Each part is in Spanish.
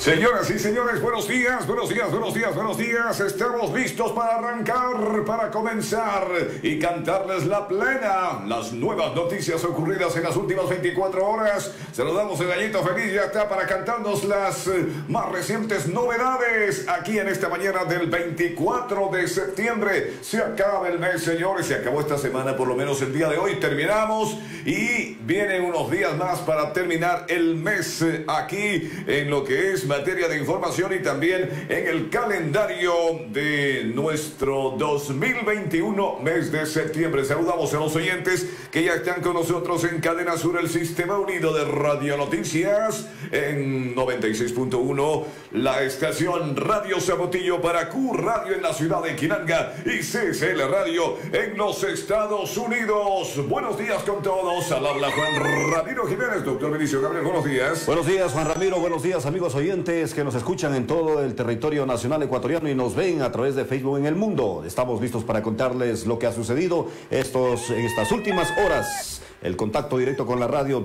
Señoras y señores, buenos días, buenos días, buenos días, buenos días. Estamos listos para arrancar, para comenzar y cantarles la plena. Las nuevas noticias ocurridas en las últimas 24 horas. Saludamos el Gallito Feliz, ya está para cantarnos las más recientes novedades aquí en esta mañana del 24 de septiembre. Se acaba el mes, señores, se acabó esta semana, por lo menos el día de hoy terminamos y vienen unos días más para terminar el mes aquí en lo que es materia de información y también en el calendario de nuestro 2021 mes de septiembre. Saludamos a los oyentes que ya están con nosotros en Cadena Sur, el Sistema Unido de Radio Noticias, en 96.1, la estación Radio Zapotillo para Q Radio en la ciudad de Quinanga y CCL Radio en los Estados Unidos. Buenos días con todos. Al habla Juan Ramiro Jiménez. Doctor Vinicio Gabriel, buenos días. Buenos días, Juan Ramiro. Buenos días, amigos oyentes que nos escuchan en todo el territorio nacional ecuatoriano y nos ven a través de Facebook en el mundo. Estamos listos para contarles lo que ha sucedido en estas últimas horas. El contacto directo con la radio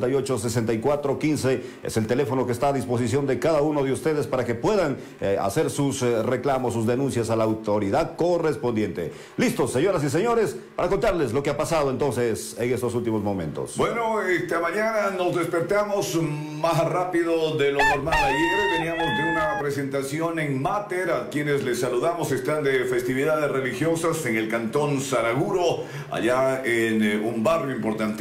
258-6415 es el teléfono que está a disposición de cada uno de ustedes para que puedan hacer sus reclamos, sus denuncias a la autoridad correspondiente. Listos, señoras y señores, para contarles lo que ha pasado entonces en estos últimos momentos. Bueno, esta mañana nos despertamos más rápido de lo normal. Ayer veníamos de una presentación en Mater, a quienes les saludamos, están de festividades religiosas en el cantón Saraguro, allá en un barrio importantísimo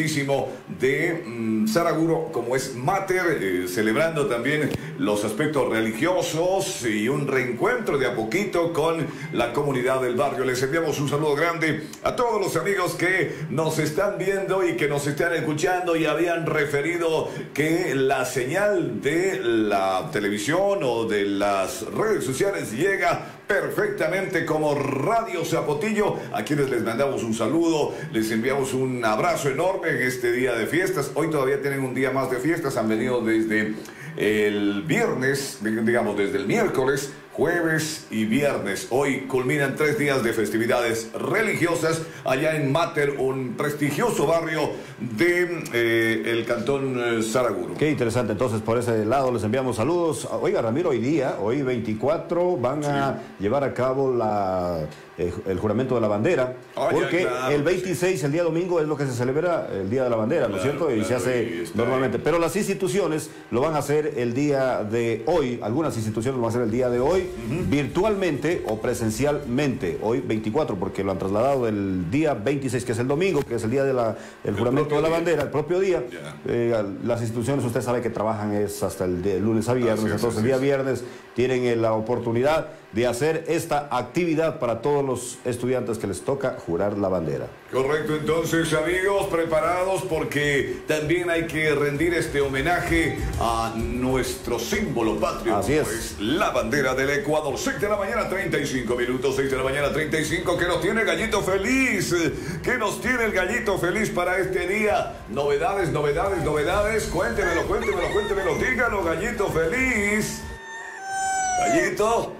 de Saraguro, como es Mater, celebrando también los aspectos religiosos y un reencuentro de a poquito con la comunidad del barrio. Les enviamos un saludo grande a todos los amigos que nos están viendo y que nos están escuchando y habían referido que la señal de la televisión o de las redes sociales llega perfectamente como Radio Zapotillo, a quienes les mandamos un saludo, les enviamos un abrazo enorme en este día de fiestas. Hoy todavía tienen un día más de fiestas, han venido desde el viernes, digamos desde el miércoles, jueves y viernes. Hoy culminan 3 días de festividades religiosas allá en Mater, un prestigioso barrio de el cantón Saraguro. Qué interesante, entonces por ese lado les enviamos saludos. Oiga, Ramiro, hoy 24 van a llevar a cabo el juramento de la bandera, porque claro, el 26, el día domingo, es lo que se celebra el Día de la Bandera, claro, ¿no es cierto? Y se hace normalmente. Pero las instituciones lo van a hacer el día de hoy, algunas instituciones lo van a hacer el día de hoy, virtualmente o presencialmente, hoy 24, porque lo han trasladado del día 26, que es el domingo, que es el día del juramento de la bandera, el propio día. Las instituciones, usted sabe que trabajan hasta el lunes a viernes, entonces el día viernes tienen la oportunidad de hacer esta actividad para todos los estudiantes que les toca jurar la bandera. Correcto, entonces amigos, preparados porque también hay que rendir este homenaje a nuestro símbolo patrio. Así es. La bandera del Ecuador. 6 de la mañana, 35 minutos, 6 de la mañana, 35. ¿Qué nos tiene Gallito Feliz? ¿Qué nos tiene el Gallito Feliz para este día? Novedades, novedades, novedades. Cuéntemelo, cuéntemelo, cuéntemelo. Dígalo, Gallito Feliz. Gallito.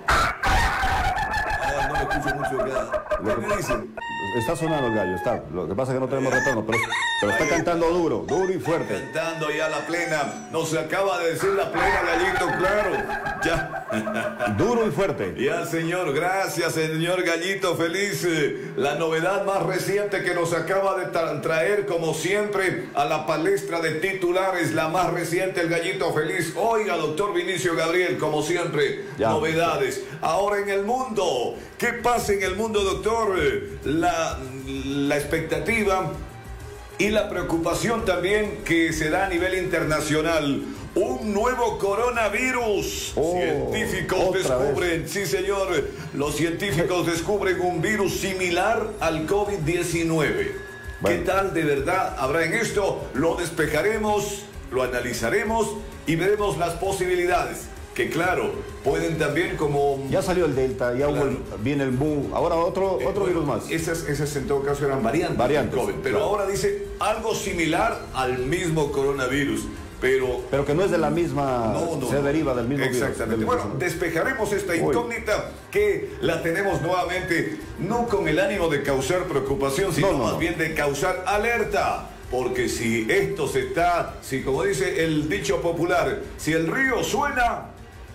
No me escucho mucho acá. ¿Qué me dicen? Está sonando el gallo, está. Lo que pasa es que no tenemos retorno, pero está cantando duro y fuerte. Cantando ya la plena. Nos acaba de decir la plena, Gallito, claro. Ya. Duro y fuerte. Ya, señor. Gracias, señor Gallito Feliz. La novedad más reciente que nos acaba de traer, como siempre, a la palestra de titulares, la más reciente, el Gallito Feliz. Oiga, doctor Vinicio Gabriel, como siempre, ya, novedades. Ahora en el mundo. ¿Qué pasa en el mundo, doctor? La expectativa y la preocupación también que se da a nivel internacional. Un nuevo coronavirus. Científicos descubren, sí señor, los científicos descubren un virus similar al COVID-19. Bueno. ¿Qué tal de verdad habrá en esto? Lo despejaremos, lo analizaremos y veremos las posibilidades. Que claro, pueden también como... Ya salió el Delta, ya claro, viene el Mu, ahora otro virus más. Esas en todo caso eran variantes del COVID, pero claro, ahora dice algo similar al mismo coronavirus, pero que no es de la misma, se deriva del mismo virus. Exactamente. Bueno, despejaremos esta incógnita que la tenemos nuevamente, no con el ánimo de causar preocupación, sino más bien de causar alerta. Porque si esto como dice el dicho popular, si el río suena,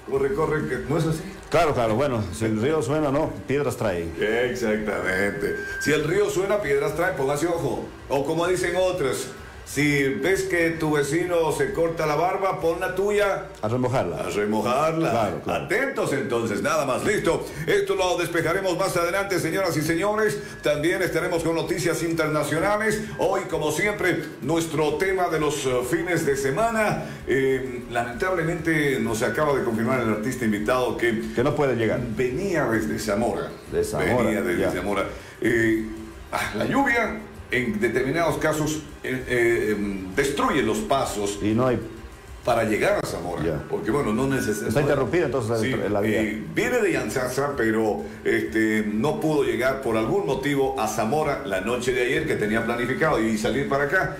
Corre, corre, que no es así. Claro, claro, bueno, si el río suena, no, piedras trae. Exactamente. Si el río suena, piedras trae, póngase ojo. O como dicen otros, si ves que tu vecino se corta la barba, pon la tuya. A remojarla. A remojarla. Claro, claro. Atentos entonces, nada más. Listo. Esto lo despejaremos más adelante, señoras y señores. También estaremos con noticias internacionales. Hoy, como siempre, nuestro tema de los fines de semana. Lamentablemente nos acaba de confirmar el artista invitado que no puede llegar. Venía desde Zamora. De Zamora. Venía desde Zamora. La lluvia en determinados casos destruye los pasos y no hay para llegar a Zamora, porque bueno, no necesita. Está interrumpida entonces sí, la vía. Viene de Yanzasa, pero no pudo llegar por algún motivo a Zamora la noche de ayer que tenía planificado y salir para acá.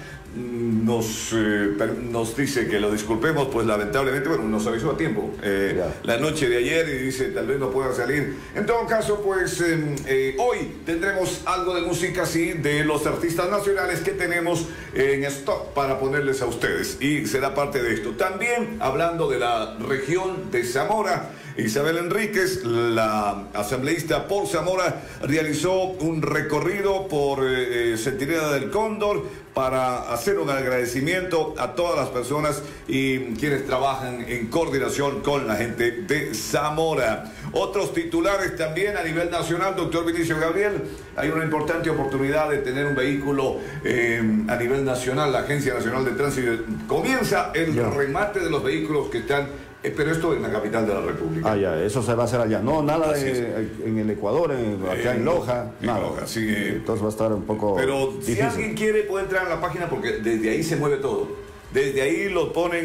Nos dice que lo disculpemos, pues lamentablemente, bueno, nos avisó a tiempo la noche de ayer y dice tal vez no pueda salir. En todo caso, pues hoy tendremos algo de música así de los artistas nacionales que tenemos en stock para ponerles a ustedes y será parte de esto. También hablando de la región de Zamora, Isabel Enríquez, la asambleísta por Zamora, realizó un recorrido por Centinela del Cóndor para hacer un agradecimiento a todas las personas y quienes trabajan en coordinación con la gente de Zamora. Otros titulares también a nivel nacional, doctor Vinicio Gabriel, hay una importante oportunidad de tener un vehículo a nivel nacional. La Agencia Nacional de Tránsito comienza el remate de los vehículos que están. Pero esto en la capital de la República. Eso se va a hacer allá. No, nada en el Ecuador, acá en Loja, nada. Loja, sí. Entonces va a estar un poco difícil. Si alguien quiere puede entrar a la página porque desde ahí se mueve todo. Desde ahí lo ponen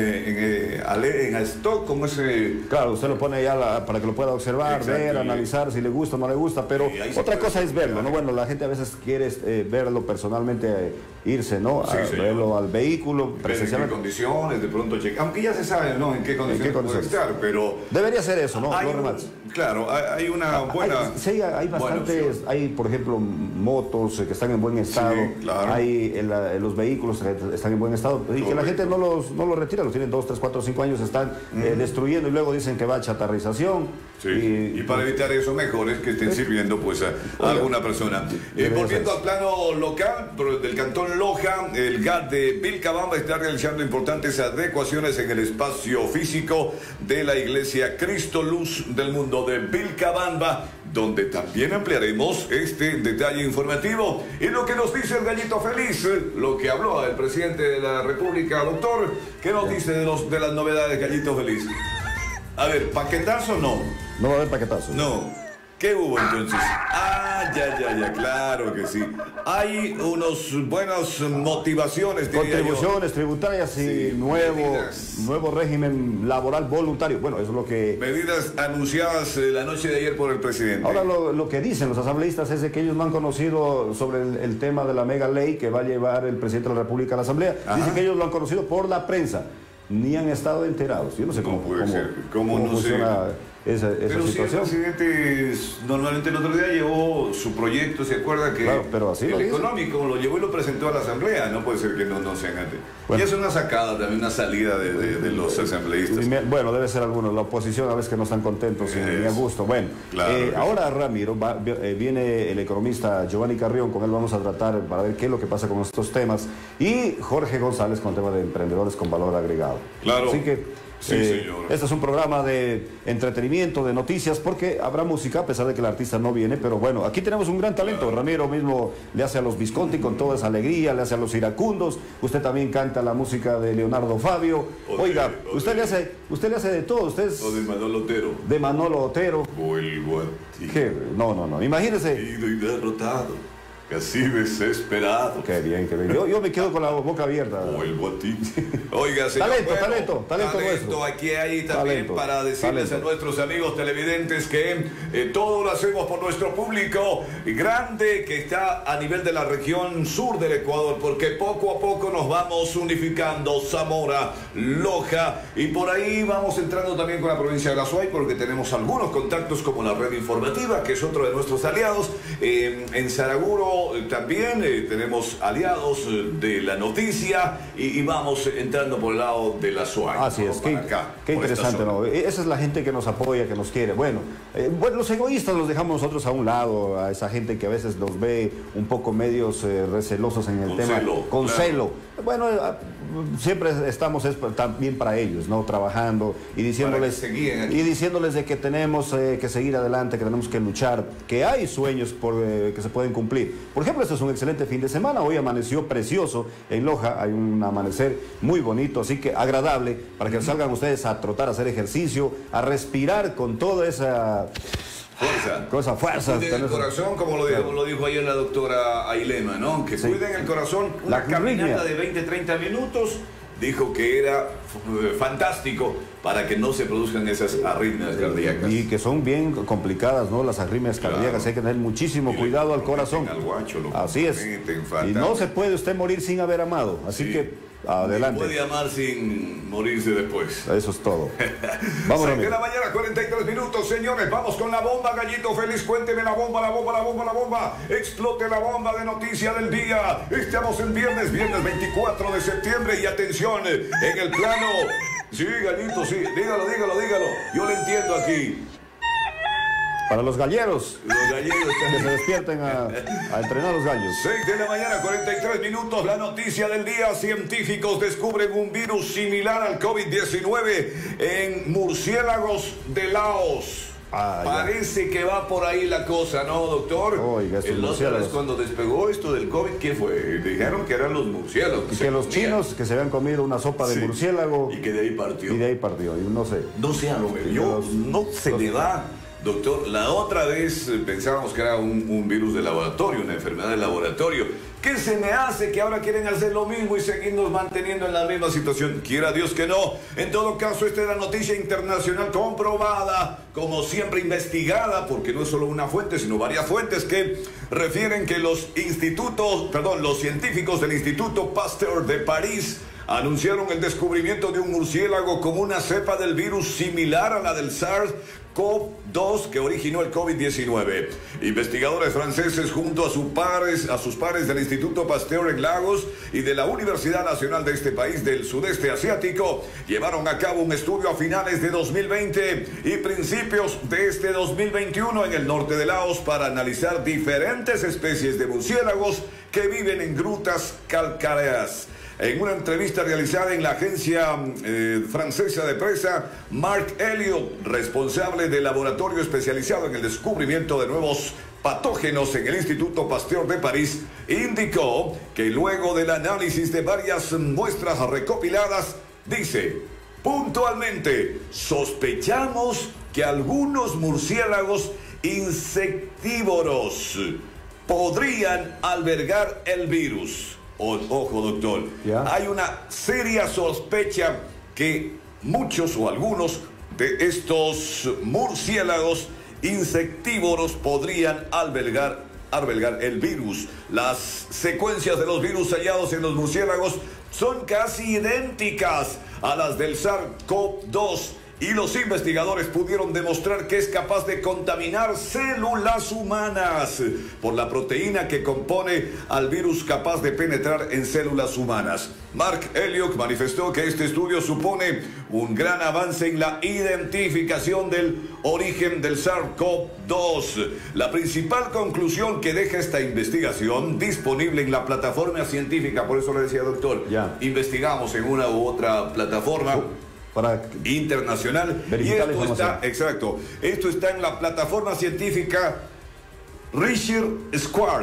en stock, como ese. Claro, usted lo pone allá para que lo pueda observar, ver, analizar si le gusta o no le gusta, pero otra cosa es verlo, ¿no? Bueno, la gente a veces quiere verlo personalmente, irse, ¿no? Verlo al vehículo, presencialmente. ¿En qué condiciones? De pronto checar. Aunque ya se sabe, ¿no? En qué condiciones puede estar, pero. Debería ser eso, ¿no? Claro, hay una buena. Hay bastantes. Hay, por ejemplo, motos que están en buen estado. Sí, claro. Hay los vehículos que están en buen estado. Y que la gente no los retira, los tienen 2, 3, 4, 5 años, están destruyendo y luego dicen que va a chatarrización. Sí. Y para evitar eso, mejor es que estén sirviendo pues a alguna persona. Volviendo al plano local, del cantón Loja, el GAT de Vilcabamba está realizando importantes adecuaciones en el espacio físico de la iglesia Cristo Luz del Mundo de Vilcabamba, donde también ampliaremos este detalle informativo. Y lo que nos dice el Gallito Feliz, lo que habló el presidente de la República, doctor, ¿qué nos dice de las novedades, Gallito Feliz? A ver, ¿paquetazo o no? No va a haber paquetazo. No. ¿Qué hubo entonces? Ya, claro que sí. Hay unas buenas motivaciones. Contribuciones tributarias y nuevo régimen laboral voluntario. Bueno, eso es lo que. Medidas anunciadas la noche de ayer por el presidente. Ahora lo que dicen los asambleístas es de que ellos no han conocido sobre el tema de la mega ley que va a llevar el presidente de la República a la Asamblea. Dicen que ellos lo han conocido por la prensa. Ni han estado enterados. Yo no sé cómo funciona esa situación. Si el presidente normalmente el otro día llevó su proyecto, ¿se acuerda? Que claro, pero así el económico lo llevó y lo presentó a la asamblea. No puede ser que no sean antes. Bueno. Y es una sacada también, una salida de los asambleístas. Bueno, debe ser algunos. La oposición a veces que no están contentos ni a gusto. Bueno, claro, ahora Ramiro, viene el economista Giovanni Carrión, con él vamos a tratar para ver qué es lo que pasa con estos temas. Y Jorge González con tema de emprendedores con valor agregado. Claro. Así que este es un programa de entretenimiento, de noticias, porque habrá música a pesar de que el artista no viene, pero bueno, aquí tenemos un gran talento. Claro. Ramiro mismo le hace a los Visconti con toda esa alegría, le hace a los iracundos, usted también canta la música de Leonardo Fabio. Oiga, usted le hace de todo, usted es... O de Manolo Otero. De Manolo Otero. Vuelvo a ti. ¿Qué? No, imagínese. Ido y derrotado. Casi desesperado. Qué bien. Yo me quedo con la boca abierta. Vuelvo a ti. Oiga, señor. Talento nuestro. Aquí hay también para decirles a nuestros amigos televidentes que todo lo hacemos por nuestro público grande que está a nivel de la región sur del Ecuador, porque poco a poco nos vamos unificando. Zamora, Loja, y por ahí vamos entrando también con la provincia de la Azuay, porque tenemos algunos contactos como la red informativa, que es otro de nuestros aliados, en Saraguro, lado también tenemos aliados de la noticia y vamos entrando por el lado de la SUAY. Así es, qué interesante, ¿no? Esa es la gente que nos apoya, que nos quiere. Bueno, los egoístas los dejamos nosotros a un lado, a esa gente que a veces nos ve un poco medios recelosos en el tema, con celo. Bueno, siempre estamos también para ellos, ¿no? Trabajando y diciéndoles de que tenemos que seguir adelante, que tenemos que luchar, que hay sueños que se pueden cumplir. Por ejemplo, este es un excelente fin de semana. Hoy amaneció precioso en Loja, hay un amanecer muy bonito, así que agradable para que salgan ustedes a trotar, a hacer ejercicio, a respirar con toda esa fuerza. Cuiden el corazón, como lo dijo ayer la doctora Ailema, ¿no? Que cuiden el corazón. Una caminata de 20-30 minutos, dijo que era fantástico para que no se produzcan esas arritmias cardíacas. Y que son bien complicadas, ¿no? Las arritmias cardíacas, hay que tener muchísimo cuidado al corazón. Así es. Y no se puede usted morir sin haber amado, así que adelante. Puede amar sin morirse después. Eso es todo. Vamos a ver. 6 de la mañana, 43 minutos, señores. Vamos con la bomba, Gallito Feliz. Cuénteme la bomba. Explote la bomba de noticia del día. Estamos en viernes 24 de septiembre. Y atención, en el plano. Sí, Gallito, sí. Dígalo. Yo le entiendo aquí. Para los galleros. Que se despierten a entrenar los gallos. 6 de la mañana, 43 minutos. La noticia del día. Científicos descubren un virus similar al COVID-19 en murciélagos de Laos. Parece que va por ahí la cosa, ¿no, doctor? Oiga, ¿Sabes cuando despegó esto del COVID? ¿Qué fue? Dijeron que eran los murciélagos. Y que los chinos que se habían comido una sopa de murciélago. Y que de ahí partió. Y no sé. No sé, a lo mejor. No se le da. Doctor, la otra vez pensábamos que era un virus de laboratorio, una enfermedad de laboratorio. ¿Qué se me hace que ahora quieren hacer lo mismo y seguirnos manteniendo en la misma situación? Quiera Dios que no. En todo caso, esta es la noticia internacional comprobada, como siempre investigada, porque no es solo una fuente, sino varias fuentes que refieren que los científicos del Instituto Pasteur de París anunciaron el descubrimiento de un murciélago como una cepa del virus similar a la del SARS-CoV-2 que originó el COVID-19. Investigadores franceses junto a sus pares del Instituto Pasteur en Lagos y de la Universidad Nacional de este país del sudeste asiático llevaron a cabo un estudio a finales de 2020 y principios de este 2021 en el norte de Laos para analizar diferentes especies de murciélagos que viven en grutas calcáreas. En una entrevista realizada en la agencia francesa de prensa, Marc Elliott, responsable del laboratorio especializado en el descubrimiento de nuevos patógenos en el Instituto Pasteur de París, indicó que luego del análisis de varias muestras recopiladas, dice, puntualmente, sospechamos que algunos murciélagos insectívoros podrían albergar el virus. Ojo, doctor, hay una seria sospecha que muchos o algunos de estos murciélagos insectívoros podrían albergar el virus. Las secuencias de los virus hallados en los murciélagos son casi idénticas a las del SARS-CoV-2 y los investigadores pudieron demostrar que es capaz de contaminar células humanas por la proteína que compone al virus capaz de penetrar en células humanas. Marc Elliott manifestó que este estudio supone un gran avance en la identificación del origen del SARS-CoV-2. La principal conclusión que deja esta investigación, disponible en la plataforma científica, por eso le decía, doctor, investigamos en una u otra plataforma internacional, y esto está en la plataforma científica Research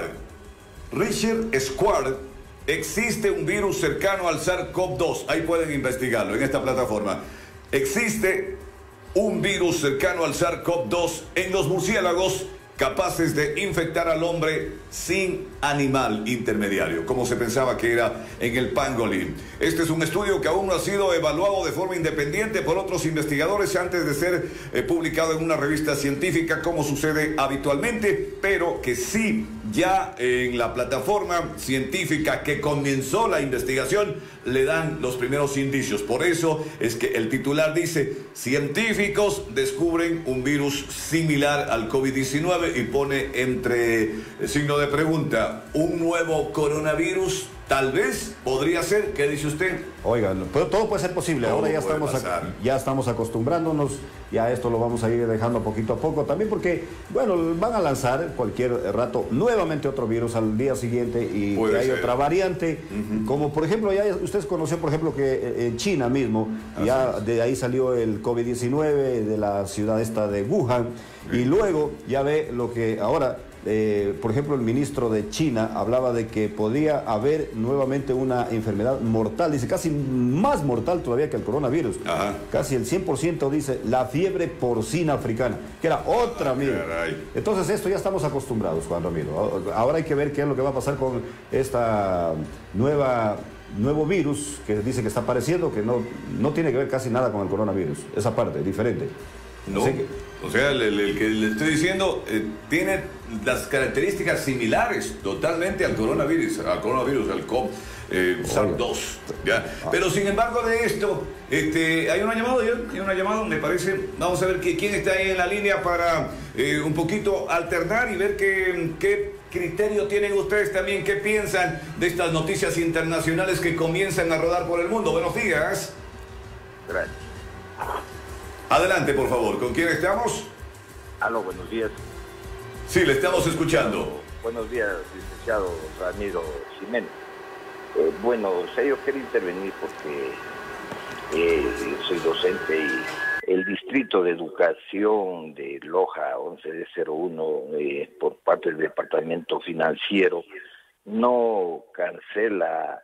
Square. Existe un virus cercano al SARS-CoV-2, ahí pueden investigarlo en esta plataforma. Existe un virus cercano al SARS-CoV-2 en los murciélagos capaces de infectar al hombre sin animal intermediario, como se pensaba que era en el pangolín. Este es un estudio que aún no ha sido evaluado de forma independiente por otros investigadores antes de ser publicado en una revista científica, como sucede habitualmente, pero que sí ya en la plataforma científica que comenzó la investigación le dan los primeros indicios. Por eso es que el titular dice: científicos descubren un virus similar al COVID-19 y pone entre signo de pregunta, ¿un nuevo coronavirus? Tal vez, podría ser. ¿Qué dice usted? Oigan, pero todo puede ser posible. Ahora ya estamos acostumbrándonos, ya esto lo vamos a ir dejando poquito a poco. También porque, bueno, van a lanzar cualquier rato nuevamente otro virus al día siguiente y hay otra variante. Como por ejemplo, ya ustedes conocen, por ejemplo, que en China mismo, ya de ahí salió el COVID-19 de la ciudad esta de Wuhan. Y luego ya ve lo que ahora... por ejemplo, el ministro de China hablaba de que podría haber nuevamente una enfermedad mortal, dice casi más mortal todavía que el coronavirus. Casi el 100% dice la fiebre porcina africana, que era otra, mire. Entonces esto ya estamos acostumbrados, Juan Ramiro. Ahora hay que ver qué es lo que va a pasar con esta nuevo virus que dice que está apareciendo, que no tiene que ver casi nada con el coronavirus.Esa parte, diferente. No, o sea, el que le estoy diciendo tiene las características similares totalmente al coronavirus, al SARS-2, ¿ya? Pero sin embargo de esto, hay una llamada, me parece. Vamos a ver quién está ahí en la línea para un poquito alternar y ver qué criterio tienen ustedes también, qué piensan de estas noticias internacionales que comienzan a rodar por el mundo. Buenos días. Gracias. Adelante, por favor. ¿Con quién estamos? Aló, buenos días. Sí, le estamos escuchando. Buenos días, licenciado Ramiro Jiménez. Bueno, yo quería intervenir porque soy docente y el Distrito de Educación de Loja 11D01 por parte del Departamento Financiero no cancela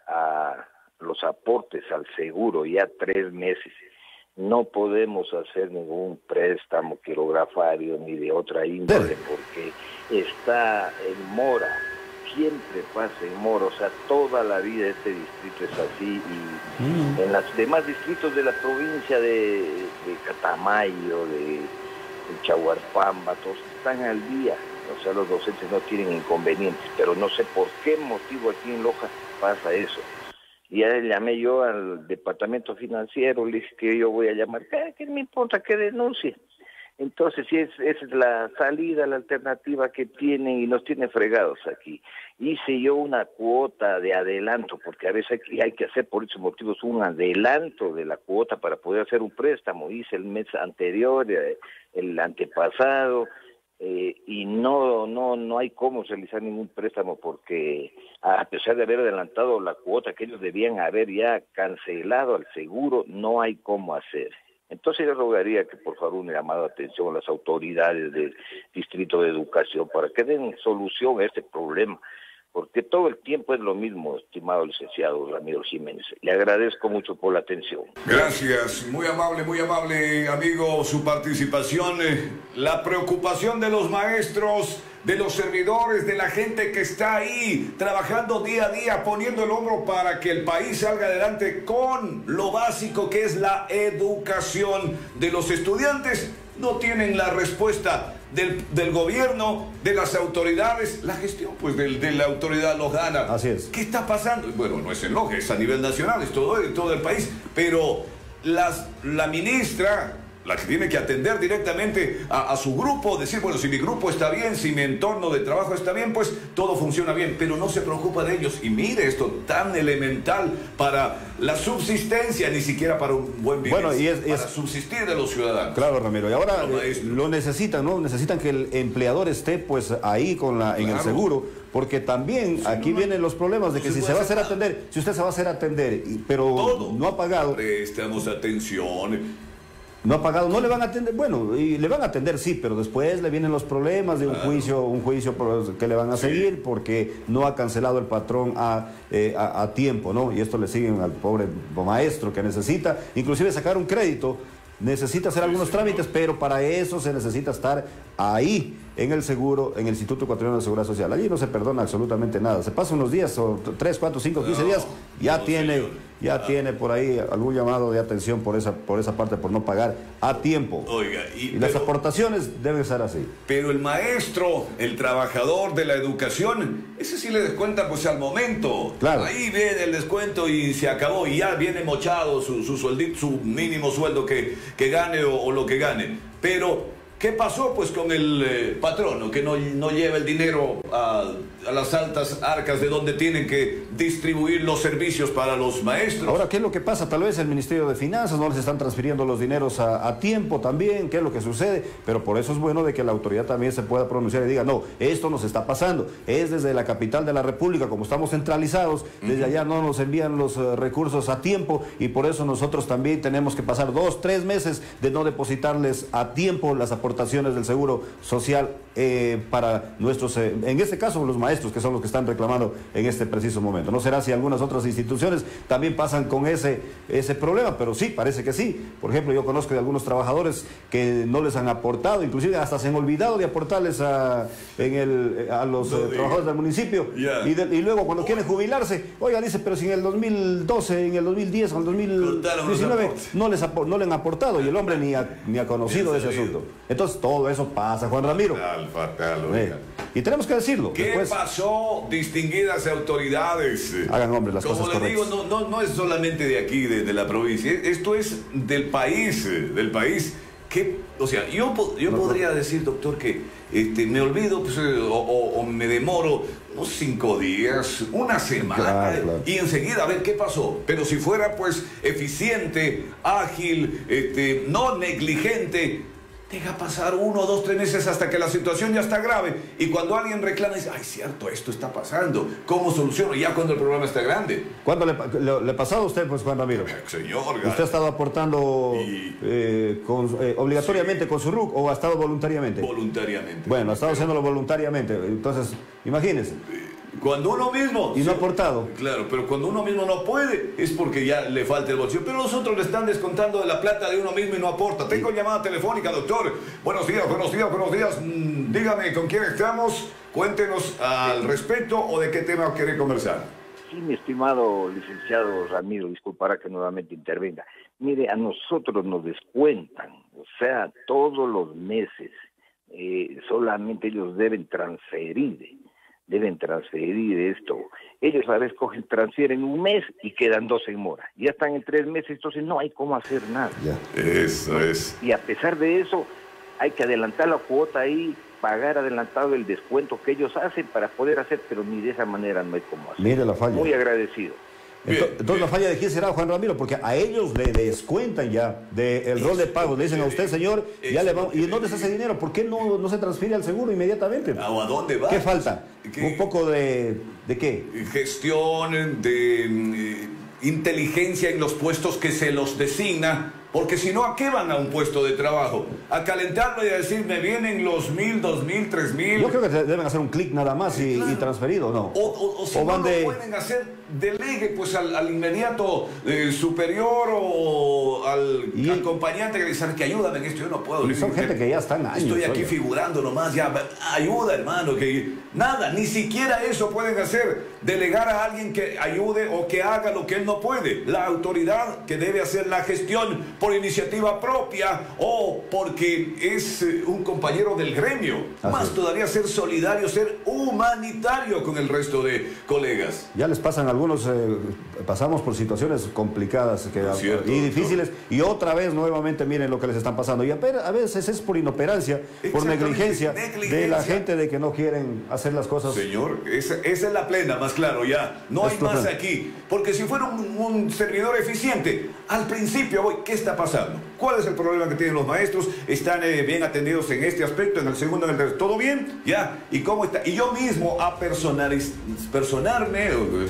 los aportes al seguro ya 3 meses. No podemos hacer ningún préstamo quirografario ni de otra índole porque está en mora, siempre pasa en mora, o sea, toda la vida este distrito es así y en los demás distritos de la provincia de Catamayo, de Chahuarpamba, todos están al día, o sea, los docentes no tienen inconvenientes, pero no sé por qué motivo aquí en Loja pasa eso. Y ya le llamé yo al departamento financiero, le dije que yo voy a llamar, ¿qué me importa que denuncie? Entonces, si esa es la salida, la alternativa que tienen y nos tienen fregados aquí. Hice yo una cuota de adelanto, porque a veces aquí hay que hacer por esos motivos un adelanto de la cuota para poder hacer un préstamo. Hice el mes anterior, el antepasado, y no hay cómo realizar ningún préstamo porque a pesar de haber adelantado la cuota que ellos debían haber ya cancelado al seguro, no hay cómo hacer. Entonces yo rogaría que por favor una llamada de atención a las autoridades del Distrito de Educación para que den solución a este problema, porque todo el tiempo es lo mismo, estimado licenciado Ramiro Jiménez. Le agradezco mucho por la atención. Gracias, muy amable amigo, su participación. La preocupación de los maestros, de los servidores, de la gente que está ahí trabajando día a día, poniendo el hombro para que el país salga adelante con lo básico que es la educación de los estudiantes, no tienen la respuesta del gobierno, de las autoridades, la gestión pues de la autoridad lojana. Así es. ¿Qué está pasando? Bueno, no es en Loja, es a nivel nacional, es todo el país, pero la ministra, la que tiene que atender directamente a su grupo, decir, bueno, si mi grupo está bien, si mi entorno de trabajo está bien, pues todo funciona bien, pero no se preocupa de ellos. Y mire esto tan elemental para la subsistencia, ni siquiera para un buen vivir, para subsistir de los ciudadanos. Claro, Ramiro, y ahora lo necesitan, ¿no? Necesitan que el empleador esté pues ahí en el seguro, porque también aquí vienen los problemas de que si se va a hacer atender, si usted se va a hacer atender, pero todo, no ha pagado. Préstamos, atención. No ha pagado, no le van a atender, bueno, y le van a atender sí, pero después le vienen los problemas de un juicio que le van a seguir porque no ha cancelado el patrón a tiempo, ¿no? Y esto le siguen al pobre maestro que necesita, inclusive sacar un crédito, necesita hacer algunos trámites, pero para eso se necesita estar ahí en el seguro, en el Instituto Ecuatoriano de Seguridad Social. Allí no se perdona absolutamente nada. Se pasa unos días, o 3, 4, 5, 15 días, ya tiene por ahí algún llamado de atención por esa parte, por no pagar a tiempo. Oiga, y las aportaciones deben ser así. Pero el maestro, el trabajador de la educación, ese sí le descuenta pues al momento. Claro. Ahí viene el descuento y se acabó, y ya viene mochado su sueldito, su mínimo sueldo que gane o lo que gane. Pero ¿qué pasó pues con el patrono que no lleva el dinero a las altas arcas de donde tienen que distribuir los servicios para los maestros? Ahora, ¿qué es lo que pasa? Tal vez el Ministerio de Finanzas no les están transfiriendo los dineros a tiempo también. ¿Qué es lo que sucede? Pero por eso es bueno de que la autoridad también se pueda pronunciar y diga, no, esto nos está pasando. Es desde la capital de la República, como estamos centralizados, desde allá no nos envían los recursos a tiempo, y por eso nosotros también tenemos que pasar 2, 3 meses de no depositarles a tiempo las aportaciones del Seguro Social para nuestros, en este caso los maestros, que son los que están reclamando en este preciso momento. No será si algunas otras instituciones también pasan con ese problema, pero sí, parece que sí. Por ejemplo, yo conozco de algunos trabajadores que no les han aportado, inclusive hasta se han olvidado de aportarles a los trabajadores del municipio. Y luego cuando quieren jubilarse, oiga, dice, pero si en el 2012, en el 2010, en el 2019 no le han aportado, y el hombre ni ha conocido ese asunto. Entonces todo eso pasa, Juan Ramiro. Fatal. Y tenemos que decirlo. ¿Qué pasó, distinguidas autoridades? Hagan, hombre, las cosas correctas. Como le digo, no es solamente de aquí, de la provincia. Esto es del país. O sea, yo podría decir, doctor, que me olvido pues, o me demoro unos 5 días, una semana, claro. Y enseguida a ver qué pasó. Pero si fuera pues eficiente, ágil, no negligente, deja pasar 1, 2, 3 meses hasta que la situación ya está grave. Y cuando alguien reclama, dice, ay, cierto, esto está pasando. ¿Cómo soluciono? Ya cuando el problema está grande. ¿Cuándo le pasó a usted, pues, Juan Ramiro? Señor, ¿usted ha estado aportando obligatoriamente con su RUC o ha estado voluntariamente? Voluntariamente. Bueno, ha estado haciéndolo voluntariamente. Entonces, imagínese. Cuando uno mismo... Y no ha aportado. Claro, pero cuando uno mismo no puede, es porque ya le falta el bolsillo. Pero los otros le están descontando de la plata de uno mismo y no aporta. Tengo llamada telefónica, doctor. Buenos días. Dígame, ¿con quién estamos? Cuéntenos al respecto o de qué tema quiere conversar. Sí, mi estimado licenciado Ramiro, disculpará que nuevamente intervenga. Mire, a nosotros nos descuentan, o sea, todos los meses. Solamente ellos deben transferir esto. Ellos a veces transfieren un mes y quedan 2 en mora. Ya están en 3 meses, entonces no hay cómo hacer nada. Ya. Eso es. Y a pesar de eso, hay que adelantar la cuota y pagar adelantado el descuento que ellos hacen para poder hacer, pero ni de esa manera no hay cómo hacer. Mire la falla. Muy agradecido. Entonces la falla de quién será, Juan Ramiro, porque a ellos le descuentan ya del rol de pago. Le dicen a usted, señor, ya le vamos. ¿Y dónde está ese dinero? ¿Por qué no se transfiere al seguro inmediatamente? ¿A dónde va? ¿Qué falta? Un poco de qué. Gestión, de inteligencia en los puestos que se los designa. Porque si no, ¿a qué van a un puesto de trabajo? A calentarlo y a decir, me vienen los 1.000, 2.000, 3.000. Yo creo que deben hacer un clic nada más y transferido, ¿no? O si no lo pueden hacer, delegue pues al inmediato superior o al acompañante que dice, que ayúdame en esto, yo no puedo. Y son gente que ya están años. Estoy aquí figurando nomás, ya, ayuda, hermano, que nada, ni siquiera eso pueden hacer, delegar a alguien que ayude o que haga lo que él no puede. La autoridad que debe hacer la gestión por iniciativa propia o porque es un compañero del gremio. Más todavía ser solidario, ser humanitario con el resto de colegas. Ya les pasan algunos, pasamos por situaciones complicadas y difíciles, y otra vez nuevamente miren lo que les están pasando. Y a veces es por inoperancia, por negligencia de la gente de que no quieren hacer las cosas. Señor, esa es la plena, más claro ya. No hay más aquí. Porque si fuera un servidor eficiente, al principio, ¿qué está pasando? ¿Cuál es el problema que tienen los maestros? ¿Están bien atendidos en este aspecto, en el segundo, en el tercero? ¿Todo bien? ¿Ya? ¿Y cómo está? Y yo mismo a personarme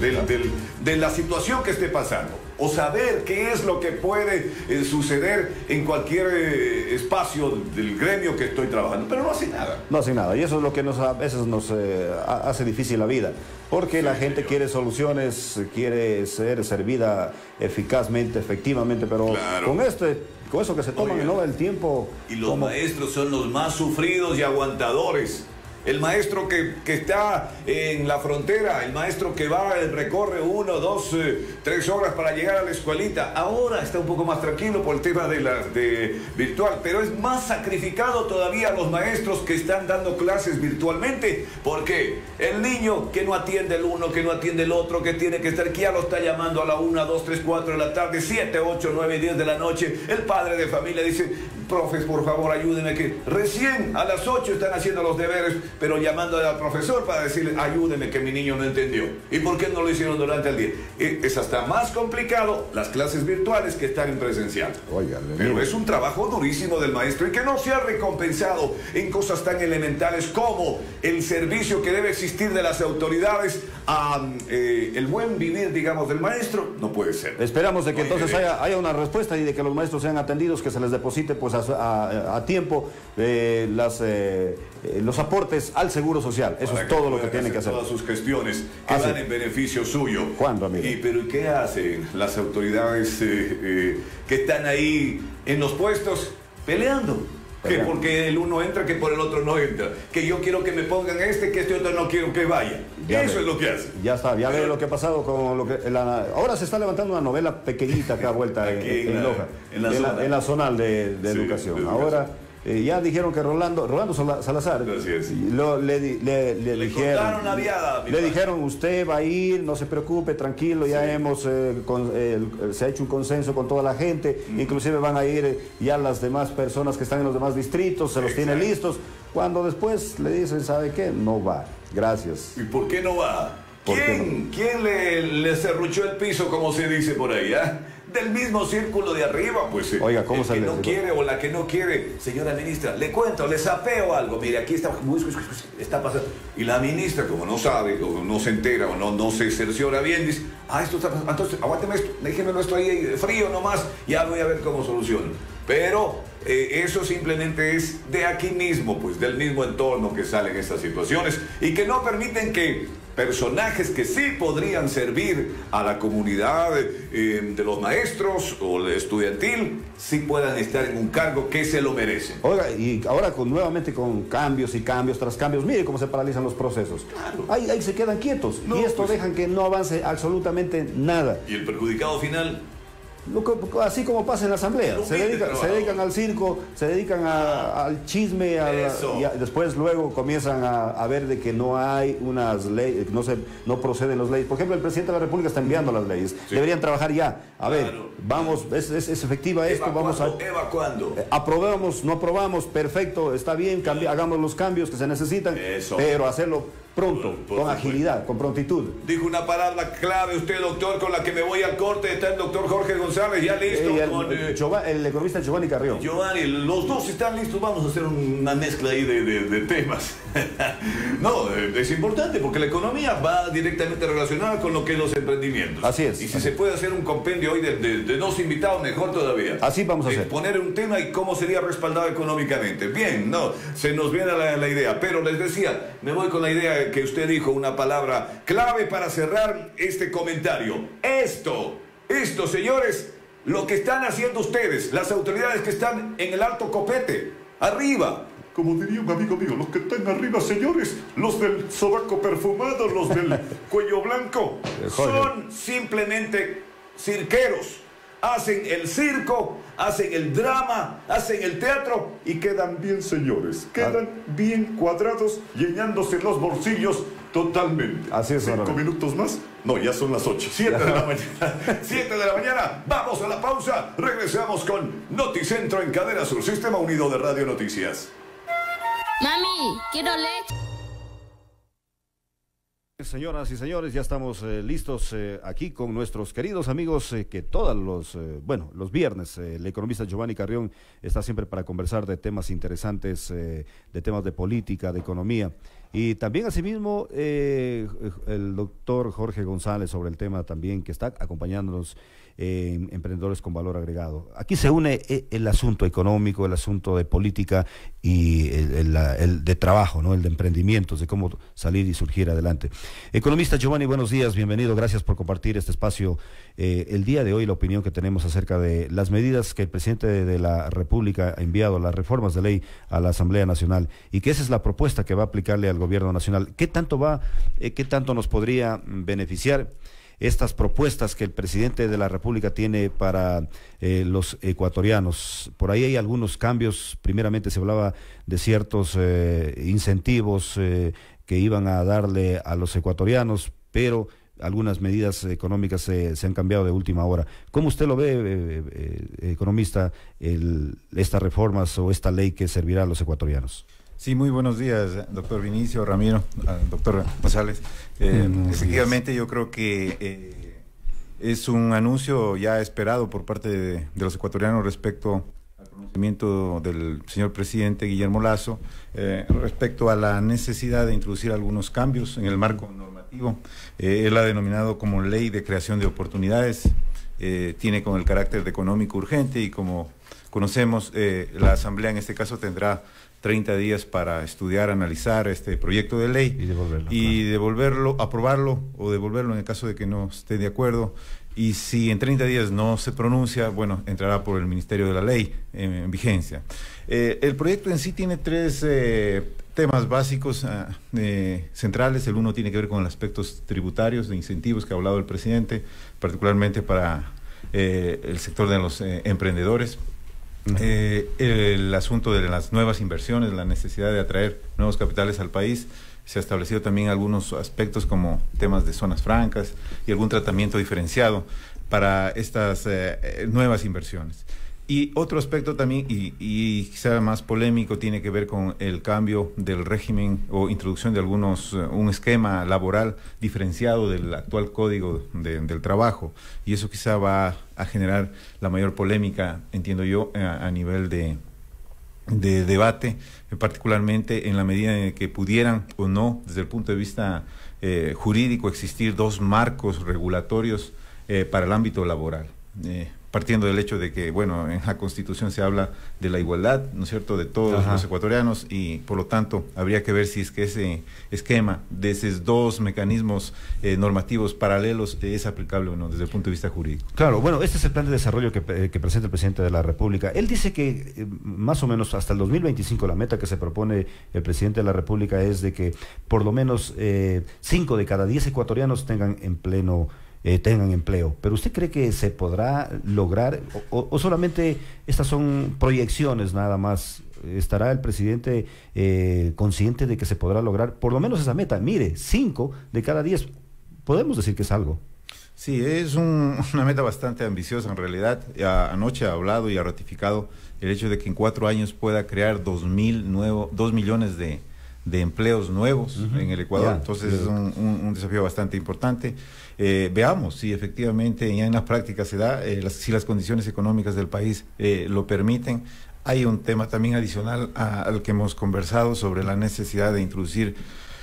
de la situación que esté pasando. O saber qué es lo que puede suceder en cualquier espacio del gremio que estoy trabajando. Pero no hace nada. No hace nada. Y eso es lo que a veces nos hace difícil la vida. Porque la gente quiere soluciones, quiere ser servida eficazmente, efectivamente. Pero con eso que se toman, ¿no? El tiempo. Y los maestros son los más sufridos y aguantadores. El maestro que está en la frontera, el maestro que va, recorre 1, 2, 3 horas para llegar a la escuelita. Ahora está un poco más tranquilo por el tema de virtual, pero es más sacrificado todavía los maestros que están dando clases virtualmente, porque el niño que no atiende el uno, que no atiende el otro, que tiene que estar, que ya lo está llamando a la 1, 2, 3, 4 de la tarde, 7, 8, 9, 10 de la noche, el padre de familia dice: profes, por favor, ayúdenme, que recién a las 8 están haciendo los deberes, pero llamando al profesor para decirle: ayúdeme, que mi niño no entendió. ¿Y por qué no lo hicieron durante el día? Es hasta más complicado las clases virtuales que estar en presencial. Pero es un trabajo durísimo del maestro y que no se ha recompensado en cosas tan elementales como el servicio que debe existir de las autoridades a el buen vivir, digamos, del maestro. No puede ser. Esperamos de que entonces haya una respuesta y de que los maestros sean atendidos, que se les deposite pues a tiempo los aportes al Seguro Social. Eso es todo lo que tienen que hacer. Todas sus gestiones que van en beneficio suyo. Juan Ramírez. ¿Pero qué hacen las autoridades que están ahí en los puestos peleando? Que porque el uno entra, que por el otro no entra. Que yo quiero que me pongan que este otro no quiero que vaya. Eso es lo que hace. Ya está, ya ve lo que ha pasado con lo que... ahora se está levantando una novela pequeñita que ha vuelta en Loja. En la zonal de educación. Ahora... ya dijeron que Rolando Salazar le dijeron: usted va a ir, no se preocupe, tranquilo, ya se ha hecho un consenso con toda la gente, inclusive van a ir ya las demás personas que están en los demás distritos, se los tiene listos, cuando después le dicen: ¿sabe qué? No va, gracias. ¿Y por qué no va? ¿Quién le serruchó el piso, como se dice por ahí, del mismo círculo de arriba? Pues oiga, ¿cómo el que no quiere o la que no quiere? Señora ministra, le cuento, le sapeo algo. Mire, aquí está pasando. Y la ministra, como no sabe, o no se entera, o no se cerciora bien, dice: esto está pasando. Entonces, aguánteme esto, déjeme esto ahí frío nomás, ya voy a ver cómo soluciono. Pero eso simplemente es de aquí mismo, pues del mismo entorno que salen estas situaciones y que no permiten que personajes que sí podrían servir a la comunidad de los maestros o de estudiantil, sí puedan estar en un cargo que se lo merecen. Oiga, y ahora nuevamente con cambios y cambios tras cambios, mire cómo se paralizan los procesos. Claro. Ahí se quedan quietos y esto dejan que no avance absolutamente nada. ¿Y el perjudicado final? Así como pasa en la asamblea, se dedican al circo, se dedican al chisme, y después luego comienzan a ver de que no hay unas leyes, no proceden las leyes. Por ejemplo, el presidente de la República está enviando las leyes, deberían trabajar ya. Ver, vamos, es efectiva esto, vamos a... ¿Cuándo? Aprobamos, no aprobamos, perfecto, está bien, hagamos los cambios que se necesitan, pero hacerlo pronto, con agilidad, con prontitud. Dijo una palabra clave usted, doctor, con la que me voy al corte. Está el doctor Jorge González ya listo. El economista Giovanni Carrión. Giovanni, los dos están listos. Vamos a hacer una mezcla ahí de temas. No, es importante porque la economía va directamente relacionada con lo que es los emprendimientos. Así es. Y si se puede hacer un compendio hoy de dos invitados, mejor todavía. Así vamos a hacer. Poner un tema y cómo sería respaldado económicamente. Bien, se nos viene la idea. Pero les decía, me voy con la idea que usted dijo, una palabra clave para cerrar este comentario. Esto, señores, lo que están haciendo ustedes, las autoridades que están en el alto copete, arriba. Como diría un amigo mío, los que están arriba, señores, los del sobaco perfumado, los del cuello blanco, son simplemente cirqueros. Hacen el circo, hacen el drama, hacen el teatro y quedan bien, señores. Quedan bien cuadrados, llenándose los bolsillos totalmente. Así es. 5 minutos más. No, ya son las 8. 7 de la mañana. 7 de la mañana. Vamos a la pausa. Regresamos con Noticentro en Cadena Sur, Sistema Unido de Radio Noticias. Mami, quiero leche. Señoras y señores, ya estamos listos aquí con nuestros queridos amigos que todos los viernes el economista Giovanni Carrión está siempre para conversar de temas interesantes, de temas de política, de economía. Y también asimismo el doctor Jorge González sobre el tema también que está acompañándonos emprendedores con valor agregado. Aquí se une el asunto económico, el asunto de política y el de trabajo, ¿no? El de emprendimientos, de cómo salir y surgir adelante. Economista Giovanni, buenos días, bienvenido, gracias por compartir este espacio. El día de hoy la opinión que tenemos acerca de las medidas que el presidente de la República ha enviado, las reformas de ley a la Asamblea Nacional, y que esa es la propuesta que va a aplicarle al gobierno nacional. ¿Qué tanto nos podría beneficiar estas propuestas que el presidente de la República tiene para los ecuatorianos? Por ahí hay algunos cambios. Primeramente se hablaba de ciertos incentivos que iban a darle a los ecuatorianos, pero algunas medidas económicas se han cambiado de última hora. ¿Cómo usted lo ve, economista, estas reformas o esta ley que servirá a los ecuatorianos? Sí, muy buenos días, doctor Vinicio, Ramiro, doctor González. Efectivamente, yo creo que es un anuncio ya esperado por parte de los ecuatorianos respecto al pronunciamiento del señor presidente Guillermo Lasso, respecto a la necesidad de introducir algunos cambios en el marco normativo. Él ha denominado como ley de creación de oportunidades, tiene con el carácter de económico urgente y como conocemos, la Asamblea en este caso tendrá 30 días para estudiar, analizar este proyecto de ley y devolverlo, aprobarlo o devolverlo en el caso de que no esté de acuerdo. Y si en 30 días no se pronuncia, bueno, entrará por el Ministerio de la Ley en vigencia. El proyecto en sí tiene tres temas básicos centrales. El uno tiene que ver con los aspectos tributarios, de incentivos que ha hablado el presidente, particularmente para el sector de los emprendedores. El asunto de las nuevas inversiones, la necesidad de atraer nuevos capitales al país. Se ha establecido también algunos aspectos como temas de zonas francas y algún tratamiento diferenciado para estas nuevas inversiones. Y otro aspecto también, y quizá más polémico, tiene que ver con el cambio del régimen o introducción de un esquema laboral diferenciado del actual Código del Trabajo. Y eso quizá va a generar la mayor polémica, entiendo yo, a nivel de debate, particularmente en la medida en que pudieran o no, desde el punto de vista jurídico, existir dos marcos regulatorios para el ámbito laboral. Partiendo del hecho de que, bueno, en la Constitución se habla de la igualdad, ¿no es cierto?, de todos los ecuatorianos, y por lo tanto habría que ver si es que ese esquema de esos dos mecanismos normativos paralelos es aplicable o no desde el punto de vista jurídico. Claro, bueno, este es el plan de desarrollo que presenta el presidente de la República. Él dice que más o menos hasta el 2025 la meta que se propone el presidente de la República es de que por lo menos 5 de cada 10 ecuatorianos tengan empleo. Pero ¿usted cree que se podrá lograr o solamente estas son proyecciones nada más? ¿Estará el presidente consciente de que se podrá lograr por lo menos esa meta? Mire, 5 de cada 10, podemos decir que es algo. Sí, es una meta bastante ambiciosa en realidad. Anoche ha hablado y ha ratificado el hecho de que en 4 años pueda crear 2 millones de empleos nuevos en el Ecuador. Entonces es un desafío bastante importante. Veamos si efectivamente ya en la práctica se da, si las condiciones económicas del país lo permiten. Hay un tema también adicional al que hemos conversado sobre la necesidad de introducir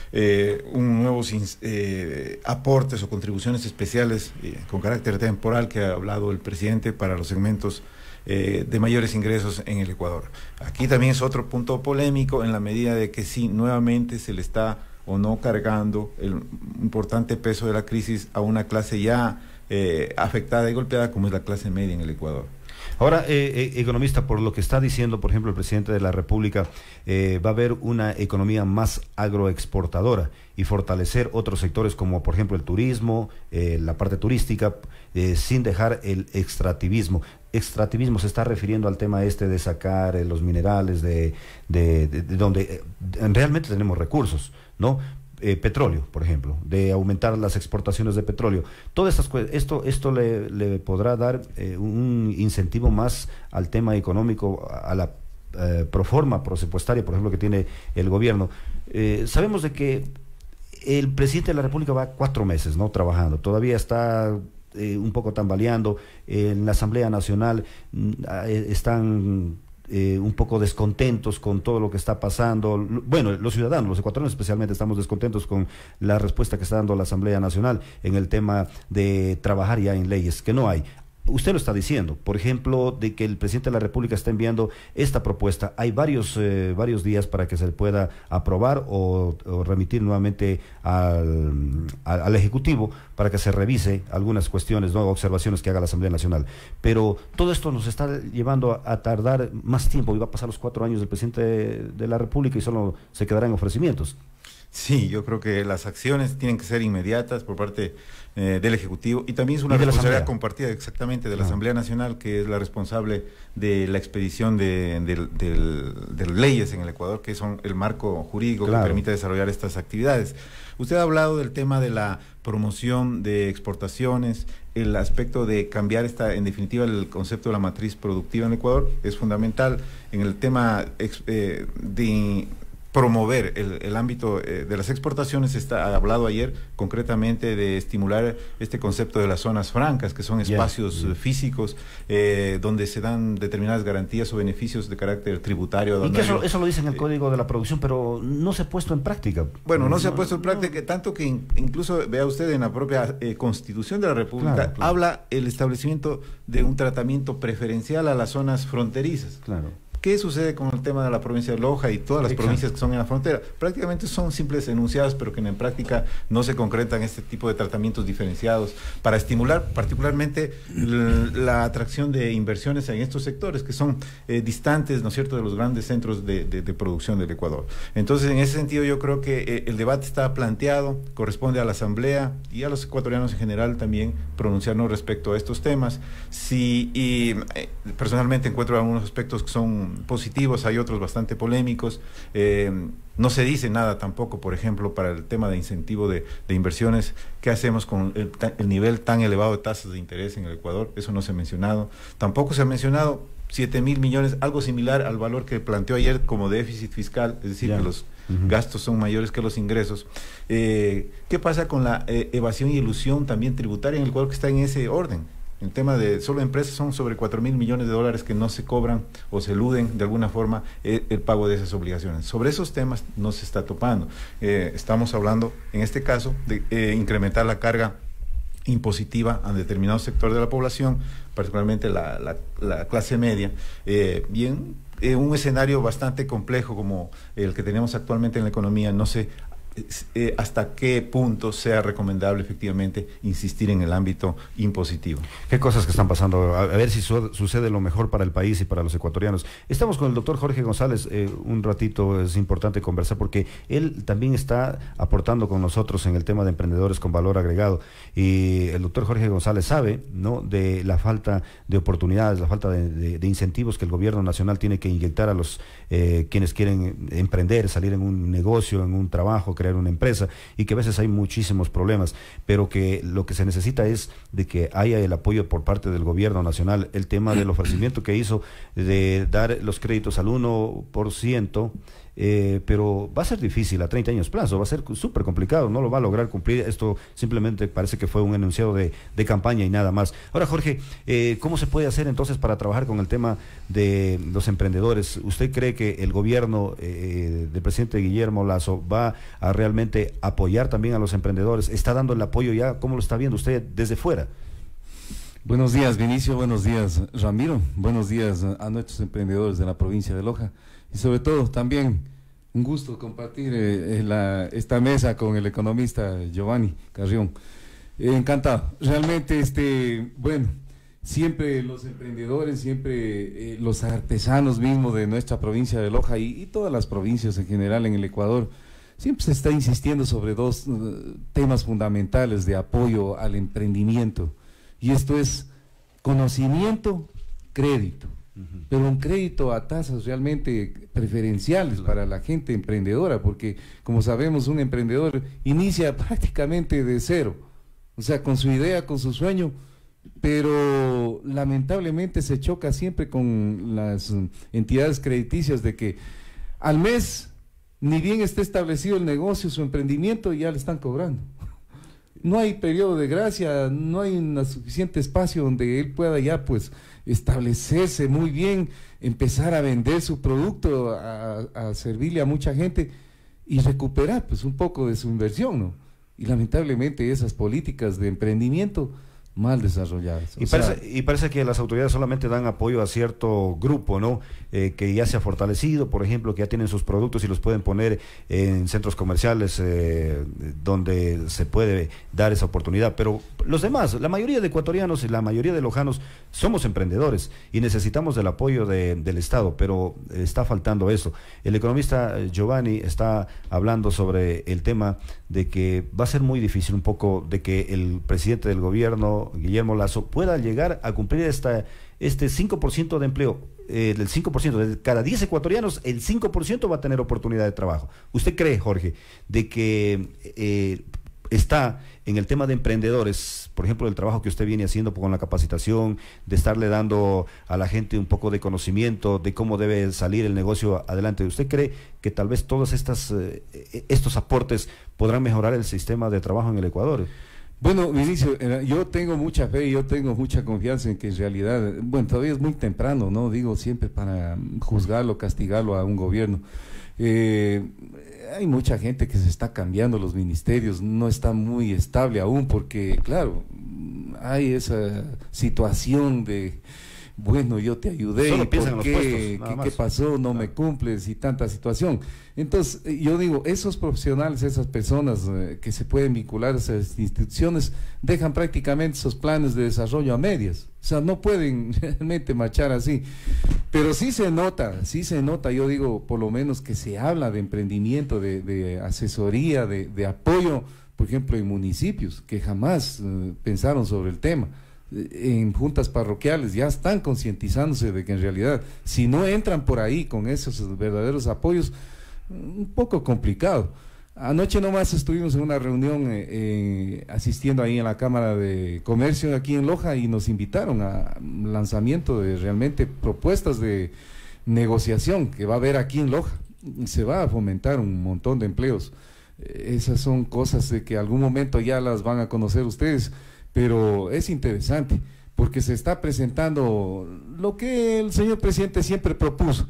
nuevos aportes o contribuciones especiales con carácter temporal que ha hablado el presidente para los segmentos de mayores ingresos en el Ecuador. Aquí también es otro punto polémico en la medida de que sí, nuevamente se le está o no cargando el importante peso de la crisis a una clase ya afectada y golpeada como es la clase media en el Ecuador. Ahora, economista, por lo que está diciendo, por ejemplo, el presidente de la República, va a haber una economía más agroexportadora y fortalecer otros sectores como, por ejemplo, el turismo, la parte turística, sin dejar el extractivismo. Extractivismo se está refiriendo al tema de sacar los minerales de donde realmente tenemos recursos, ¿no? Petróleo, por ejemplo, de aumentar las exportaciones de petróleo. Todas esto le podrá dar un incentivo más al tema económico, a la proforma presupuestaria, por ejemplo, que tiene el gobierno. Sabemos de que el presidente de la República va 4 meses, ¿no?, trabajando. Todavía está un poco tambaleando. En la Asamblea Nacional están un poco descontentos con todo lo que está pasando. Bueno, los ciudadanos, los ecuatorianos especialmente, estamos descontentos con la respuesta que está dando la Asamblea Nacional en el tema de trabajar ya en leyes, que no hay. usted lo está diciendo, por ejemplo, de que el presidente de la República está enviando esta propuesta. Hay varios días para que se pueda aprobar o remitir nuevamente al Ejecutivo para que se revise algunas cuestiones, ¿no?, observaciones que haga la Asamblea Nacional. Pero todo esto nos está llevando a tardar más tiempo, y va a pasar los 4 años del presidente de la República y solo se quedarán ofrecimientos. Sí, yo creo que las acciones tienen que ser inmediatas por parte del Ejecutivo, y también es una responsabilidad compartida exactamente de la Asamblea Nacional, que es la responsable de la expedición de leyes en el Ecuador, que son el marco jurídico que permite desarrollar estas actividades. Usted ha hablado del tema de la promoción de exportaciones, el aspecto de cambiar en definitiva, el concepto de la matriz productiva en Ecuador es fundamental. En el tema de promover el ámbito de las exportaciones, ha hablado ayer concretamente de estimular este concepto de las zonas francas, que son espacios físicos donde se dan determinadas garantías o beneficios de carácter tributario. Y que eso lo dice en el Código de la Producción, pero no se ha puesto en práctica. Bueno, no se ha puesto en práctica, tanto que incluso, vea usted, en la propia Constitución de la República, habla el establecimiento de un tratamiento preferencial a las zonas fronterizas. ¿Qué sucede con el tema de la provincia de Loja y todas las provincias que son en la frontera? Prácticamente son simples enunciados, pero que en práctica no se concretan este tipo de tratamientos diferenciados para estimular particularmente la atracción de inversiones en estos sectores que son distantes, ¿no es cierto?, de los grandes centros de producción del Ecuador. Entonces, en ese sentido, yo creo que el debate está planteado, corresponde a la Asamblea y a los ecuatorianos en general también pronunciarnos respecto a estos temas. Personalmente encuentro algunos aspectos que son positivos, hay otros bastante polémicos. No se dice nada tampoco, por ejemplo, para el tema de incentivo de inversiones. ¿Qué hacemos con el nivel tan elevado de tasas de interés en el Ecuador? Eso no se ha mencionado. Tampoco se ha mencionado 7.000 millones, algo similar al valor que planteó ayer como déficit fiscal, es decir, que los gastos son mayores que los ingresos. ¿Qué pasa con la evasión y elusión también tributaria en el Ecuador, que está en ese orden? El tema de solo empresas son sobre 4.000 millones de dólares que no se cobran o se eluden de alguna forma el pago de esas obligaciones. Sobre esos temas no se está topando. Estamos hablando, en este caso, de incrementar la carga impositiva a determinado sector de la población, particularmente la clase media, y en un escenario bastante complejo como el que tenemos actualmente en la economía, no sé hasta qué punto sea recomendable efectivamente insistir en el ámbito impositivo. ¿Qué cosas que están pasando? A ver si sucede lo mejor para el país y para los ecuatorianos. Estamos con el doctor Jorge González, un ratito es importante conversar porque él también está aportando con nosotros en el tema de emprendedores con valor agregado, y el doctor Jorge González sabe, ¿no?, de la falta de oportunidades, la falta de incentivos que el gobierno nacional tiene que inyectar a los quienes quieren emprender, salir en un negocio, en un trabajo, crear una empresa, y que a veces hay muchísimos problemas, pero que lo que se necesita es de que haya el apoyo por parte del gobierno nacional. El tema del ofrecimiento que hizo de dar los créditos al 1%, pero va a ser difícil a 30 años plazo, va a ser súper complicado, no lo va a lograr cumplir. Esto simplemente parece que fue un enunciado de campaña y nada más. Ahora, Jorge, ¿cómo se puede hacer entonces para trabajar con el tema de los emprendedores? ¿Usted cree que el gobierno del presidente Guillermo Lasso va a realmente apoyar también a los emprendedores? ¿Está dando el apoyo ya? ¿Cómo lo está viendo usted desde fuera? Buenos días, Vinicio, buenos días, Ramiro, buenos días a nuestros emprendedores de la provincia de Loja, y sobre todo también un gusto compartir esta mesa con el economista Giovanni Carrión. Encantado, realmente, bueno, siempre los emprendedores, siempre los artesanos mismos de nuestra provincia de Loja y todas las provincias en general en el Ecuador, siempre se está insistiendo sobre dos temas fundamentales de apoyo al emprendimiento, y esto es conocimiento, crédito, pero un crédito a tasas realmente preferenciales para la gente emprendedora, porque como sabemos, un emprendedor inicia prácticamente de cero, o sea, con su idea, con su sueño, pero lamentablemente se choca siempre con las entidades crediticias de que al mes, ni bien esté establecido el negocio, su emprendimiento, ya le están cobrando. No hay periodo de gracia, no hay un suficiente espacio donde él pueda ya pues establecerse muy bien, empezar a vender su producto, a servirle a mucha gente y recuperar pues un poco de su inversión, ¿no? Y lamentablemente esas políticas de emprendimiento mal desarrolladas. Y parece que las autoridades solamente dan apoyo a cierto grupo, ¿no? Que ya se ha fortalecido, por ejemplo, que ya tienen sus productos y los pueden poner en centros comerciales donde se puede dar esa oportunidad. Pero los demás, la mayoría de ecuatorianos y la mayoría de lojanos somos emprendedores y necesitamos del apoyo del Estado, pero está faltando eso. El economista Giovanni está hablando sobre el tema de que va a ser muy difícil un poco de que el presidente del gobierno, Guillermo Lasso, pueda llegar a cumplir este 5% de empleo. Del 5%, de cada 10 ecuatorianos, el 5% va a tener oportunidad de trabajo. ¿Usted cree, Jorge, de que está en el tema de emprendedores, por ejemplo, el trabajo que usted viene haciendo con la capacitación, de estarle dando a la gente un poco de conocimiento de cómo debe salir el negocio adelante? ¿Usted cree que tal vez todos estos aportes podrán mejorar el sistema de trabajo en el Ecuador? Bueno, Vinicio, yo tengo mucha fe y yo tengo mucha confianza en que en realidad, bueno, todavía es muy temprano, ¿no? Digo siempre para juzgarlo, castigarlo a un gobierno. Hay mucha gente que se está cambiando los ministerios, no está muy estable aún porque, claro, hay esa situación de, bueno, yo te ayudé, ¿por qué? ¿Qué pasó? No me cumples y tanta situación. Entonces, yo digo, esos profesionales, esas personas que se pueden vincular a esas instituciones, dejan prácticamente esos planes de desarrollo a medias. O sea, no pueden realmente marchar así. Pero sí se nota, yo digo, por lo menos que se habla de emprendimiento, de asesoría, de apoyo, por ejemplo, en municipios que jamás pensaron sobre el tema. En juntas parroquiales ya están concientizándose de que en realidad si no entran por ahí con esos verdaderos apoyos, un poco complicado. Anoche nomás estuvimos en una reunión asistiendo ahí en la Cámara de Comercio aquí en Loja y nos invitaron a lanzamiento de realmente propuestas de negociación que va a haber aquí en Loja. Se va a fomentar un montón de empleos. Esas son cosas de que algún momento ya las van a conocer ustedes, pero es interesante porque se está presentando lo que el señor presidente siempre propuso,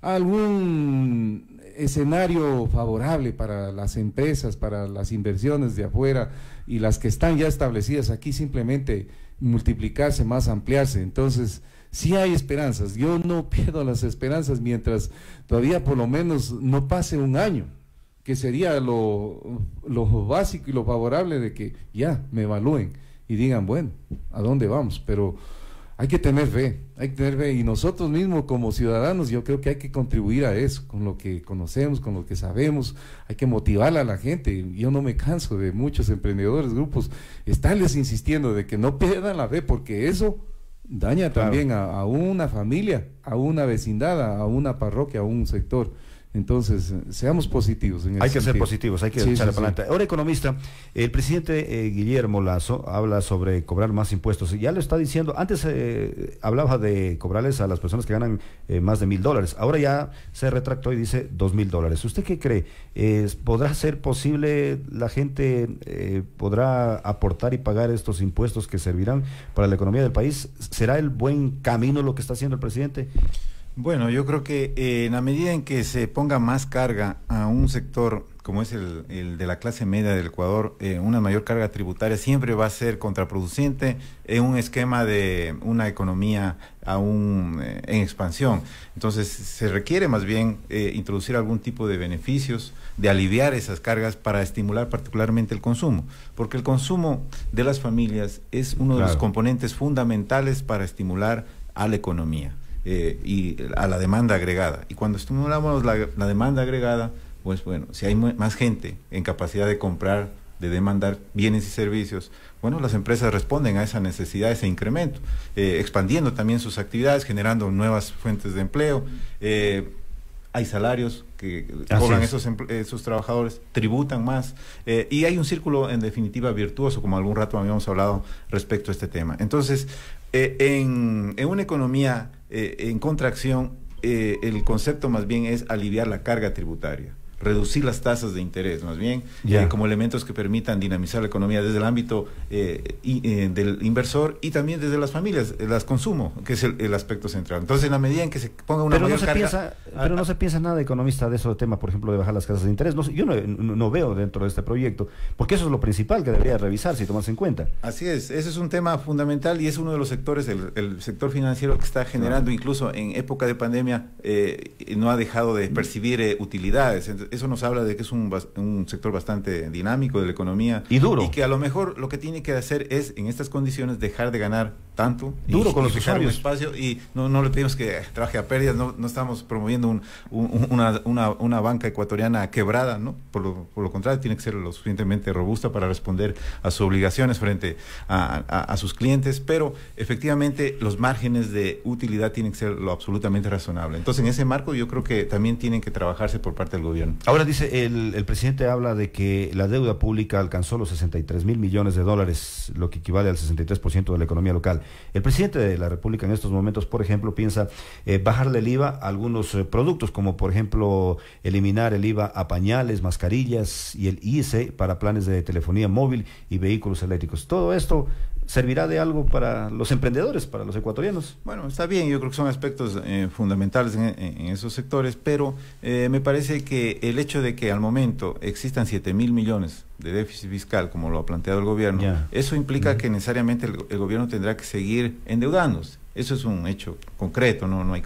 algún escenario favorable para las empresas, para las inversiones de afuera y las que están ya establecidas aquí, simplemente multiplicarse más, ampliarse. Entonces sí hay esperanzas, yo no pierdo las esperanzas mientras todavía por lo menos no pase un año, que sería lo básico y lo favorable de que ya me evalúen y digan, bueno, ¿a dónde vamos? Pero hay que tener fe, y nosotros mismos como ciudadanos yo creo que hay que contribuir a eso, con lo que conocemos, con lo que sabemos, hay que motivar a la gente. Yo no me canso de muchos emprendedores, grupos, estarles insistiendo de que no pierdan la fe, porque eso daña también a una familia, a una vecindad, a una parroquia, a un sector. Entonces, seamos positivos. Hay que ser positivos, hay que echarle para adelante. Ahora, economista, el presidente Guillermo Lasso habla sobre cobrar más impuestos. Ya lo está diciendo, antes hablaba de cobrarles a las personas que ganan más de $1,000. Ahora ya se retractó y dice $2,000. ¿Usted qué cree? ¿Podrá ser posible, la gente podrá aportar y pagar estos impuestos que servirán para la economía del país? ¿Será el buen camino lo que está haciendo el presidente? Bueno, yo creo que en la medida en que se ponga más carga a un sector como es el de la clase media del Ecuador, una mayor carga tributaria siempre va a ser contraproducente en un esquema de una economía aún en expansión. Entonces se requiere más bien introducir algún tipo de beneficios, de aliviar esas cargas para estimular particularmente el consumo, porque el consumo de las familias es uno de los componentes fundamentales para estimular a la economía. Y a la demanda agregada. Y cuando estimulamos la demanda agregada, pues bueno, si hay más gente en capacidad de comprar, de demandar bienes y servicios, bueno, las empresas responden a esa necesidad, a ese incremento, expandiendo también sus actividades, generando nuevas fuentes de empleo. Hay salarios que cobran esos trabajadores, tributan más, y hay un círculo en definitiva virtuoso, como algún rato habíamos hablado respecto a este tema. Entonces, en una economía en contracción, el concepto más bien es aliviar la carga tributaria, reducir las tasas de interés, más bien como elementos que permitan dinamizar la economía desde el ámbito del inversor y también desde las familias, el consumo, que es el aspecto central. Entonces, en la medida en que se ponga una mayor carga... Pero no se piensa nada, economista, de eso de tema, por ejemplo, de bajar las tasas de interés. No, yo no veo dentro de este proyecto, porque eso es lo principal que debería revisarse y tomarse en cuenta. Así es, ese es un tema fundamental y es uno de los sectores, el sector financiero, que está generando, incluso en época de pandemia, no ha dejado de percibir utilidades. Eso nos habla de que es un sector bastante dinámico de la economía. Y duro. Y que a lo mejor lo que tiene que hacer es, en estas condiciones, dejar de ganar tanto. Duro con los usuarios. Espacio, y no le pedimos que trabaje a pérdidas, no estamos promoviendo una banca ecuatoriana quebrada, ¿no? Por lo contrario, tiene que ser lo suficientemente robusta para responder a sus obligaciones frente a sus clientes, pero efectivamente los márgenes de utilidad tienen que ser lo absolutamente razonable. Entonces, en ese marco yo creo que también tienen que trabajarse por parte del gobierno. Ahora dice, el presidente habla de que la deuda pública alcanzó los 63.000 millones de dólares, lo que equivale al 63% de la economía local. El presidente de la República en estos momentos, por ejemplo, piensa bajarle el IVA a algunos productos, como por ejemplo eliminar el IVA a pañales, mascarillas y el ICE para planes de telefonía móvil y vehículos eléctricos. Todo esto servirá de algo para los emprendedores, para los ecuatorianos. Bueno, está bien, yo creo que son aspectos fundamentales en esos sectores, pero me parece que el hecho de que al momento existan 7.000 millones de déficit fiscal, como lo ha planteado el gobierno, eso implica que necesariamente el gobierno tendrá que seguir endeudándose. Eso es un hecho concreto, no hay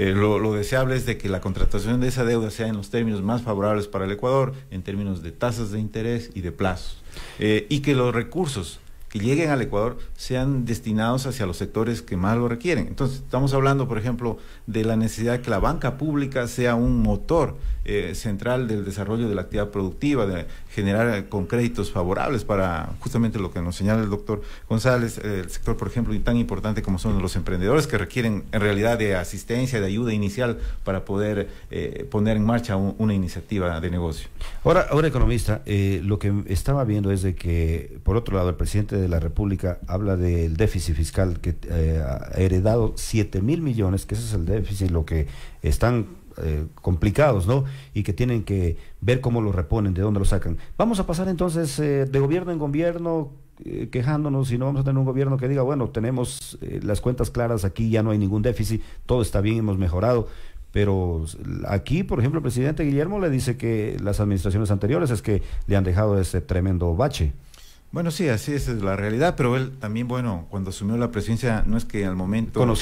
lo deseable es de que la contratación de esa deuda sea en los términos más favorables para el Ecuador, en términos de tasas de interés y de plazos, y que los recursos que lleguen al Ecuador sean destinados hacia los sectores que más lo requieren. Entonces, estamos hablando, por ejemplo, de la necesidad de que la banca pública sea un motor central del desarrollo de la actividad productiva, de generar con créditos favorables para justamente lo que nos señala el doctor González, el sector, por ejemplo, tan importante como son los emprendedores, que requieren en realidad de asistencia, de ayuda inicial para poder poner en marcha una iniciativa de negocio. Ahora economista, lo que estaba viendo es de que, por otro lado, el presidente de la República habla del déficit fiscal que ha heredado 7.000 millones, que ese es el déficit, lo que están complicados, ¿no? Y que tienen que ver cómo lo reponen, de dónde lo sacan. Vamos a pasar entonces de gobierno en gobierno quejándonos, y no vamos a tener un gobierno que diga, bueno, tenemos las cuentas claras, aquí ya no hay ningún déficit, todo está bien, hemos mejorado. Pero aquí, por ejemplo, el presidente Guillermo le dice que las administraciones anteriores es que le han dejado ese tremendo bache. Bueno, sí, así es la realidad, pero él también, bueno, cuando asumió la presidencia, no es que al momento... No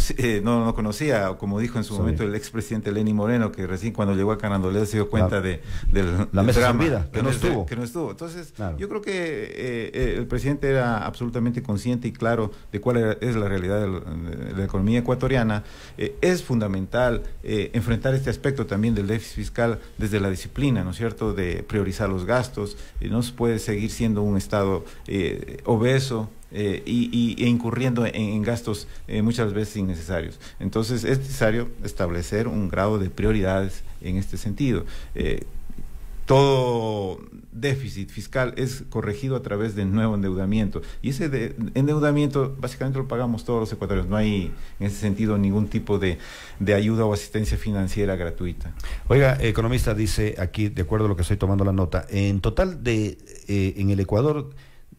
conocía, como dijo en su momento el expresidente Lenín Moreno, que recién cuando llegó a Carandolet se dio cuenta del mesa drama, servida, que no estuvo. Entonces, yo creo que el presidente era absolutamente consciente y claro de cuál es la realidad de la economía ecuatoriana. Es fundamental enfrentar este aspecto también del déficit fiscal desde la disciplina, ¿no es cierto?, de priorizar los gastos. No se puede seguir siendo un Estado obeso e incurriendo en gastos muchas veces innecesarios. Entonces es necesario establecer un grado de prioridades en este sentido. Todo déficit fiscal es corregido a través de nuevo endeudamiento, y ese endeudamiento básicamente lo pagamos todos los ecuatorianos. No hay en ese sentido ningún tipo de ayuda o asistencia financiera gratuita. Oiga, economista, dice aquí, de acuerdo a lo que estoy tomando la nota, en total en el Ecuador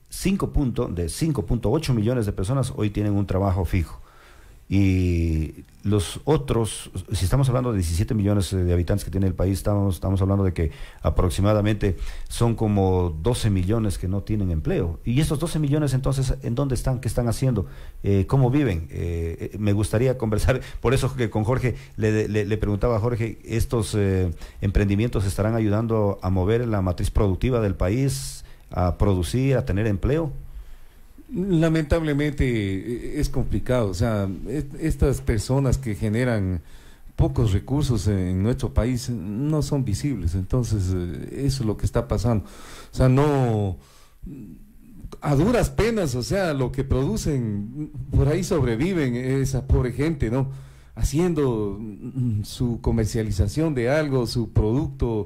5.8 millones de personas hoy tienen un trabajo fijo. Y los otros, si estamos hablando de 17 millones de habitantes que tiene el país, estamos hablando de que aproximadamente son como 12 millones que no tienen empleo. Y estos 12 millones, entonces, ¿en dónde están? ¿Qué están haciendo? ¿Cómo viven? Me gustaría conversar, por eso que con Jorge, le preguntaba a Jorge, ¿estos emprendimientos estarán ayudando a mover la matriz productiva del país, a producir, a tener empleo? Lamentablemente es complicado, o sea, estas personas que generan pocos recursos en nuestro país no son visibles, entonces eso es lo que está pasando, o sea, no, a duras penas, o sea, lo que producen, por ahí sobreviven esa pobre gente, ¿no? Haciendo su comercialización de algo, su producto,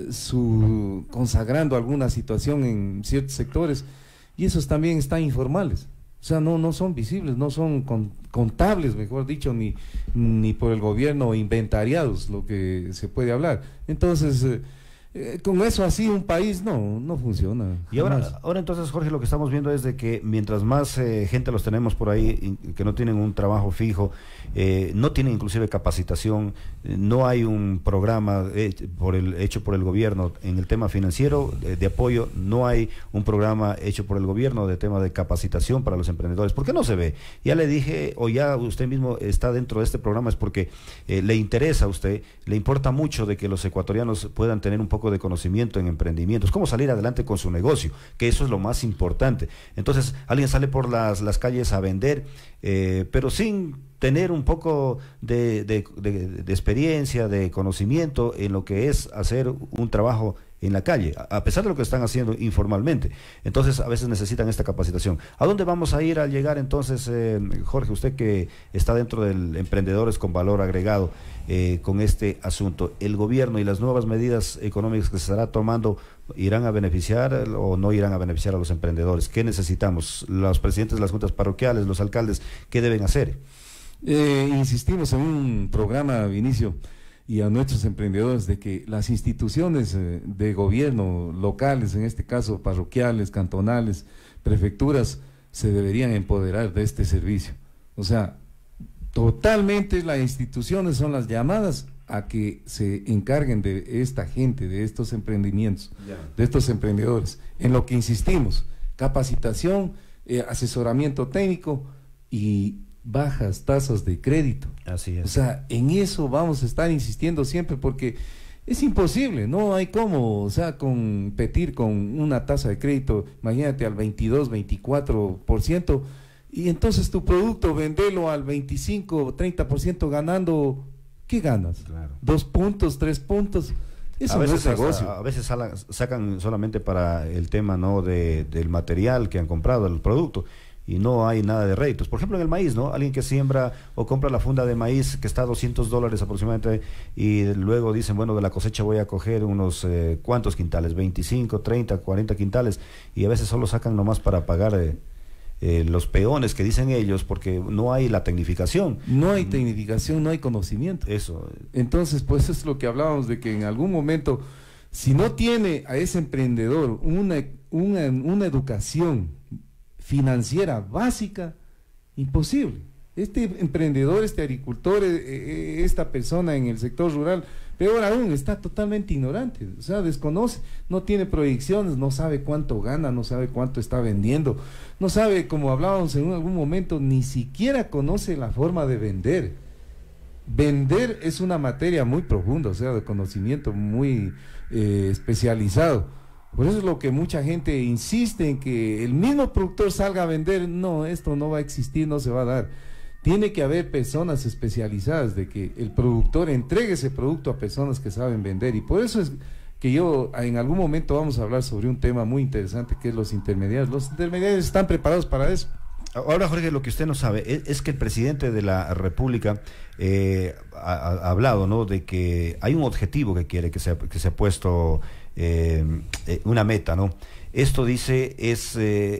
consagrando alguna situación en ciertos sectores. Y esos también están informales. O sea, no son visibles, no son contables, mejor dicho, ni por el gobierno inventariados, lo que se puede hablar. Entonces, con eso así un país no funciona. Y ahora entonces, Jorge, lo que estamos viendo es de que mientras más gente los tenemos por ahí que no tienen un trabajo fijo, no tienen inclusive capacitación, no hay un programa hecho por el gobierno en el tema financiero de apoyo, no hay un programa hecho por el gobierno de tema de capacitación para los emprendedores. ¿Por qué no se ve? Ya le dije, o ya usted mismo está dentro de este programa, es porque le interesa a usted, le importa mucho de que los ecuatorianos puedan tener un poco de conocimiento en emprendimientos, cómo salir adelante con su negocio, que eso es lo más importante. Entonces, alguien sale por las calles a vender, pero sin tener un poco de experiencia, de conocimiento en lo que es hacer un trabajo en la calle, a pesar de lo que están haciendo informalmente. Entonces, a veces necesitan esta capacitación. ¿A dónde vamos a ir al llegar entonces, Jorge, usted que está dentro del Emprendedores con Valor Agregado, con este asunto? ¿El gobierno y las nuevas medidas económicas que se estará tomando irán a beneficiar o no irán a beneficiar a los emprendedores? ¿Qué necesitamos? Los presidentes de las juntas parroquiales, los alcaldes, ¿qué deben hacer? Insistimos en un programa, Vinicio, y a nuestros emprendedores, de que las instituciones de gobierno locales, en este caso parroquiales, cantonales, prefecturas, se deberían empoderar de este servicio. O sea, totalmente las instituciones son las llamadas a que se encarguen de esta gente, de estos emprendimientos, de estos emprendedores. En lo que insistimos, capacitación, asesoramiento técnico y bajas tasas de crédito. Así es. O sea, en eso vamos a estar insistiendo siempre, porque es imposible, no hay cómo, o sea, competir con una tasa de crédito, imagínate, al 22, 24%, y entonces tu producto vendelo al 25, 30% ganando, ¿qué ganas? Claro. 2 puntos, 3 puntos. Eso no es negocio. A veces sacan solamente para el tema, ¿no?, del material que han comprado, el producto, y no hay nada de réditos. Por ejemplo, en el maíz, ¿no? Alguien que siembra o compra la funda de maíz que está a $200 aproximadamente, y luego dicen, bueno, de la cosecha voy a coger unos, ¿cuántos quintales? 25, 30, 40 quintales, y a veces solo sacan nomás para pagar los peones que dicen ellos, porque no hay la tecnificación. No hay tecnificación, no hay conocimiento. Eso. Entonces, pues es lo que hablábamos, de que en algún momento, si no tiene a ese emprendedor una educación financiera básica, imposible. Este emprendedor, este agricultor, esta persona en el sector rural, peor aún, está totalmente ignorante, o sea, desconoce, no tiene proyecciones, no sabe cuánto gana, no sabe cuánto está vendiendo, no sabe, como hablábamos en algún momento, ni siquiera conoce la forma de vender. Vender es una materia muy profunda, o sea, de conocimiento muy especializado. Por eso es lo que mucha gente insiste en que el mismo productor salga a vender. No, esto no va a existir, no se va a dar. Tiene que haber personas especializadas, de que el productor entregue ese producto a personas que saben vender. Y por eso es que yo en algún momento vamos a hablar sobre un tema muy interesante, que es los intermediarios. Los intermediarios están preparados para eso. Ahora, Jorge, lo que usted no sabe es que el presidente de la República ha hablado, ¿no?, de que hay un objetivo que quiere, que se ha puesto, una meta, ¿no? Esto dice es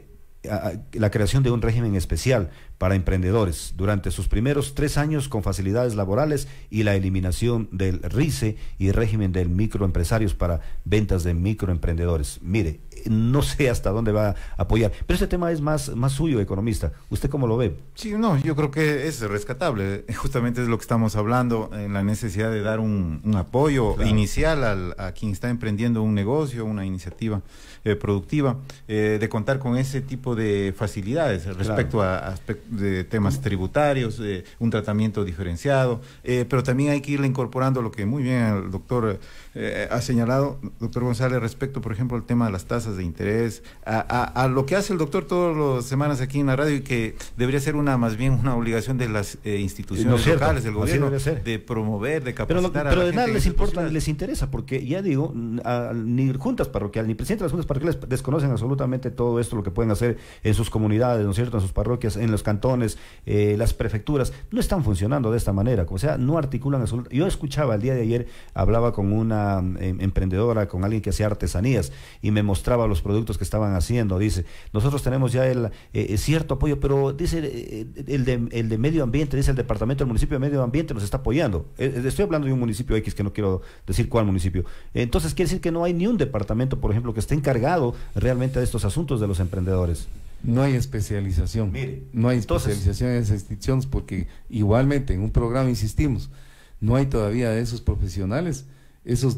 la creación de un régimen especial para emprendedores durante sus primeros 3 años con facilidades laborales y la eliminación del RICE y régimen de microempresarios para ventas de microemprendedores. Mire, no sé hasta dónde va a apoyar, pero este tema es más suyo, economista. ¿Usted cómo lo ve? Sí, no, yo creo que es rescatable. Justamente es lo que estamos hablando, en la necesidad de dar un apoyo inicial a quien está emprendiendo un negocio, una iniciativa productiva, de contar con ese tipo de facilidades respecto a de temas tributarios, un tratamiento diferenciado, pero también hay que irle incorporando lo que muy bien el doctor ha señalado, doctor González, respecto, por ejemplo, al tema de las tasas de interés, a lo que hace el doctor todas las semanas aquí en la radio, y que debería ser más bien una obligación de las instituciones locales, del gobierno, de promover, de capacitar pero de nada les importa, les interesa, porque ya digo, ni juntas parroquiales, ni presidentes de las juntas parroquiales desconocen absolutamente todo esto, lo que pueden hacer en sus comunidades, ¿no es cierto?, en sus parroquias, en los cantones, cantones, las prefecturas, no están funcionando de esta manera, o sea, no articulan absolutamente. Yo escuchaba el día de ayer, hablaba con una emprendedora, con alguien que hacía artesanías, y me mostraba los productos que estaban haciendo. Dice, nosotros tenemos ya cierto apoyo, pero dice el de medio ambiente, dice el departamento del municipio de medio ambiente nos está apoyando. Estoy hablando de un municipio X, que no quiero decir cuál municipio. Entonces quiere decir que no hay ni un departamento, por ejemplo, que esté encargado realmente de estos asuntos de los emprendedores. No hay especialización. Mire, no hay especialización en esas instituciones, porque igualmente en un programa insistimos, no hay todavía esos profesionales, esos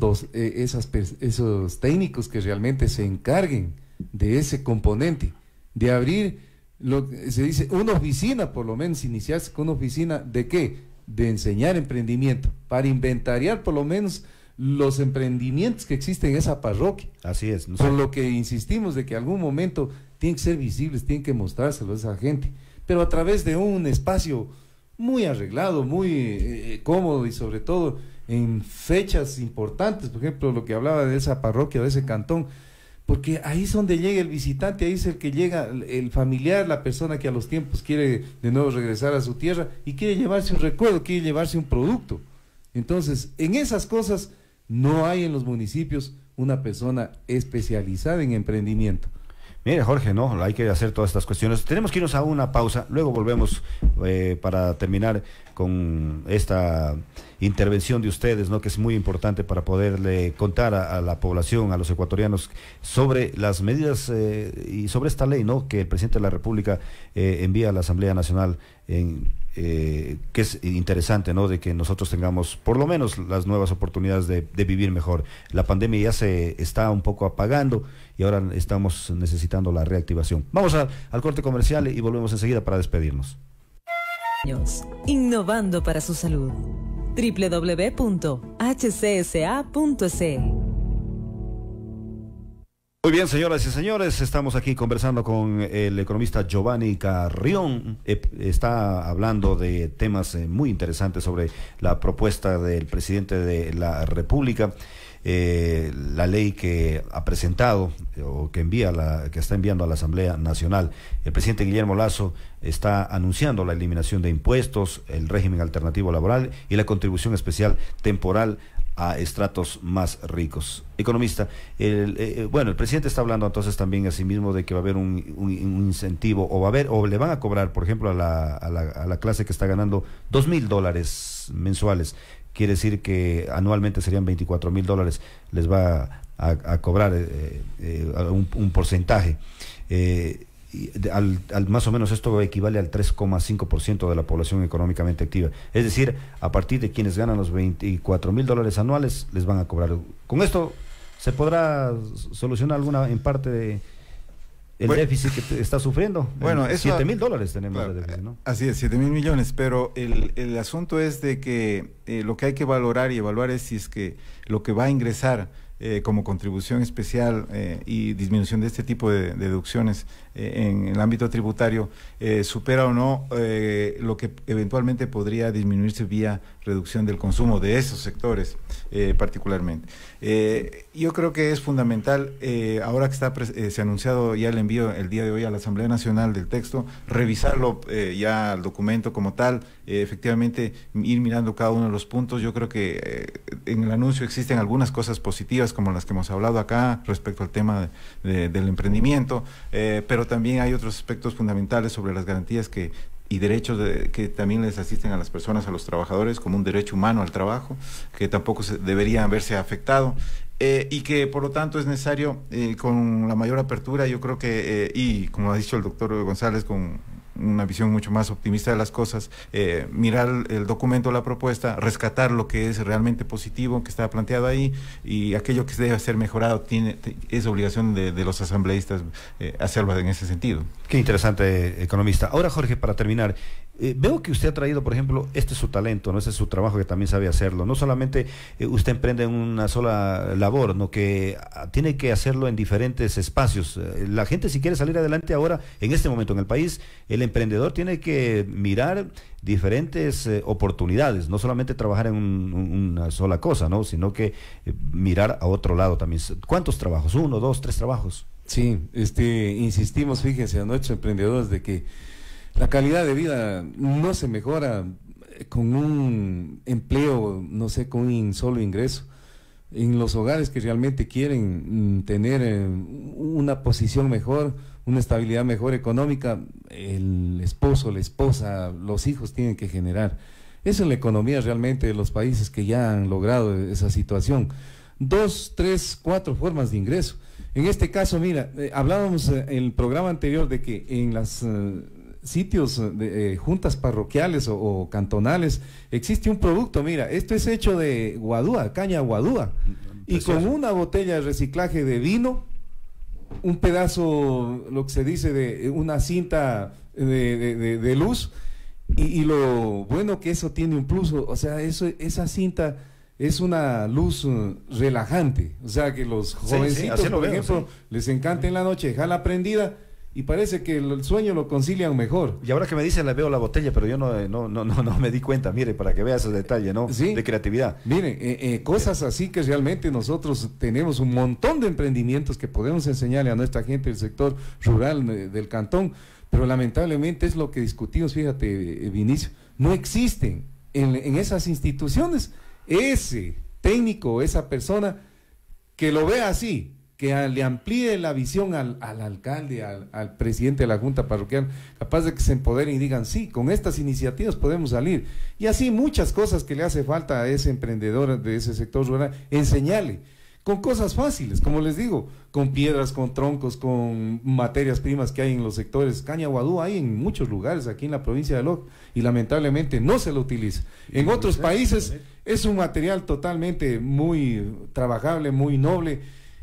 técnicos que realmente se encarguen de ese componente, de abrir lo que se dice una oficina, por lo menos iniciarse con una oficina de ¿qué? De enseñar emprendimiento, para inventariar por lo menos los emprendimientos que existen en esa parroquia. Así es. Por lo que insistimos de que algún momento tienen que ser visibles, tienen que mostrárselo a esa gente, pero a través de un espacio muy arreglado, muy cómodo, y sobre todo en fechas importantes, por ejemplo, lo que hablaba de esa parroquia, de ese cantón, porque ahí es donde llega el visitante, ahí es el que llega, el familiar, la persona que a los tiempos quiere de nuevo regresar a su tierra y quiere llevarse un recuerdo, quiere llevarse un producto. Entonces, en esas cosas no hay en los municipios una persona especializada en emprendimiento. Mire, Jorge, no, hay que hacer todas estas cuestiones. Tenemos que irnos a una pausa, luego volvemos para terminar con esta intervención de ustedes, ¿no?, que es muy importante para poderle contar a la población, a los ecuatorianos, sobre las medidas y sobre esta ley, ¿no?, que el presidente de la República envía a la Asamblea Nacional, que es interesante, ¿no?, de que nosotros tengamos por lo menos las nuevas oportunidades de vivir mejor. La pandemia ya se está un poco apagando y ahora estamos necesitando la reactivación. Vamos al corte comercial y volvemos enseguida para despedirnos. Innovando para su salud. www.hcsa.ce. Muy bien, señoras y señores, estamos aquí conversando con el economista Giovanni Carrión. Está hablando de temas muy interesantes sobre la propuesta del presidente de la República, la ley que ha presentado o que está enviando a la Asamblea Nacional. El presidente Guillermo Lasso está anunciando la eliminación de impuestos, el régimen alternativo laboral y la contribución especial temporal a estratos más ricos. Economista, bueno, el presidente está hablando entonces también asimismo de que va a haber un incentivo, o le van a cobrar, por ejemplo, a la clase que está ganando $2,000 mensuales. Quiere decir que anualmente serían $24,000, les va a cobrar un porcentaje. Más o menos esto equivale al 3,5% de la población económicamente activa. Es decir, a partir de quienes ganan los $24,000 anuales, les van a cobrar. ¿Con esto se podrá solucionar en parte de el déficit que está sufriendo? Bueno, $7,000 tenemos de déficit, ¿no? Así es, 7,000 millones, pero el asunto es de que lo que hay que valorar y evaluar es si es que lo que va a ingresar como contribución especial y disminución de este tipo de deducciones en el ámbito tributario supera o no lo que eventualmente podría disminuirse vía reducción del consumo de esos sectores particularmente. Yo creo que es fundamental, ahora que se ha anunciado ya el envío el día de hoy a la Asamblea Nacional del texto, revisarlo ya al documento como tal, efectivamente ir mirando cada uno de los puntos. Yo creo que en el anuncio existen algunas cosas positivas como las que hemos hablado acá respecto al tema del emprendimiento, pero también hay otros aspectos fundamentales sobre las garantías y derechos que también les asisten a las personas, a los trabajadores, como un derecho humano al trabajo, que tampoco debería verse afectado, y que por lo tanto es necesario con la mayor apertura, yo creo que, y como ha dicho el doctor González, con una visión mucho más optimista de las cosas, mirar el documento, la propuesta, rescatar lo que es realmente positivo que está planteado ahí, y aquello que debe ser mejorado es obligación de los asambleístas hacerlo en ese sentido. Qué interesante, economista. Ahora, Jorge, para terminar, veo que usted ha traído, por ejemplo, este es su talento, ¿no? Este es su trabajo, que también sabe hacerlo. No solamente usted emprende en una sola labor, ¿no?, que tiene que hacerlo en diferentes espacios. La gente, si quiere salir adelante ahora, en este momento en el país, el emprendedor tiene que mirar diferentes oportunidades, no solamente trabajar en una sola cosa, ¿no?, sino que mirar a otro lado también. ¿Cuántos trabajos? ¿1, 2, 3 trabajos? Sí, insistimos, fíjense, a nuestros emprendedores de que La calidad de vida no se mejora con un empleo, no sé, con un solo ingreso. En los hogares que realmente quieren tener una posición mejor, una estabilidad mejor económica, el esposo, la esposa, los hijos tienen que generar. Esa es la economía realmente de los países que ya han logrado esa situación. 2, 3, 4 formas de ingreso. En este caso, mira, hablábamos en el programa anterior de que en las sitios de juntas parroquiales o cantonales existe un producto, mira, esto es hecho de guadúa, caña guadúa, y con una botella de reciclaje de vino, un pedazo, lo que se dice de una cinta de luz, y lo bueno que eso tiene un plus, o sea, esa cinta es una luz relajante, o sea que los jovencitos, por ejemplo, les encanta en la noche dejarla prendida y parece que el sueño lo concilian mejor. Y ahora que me dice, le veo la botella, pero yo no me di cuenta, mire, para que veas el detalle, ¿no? Sí. De creatividad. Miren, cosas así que realmente nosotros tenemos un montón de emprendimientos que podemos enseñarle a nuestra gente del sector rural del cantón, pero lamentablemente es lo que discutimos, fíjate, Vinicio, no existen en esas instituciones ese técnico, esa persona que lo vea así, que le amplíe la visión al alcalde, al presidente de la junta parroquial, capaz de que se empoderen y digan, sí, con estas iniciativas podemos salir. Y así muchas cosas que le hace falta a ese emprendedor de ese sector rural, enseñarle, con cosas fáciles, como les digo, con piedras, con troncos, con materias primas que hay en los sectores. Caña guadúa hay en muchos lugares aquí en la provincia de Loja y lamentablemente no se lo utiliza. En otros países es un material totalmente muy trabajable, muy noble,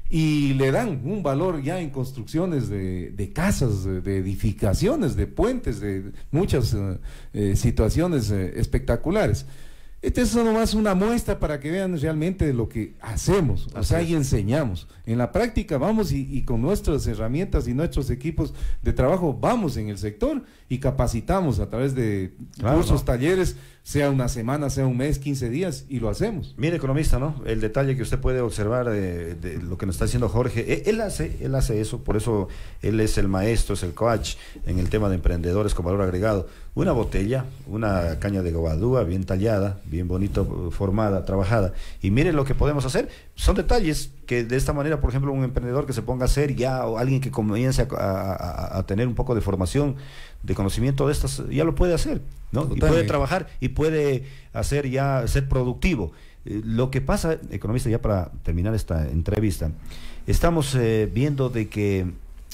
y le dan un valor ya en construcciones de casas, de edificaciones, de puentes, de muchas situaciones espectaculares. Esta es nomás una muestra para que vean realmente de lo que hacemos, o sea, y enseñamos. En la práctica vamos y con nuestras herramientas y nuestros equipos de trabajo vamos en el sector y capacitamos a través de cursos, talleres, sea una semana, sea un mes, 15 días, y lo hacemos. Mire, economista, ¿no? El detalle que usted puede observar de lo que nos está diciendo Jorge, él hace eso, por eso él es el maestro, es el coach en el tema de emprendedores con valor agregado. Una botella, una caña de guadúa bien tallada, bien bonito formada, trabajada, y miren lo que podemos hacer. Son detalles que de esta manera, por ejemplo, un emprendedor que se ponga a hacer ya, o alguien que comience a tener un poco de formación, de conocimiento de estas, ya lo puede hacer, ¿no? Totalmente. Y puede trabajar y puede hacer ya, ser productivo. Lo que pasa, economista, ya para terminar esta entrevista, estamos viendo de que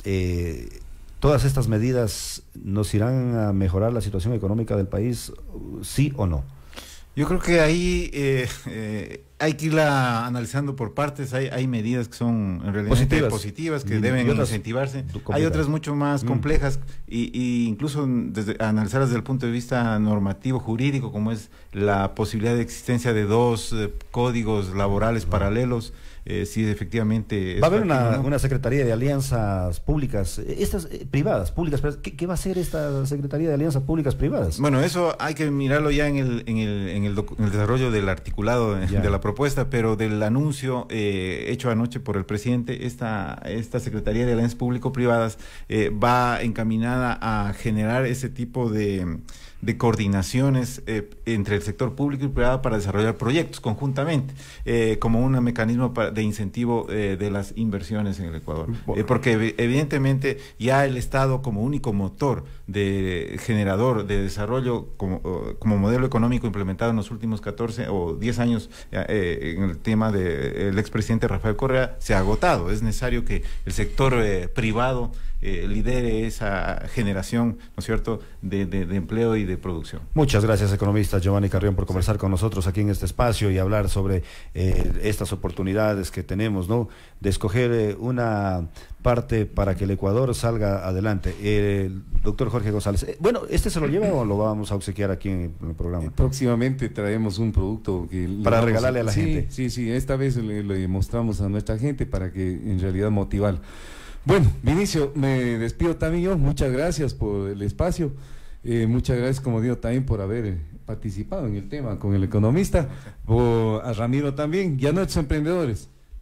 todas estas medidas nos irán a mejorar la situación económica del país, ¿sí o no? Yo creo que ahí hay que irla analizando por partes. Hay medidas que son en realidad positivas que deben incentivarse. Hay otras mucho más complejas y incluso desde analizarlas desde el punto de vista normativo, jurídico, como es la posibilidad de existencia de dos códigos laborales paralelos. Sí, efectivamente. Va a haber una Secretaría de Alianzas Públicas, estas privadas, públicas. ¿Qué va a hacer esta Secretaría de Alianzas Públicas privadas? Bueno, eso hay que mirarlo ya en el desarrollo del articulado de la propuesta, pero del anuncio hecho anoche por el presidente, esta Secretaría de Alianzas Público-Privadas va encaminada a generar ese tipo de coordinaciones entre el sector público y privado para desarrollar proyectos conjuntamente, como un mecanismo de incentivo de las inversiones en el Ecuador. Porque evidentemente ya el Estado, como único motor de generador de desarrollo, como modelo económico implementado en los últimos 14 o 10 años en el tema del expresidente Rafael Correa, se ha agotado. Es necesario que el sector privado lidere esa generación, ¿no es cierto?, de empleo y de producción. Muchas gracias, economista Giovanni Carrión, por conversar con nosotros aquí en este espacio y hablar sobre estas oportunidades que tenemos, ¿no?, de escoger una parte para que el Ecuador salga adelante. El doctor Jorge González, bueno, ¿se lo lleva o lo vamos a obsequiar aquí en el programa? Próximamente traemos un producto para regalarle a la gente. Sí, esta vez le mostramos a nuestra gente para que en realidad motivar. Bueno, Vinicio, me despido también yo. Muchas gracias por el espacio. Muchas gracias, como digo, también por haber participado en el tema con el economista. A Ramiro también, y a nuestros emprendedores.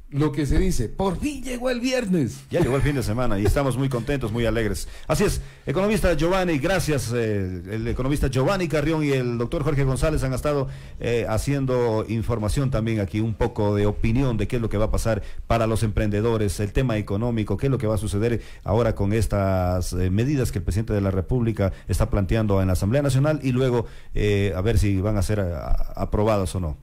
lo que se dice, por fin llegó el viernes. Ya llegó el fin de semana y estamos muy contentos, muy alegres. Así es, economista Giovanni, gracias. El economista Giovanni Carrión y el doctor Jorge González han estado haciendo información también aquí, un poco de opinión de qué es lo que va a pasar para los emprendedores, el tema económico, qué es lo que va a suceder ahora con estas medidas que el presidente de la República está planteando en la Asamblea Nacional y luego a ver si van a ser aprobadas o no.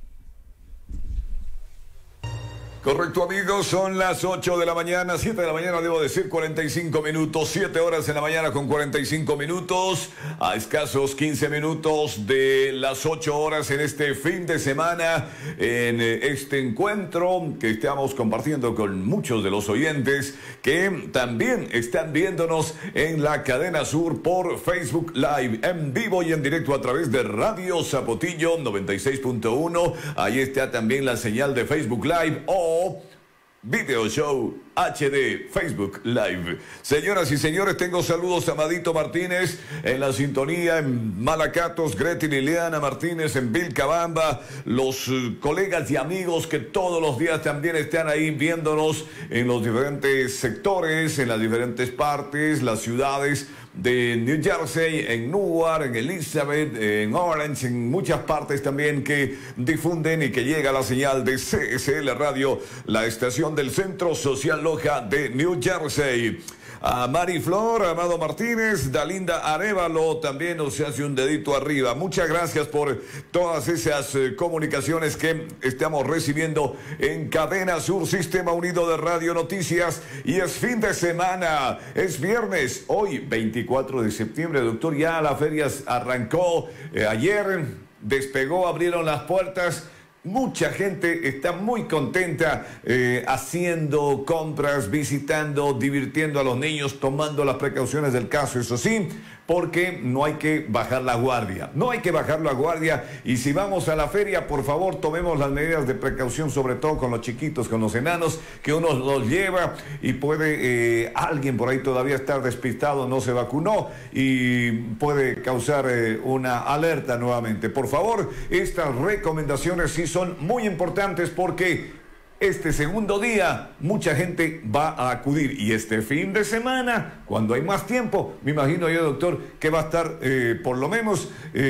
Correcto, amigos, son las 8 de la mañana, 7 de la mañana, debo decir, 45 minutos, 7 horas en la mañana con 45 minutos, a escasos 15 minutos de las 8 horas en este fin de semana, en este encuentro que estamos compartiendo con muchos de los oyentes que también están viéndonos en la cadena Sur por Facebook Live, en vivo y en directo a través de Radio Zapotillo 96.1, ahí está también la señal de Facebook Live o Video Show HD Facebook Live. Señoras y señores, tengo saludos a Amadito Martínez en la sintonía en Malacatos, Greti Liliana Martínez en Vilcabamba, los colegas y amigos que todos los días también están ahí viéndonos en los diferentes sectores, en las diferentes partes, las ciudades de New Jersey, en Newark, en Elizabeth, en Orange, en muchas partes también que difunden y que llega la señal de CSL Radio, la estación del Centro Social Loja de New Jersey. A Mariflor, Amado Martínez, Dalinda Arévalo también nos hace un dedito arriba. Muchas gracias por todas esas comunicaciones que estamos recibiendo en Cadena Sur, Sistema Unido de Radio Noticias. Y es fin de semana, es viernes, hoy 24 de septiembre, doctor, ya la feria arrancó ayer, despegó, abrieron las puertas. Mucha gente está muy contenta haciendo compras, visitando, divirtiendo a los niños, tomando las precauciones del caso, eso sí, porque no hay que bajar la guardia, no hay que bajar la guardia, y si vamos a la feria, por favor, tomemos las medidas de precaución, sobre todo con los chiquitos, con los enanos, que uno los lleva y puede, alguien por ahí todavía estar despistado, no se vacunó y puede causar una alerta nuevamente. Por favor, estas recomendaciones sí son muy importantes porque este segundo día mucha gente va a acudir y este fin de semana, cuando hay más tiempo, me imagino yo, doctor, que va a estar por lo menos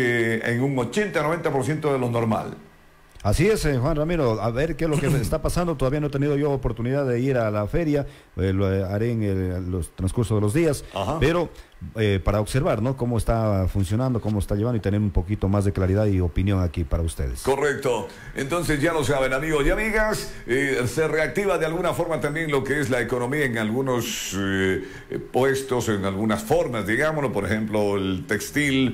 en un 80-90% de lo normal. Así es, Juan Ramiro, a ver qué es lo que está pasando. Todavía no he tenido yo oportunidad de ir a la feria, lo haré en los transcurso de los días. Ajá. Pero para observar, ¿no?, cómo está funcionando, cómo está llevando y tener un poquito más de claridad y opinión aquí para ustedes. Correcto. Entonces ya lo saben, amigos y amigas, se reactiva de alguna forma también lo que es la economía en algunos puestos, en algunas formas, digámoslo, por ejemplo, el textil,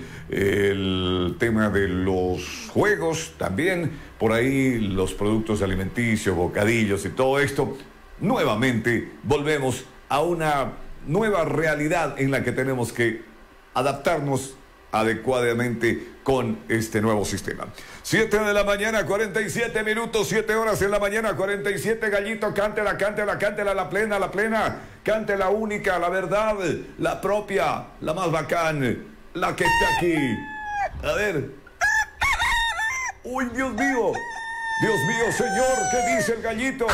el tema de los juegos también, por ahí los productos alimenticios, bocadillos y todo esto. Nuevamente volvemos a una nueva realidad en la que tenemos que adaptarnos adecuadamente con este nuevo sistema. 7 de la mañana, 47 minutos, 7 horas en la mañana, 47, Gallito, cántela, cántela, cántela, la plena, cante la única, la verdad, la propia, la más bacán, la que está aquí. A ver. ¡Uy, Dios mío! Dios mío, señor, ¿qué dice el gallito?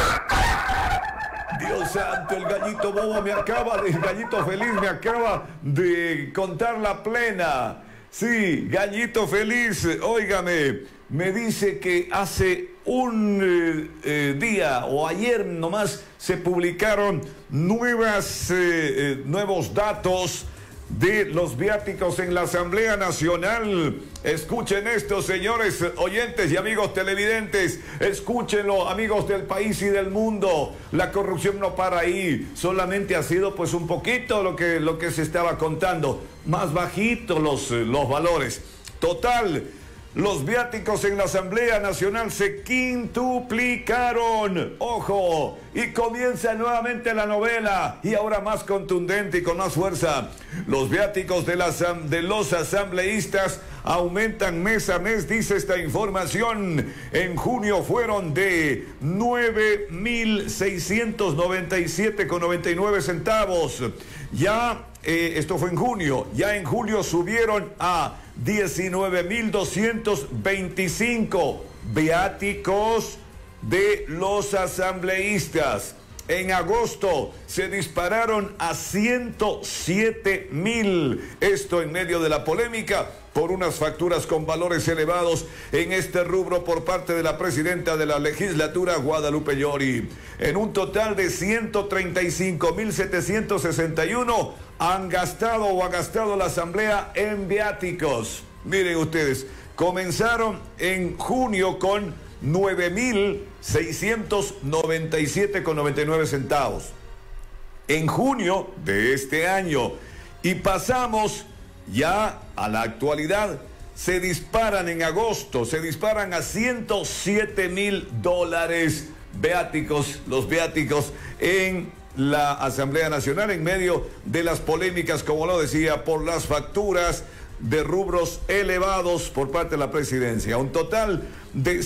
Dios santo, el gallito bobo el gallito feliz me acaba de contar la plena. Sí, gallito feliz, óigame, me dice que hace un día o ayer nomás se publicaron nuevos datos de los viáticos en la Asamblea Nacional. Escuchen esto, señores oyentes y amigos televidentes, escúchenlo, amigos del país y del mundo. La corrupción no para ahí, solamente ha sido pues un poquito lo que se estaba contando, más bajitos los valores. Total, los viáticos en la Asamblea Nacional se quintuplicaron. ¡Ojo! Y comienza nuevamente la novela, y ahora más contundente y con más fuerza. Los viáticos de los asambleístas aumentan mes a mes, dice esta información. En junio fueron de 9.697,99 centavos. Ya, esto fue en junio, ya en julio subieron a 19.225 viáticos de los asambleístas. En agosto se dispararon a 107,000. Esto en medio de la polémica por unas facturas con valores elevados en este rubro por parte de la presidenta de la legislatura, Guadalupe Llori. En un total de 135,761 ha gastado la asamblea en viáticos. Miren ustedes, comenzaron en junio con 9,697,99 centavos. En junio de este año. Y pasamos ya a la actualidad. Se disparan en agosto, se disparan a 107,000 dólares viáticos, los viáticos en la Asamblea Nacional en medio de las polémicas, como lo decía, por las facturas de rubros elevados por parte de la presidencia. Un total de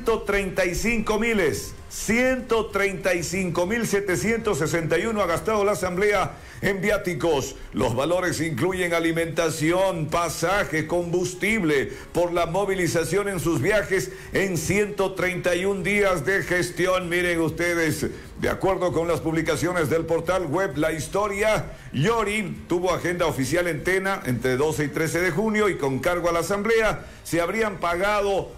135,761 ha gastado la asamblea en viáticos. Los valores incluyen alimentación, pasaje, combustible por la movilización en sus viajes en 131 días de gestión. Miren ustedes, de acuerdo con las publicaciones del portal web La Historia, Llori tuvo agenda oficial en Tena entre 12 y 13 de junio y con cargo a la asamblea se habrían pagado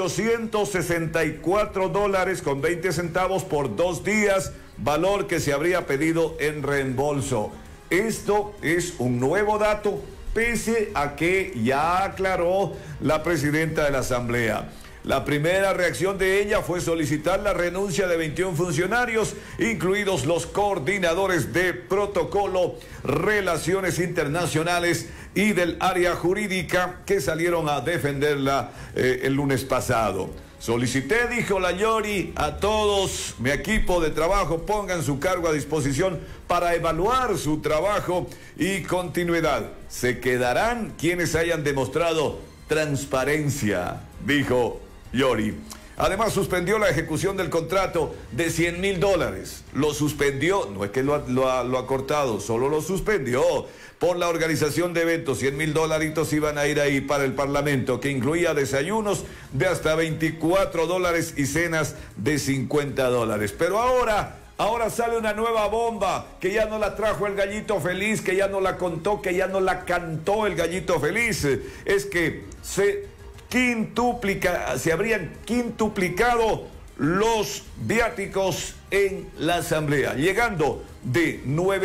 864 dólares con 20 centavos por 2 días, valor que se habría pedido en reembolso. Esto es un nuevo dato, pese a que ya aclaró la presidenta de la asamblea. La primera reacción de ella fue solicitar la renuncia de 21 funcionarios, incluidos los coordinadores de protocolo, relaciones internacionales y del área jurídica, que salieron a defenderla el lunes pasado. Solicité, dijo la Llori, a todos mi equipo de trabajo pongan su cargo a disposición para evaluar su trabajo y continuidad. Se quedarán quienes hayan demostrado transparencia, dijo Llori. Además suspendió la ejecución del contrato de 100,000 dólares. Lo suspendió, no es que lo ha cortado, solo lo suspendió por la organización de eventos. 100,000 dolaritos iban a ir ahí para el Parlamento, que incluía desayunos de hasta 24 dólares y cenas de 50 dólares. Pero ahora sale una nueva bomba, que ya no la trajo el Gallito Feliz, que ya no la contó, que ya no la cantó el Gallito Feliz. Es que se habrían quintuplicado los viáticos en la asamblea, llegando de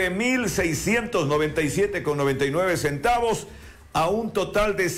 9,697,99 centavos a un total de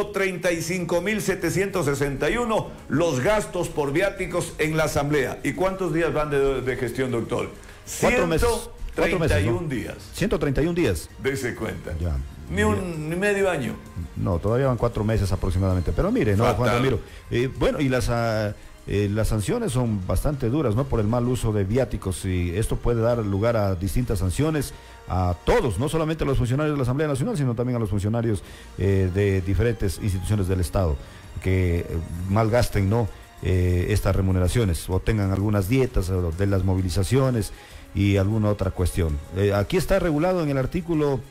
135,761 los gastos por viáticos en la asamblea. ¿Y cuántos días van de gestión, doctor? 4 meses. 131 días. 131 días. Dese cuenta. Ya. Ni medio año. No, todavía van 4 meses aproximadamente. Pero mire, ¿no, Juan Ramiro? Bueno, y las sanciones son bastante duras, ¿no? Por el mal uso de viáticos, y esto puede dar lugar a distintas sanciones a todos, no solamente a los funcionarios de la Asamblea Nacional, sino también a los funcionarios de diferentes instituciones del Estado, que malgasten, ¿no? Estas remuneraciones, o tengan algunas dietas de las movilizaciones y alguna otra cuestión. Aquí está regulado en el artículo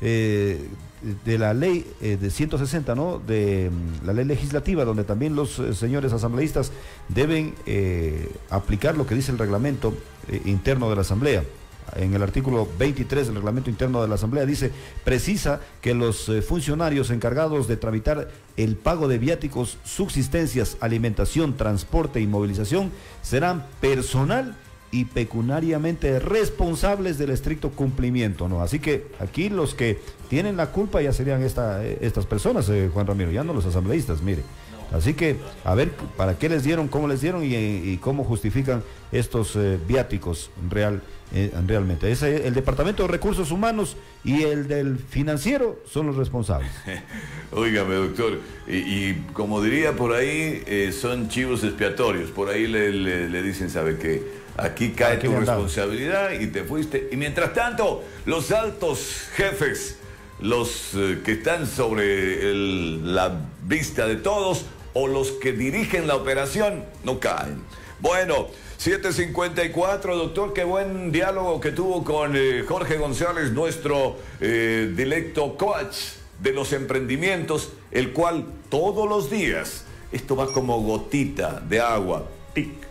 de la ley de 160, ¿no? De la ley legislativa, donde también los señores asambleístas deben aplicar lo que dice el reglamento interno de la Asamblea. En el artículo 23 del reglamento interno de la Asamblea precisa que los funcionarios encargados de tramitar el pago de viáticos, subsistencias, alimentación, transporte y movilización serán personal y pecuniariamente responsables del estricto cumplimiento, ¿no? Así que aquí los que tienen la culpa ya serían estas personas, Juan Ramiro, ya no los asambleístas, mire. Así que, a ver, ¿para qué les dieron, cómo les dieron y cómo justifican estos viáticos realmente? El Departamento de Recursos Humanos y el del Financiero son los responsables. Óigame, doctor, y como diría por ahí, son chivos expiatorios. Por ahí le dicen, ¿sabe qué? Aquí cae tu responsabilidad y te fuiste. Y mientras tanto, los altos jefes, los que están sobre la vista de todos, o los que dirigen la operación, no caen. Bueno, 7:54, doctor, qué buen diálogo que tuvo con Jorge González, nuestro directo coach de los emprendimientos, el cual todos los días, esto va como gotita de agua, pic,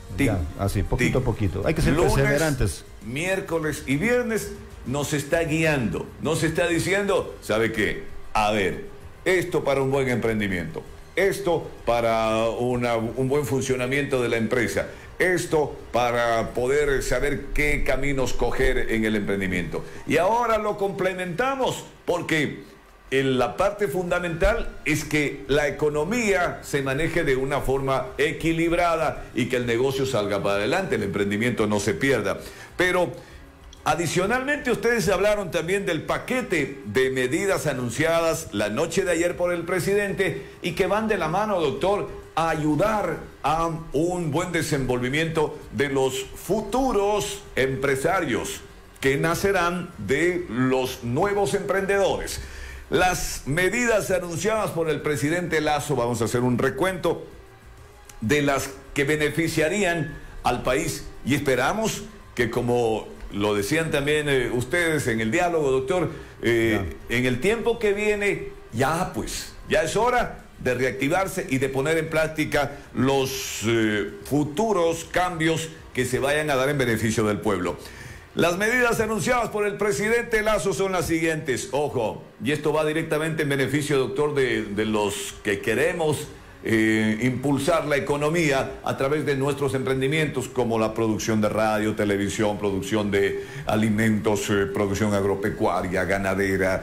así, poquito a poquito. Hay que ser perseverantes. Miércoles y viernes nos está guiando, nos está diciendo, ¿sabe qué? A ver, esto para un buen emprendimiento, esto para un buen funcionamiento de la empresa, esto para poder saber qué caminos coger en el emprendimiento. Y ahora lo complementamos porque la parte fundamental es que la economía se maneje de una forma equilibrada y que el negocio salga para adelante, el emprendimiento no se pierda. Pero adicionalmente ustedes hablaron también del paquete de medidas anunciadas la noche de ayer por el presidente y que van de la mano, doctor, a ayudar a un buen desenvolvimiento de los futuros empresarios que nacerán de los nuevos emprendedores. Las medidas anunciadas por el presidente Lasso, vamos a hacer un recuento de las que beneficiarían al país y esperamos que, como lo decían también ustedes en el diálogo, doctor, en el tiempo que viene ya es hora de reactivarse y de poner en práctica los futuros cambios que se vayan a dar en beneficio del pueblo. Las medidas anunciadas por el presidente Lasso son las siguientes, ojo, y esto va directamente en beneficio, doctor, de los que queremos impulsar la economía a través de nuestros emprendimientos como la producción de radio, televisión, producción de alimentos, producción agropecuaria, ganadera,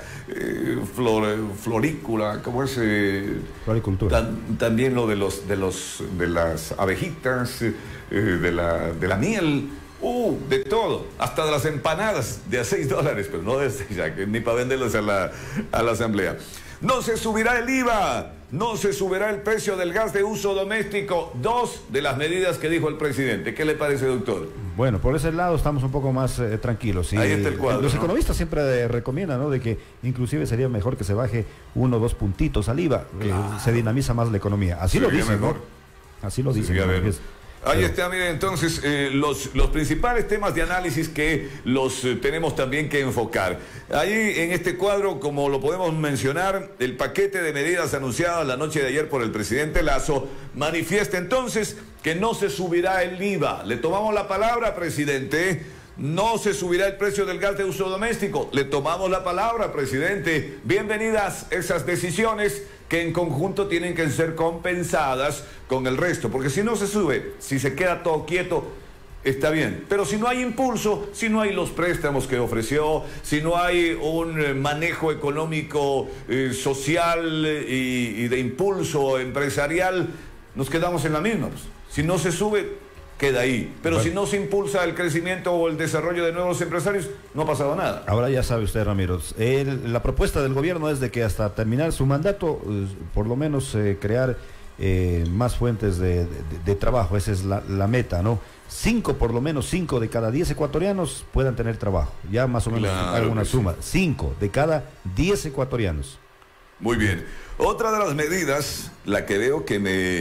florícola, ¿cómo es? Floricultura. También lo de las abejitas, de la miel. De todo, hasta de las empanadas de a $6, pero no de ni para venderlas a la asamblea. No se subirá el IVA, no se subirá el precio del gas de uso doméstico. Dos de las medidas que dijo el presidente. ¿Qué le parece, doctor? Bueno, por ese lado estamos un poco más tranquilos. Ahí está el cuadro. Los economistas siempre recomiendan, ¿no?, de que inclusive sería mejor que se baje 1 o 2 puntitos al IVA, se dinamiza más la tenemos así lo dicen, ¿no? Así lo dicen. Ahí está, miren, entonces, los principales temas de análisis que los tenemos también que enfocar. Ahí en este cuadro, como lo podemos mencionar, el paquete de medidas anunciadas la noche de ayer por el presidente Lasso manifiesta entonces que no se subirá el IVA. Le tomamos la palabra, presidente. No se subirá el precio del gas de uso doméstico. Le tomamos la palabra, presidente. Bienvenidas esas decisiones que en conjunto tienen que ser compensadas con el resto. Porque si no se sube, si se queda todo quieto, está bien. Pero si no hay impulso, si no hay los préstamos que ofreció, si no hay un manejo económico, social y de impulso empresarial, nos quedamos en la misma. Si no se sube, queda ahí. Pero si no se impulsa el crecimiento o el desarrollo de nuevos empresarios, no ha pasado nada. Ahora ya sabe usted, Ramiro, la propuesta del gobierno es de que hasta terminar su mandato, por lo menos crear más fuentes de trabajo. Esa es la meta, ¿no? Por lo menos 5 de cada 10 ecuatorianos puedan tener trabajo. Ya más o menos alguna suma. 5 de cada 10 ecuatorianos. Muy bien. Otra de las medidas, la que veo que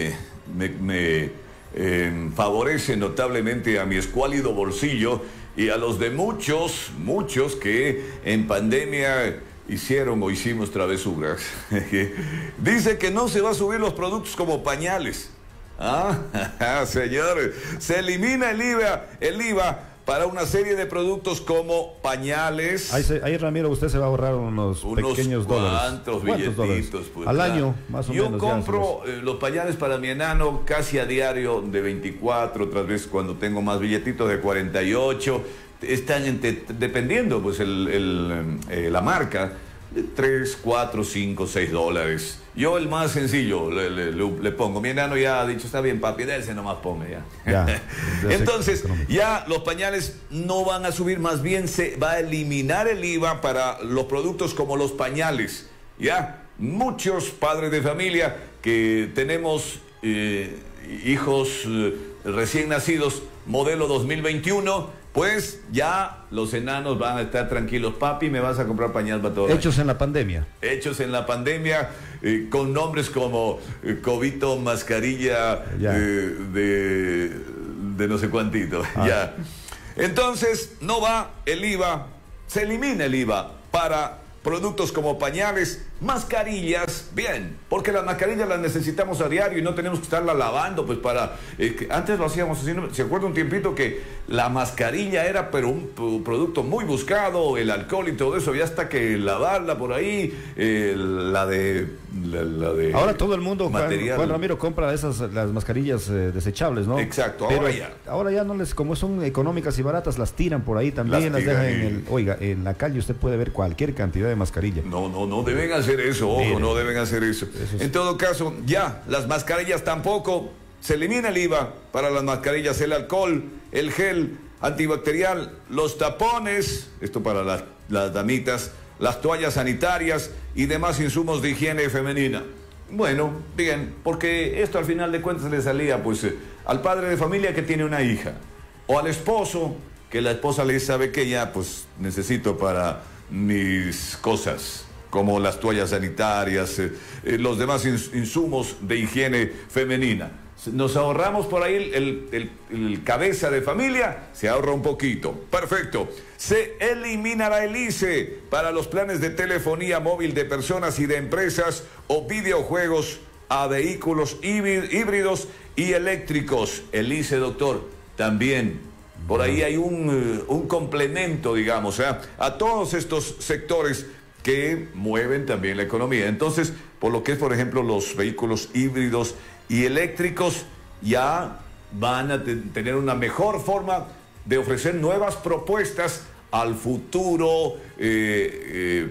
me favorece notablemente a mi escuálido bolsillo y a los de muchos que en pandemia hicieron o hicimos travesuras. Dice que no se va a subir los productos como pañales. Señor, se elimina el IVA para una serie de productos como pañales. Ahí, Ramiro, usted se va a ahorrar unos pequeños dólares. ¿Cuántos billetitos? Pues, al año, más o menos. Yo compro los pañales para mi enano casi a diario de 24, otras veces cuando tengo más billetitos de 48. Están dependiendo, pues, la marca, de 3, 4, 5, 6 dólares. Yo el más sencillo le pongo. Mi enano ya ha dicho, está bien, papi, dése nomás ponme ya. Entonces, ya los pañales no van a subir, más bien se va a eliminar el IVA para los productos como los pañales. Ya, muchos padres de familia que tenemos hijos recién nacidos, modelo 2021, pues ya los enanos van a estar tranquilos. Papi, me vas a comprar pañal para todo. Hechos en la pandemia. Hechos en la pandemia, con nombres como Cobito, mascarilla de no sé cuántito. Ya. Entonces, no va el IVA, se elimina el IVA para productos como pañales Mascarillas, bien, porque las mascarillas las necesitamos a diario y no tenemos que estarlas lavando, pues para... antes lo hacíamos así, ¿se acuerda un tiempito que la mascarilla era pero un producto muy buscado, el alcohol y todo eso, ya hasta que lavarla por ahí, la de ahora todo el mundo, material. Juan Ramiro, compra las mascarillas desechables, ¿no? Exacto, pero ahora ya no les, como son económicas y baratas, las tiran por ahí también, las dejan oiga, en la calle usted puede ver cualquier cantidad de mascarilla. No deben hacer eso, ojo, mire, no deben hacer eso. En todo caso, ya, las mascarillas tampoco, se elimina el IVA para las mascarillas, el alcohol, el gel antibacterial, los tapones, esto para las damitas, las toallas sanitarias y demás insumos de higiene femenina. Bueno, bien, porque esto al final de cuentas le salía pues al padre de familia que tiene una hija, o al esposo, que la esposa le sabe que ya pues necesito para mis cosas, como las toallas sanitarias, los demás insumos de higiene femenina. Nos ahorramos por ahí el cabeza de familia, se ahorra un poquito. Perfecto. Se eliminará el ICE para los planes de telefonía móvil de personas y de empresas o videojuegos a vehículos híbridos y eléctricos. El ICE, doctor, también. Por ahí hay un complemento, digamos, a todos estos sectores que mueven también la economía. Entonces, por lo que es, por ejemplo, los vehículos híbridos y eléctricos ya van a tener una mejor forma de ofrecer nuevas propuestas al futuro el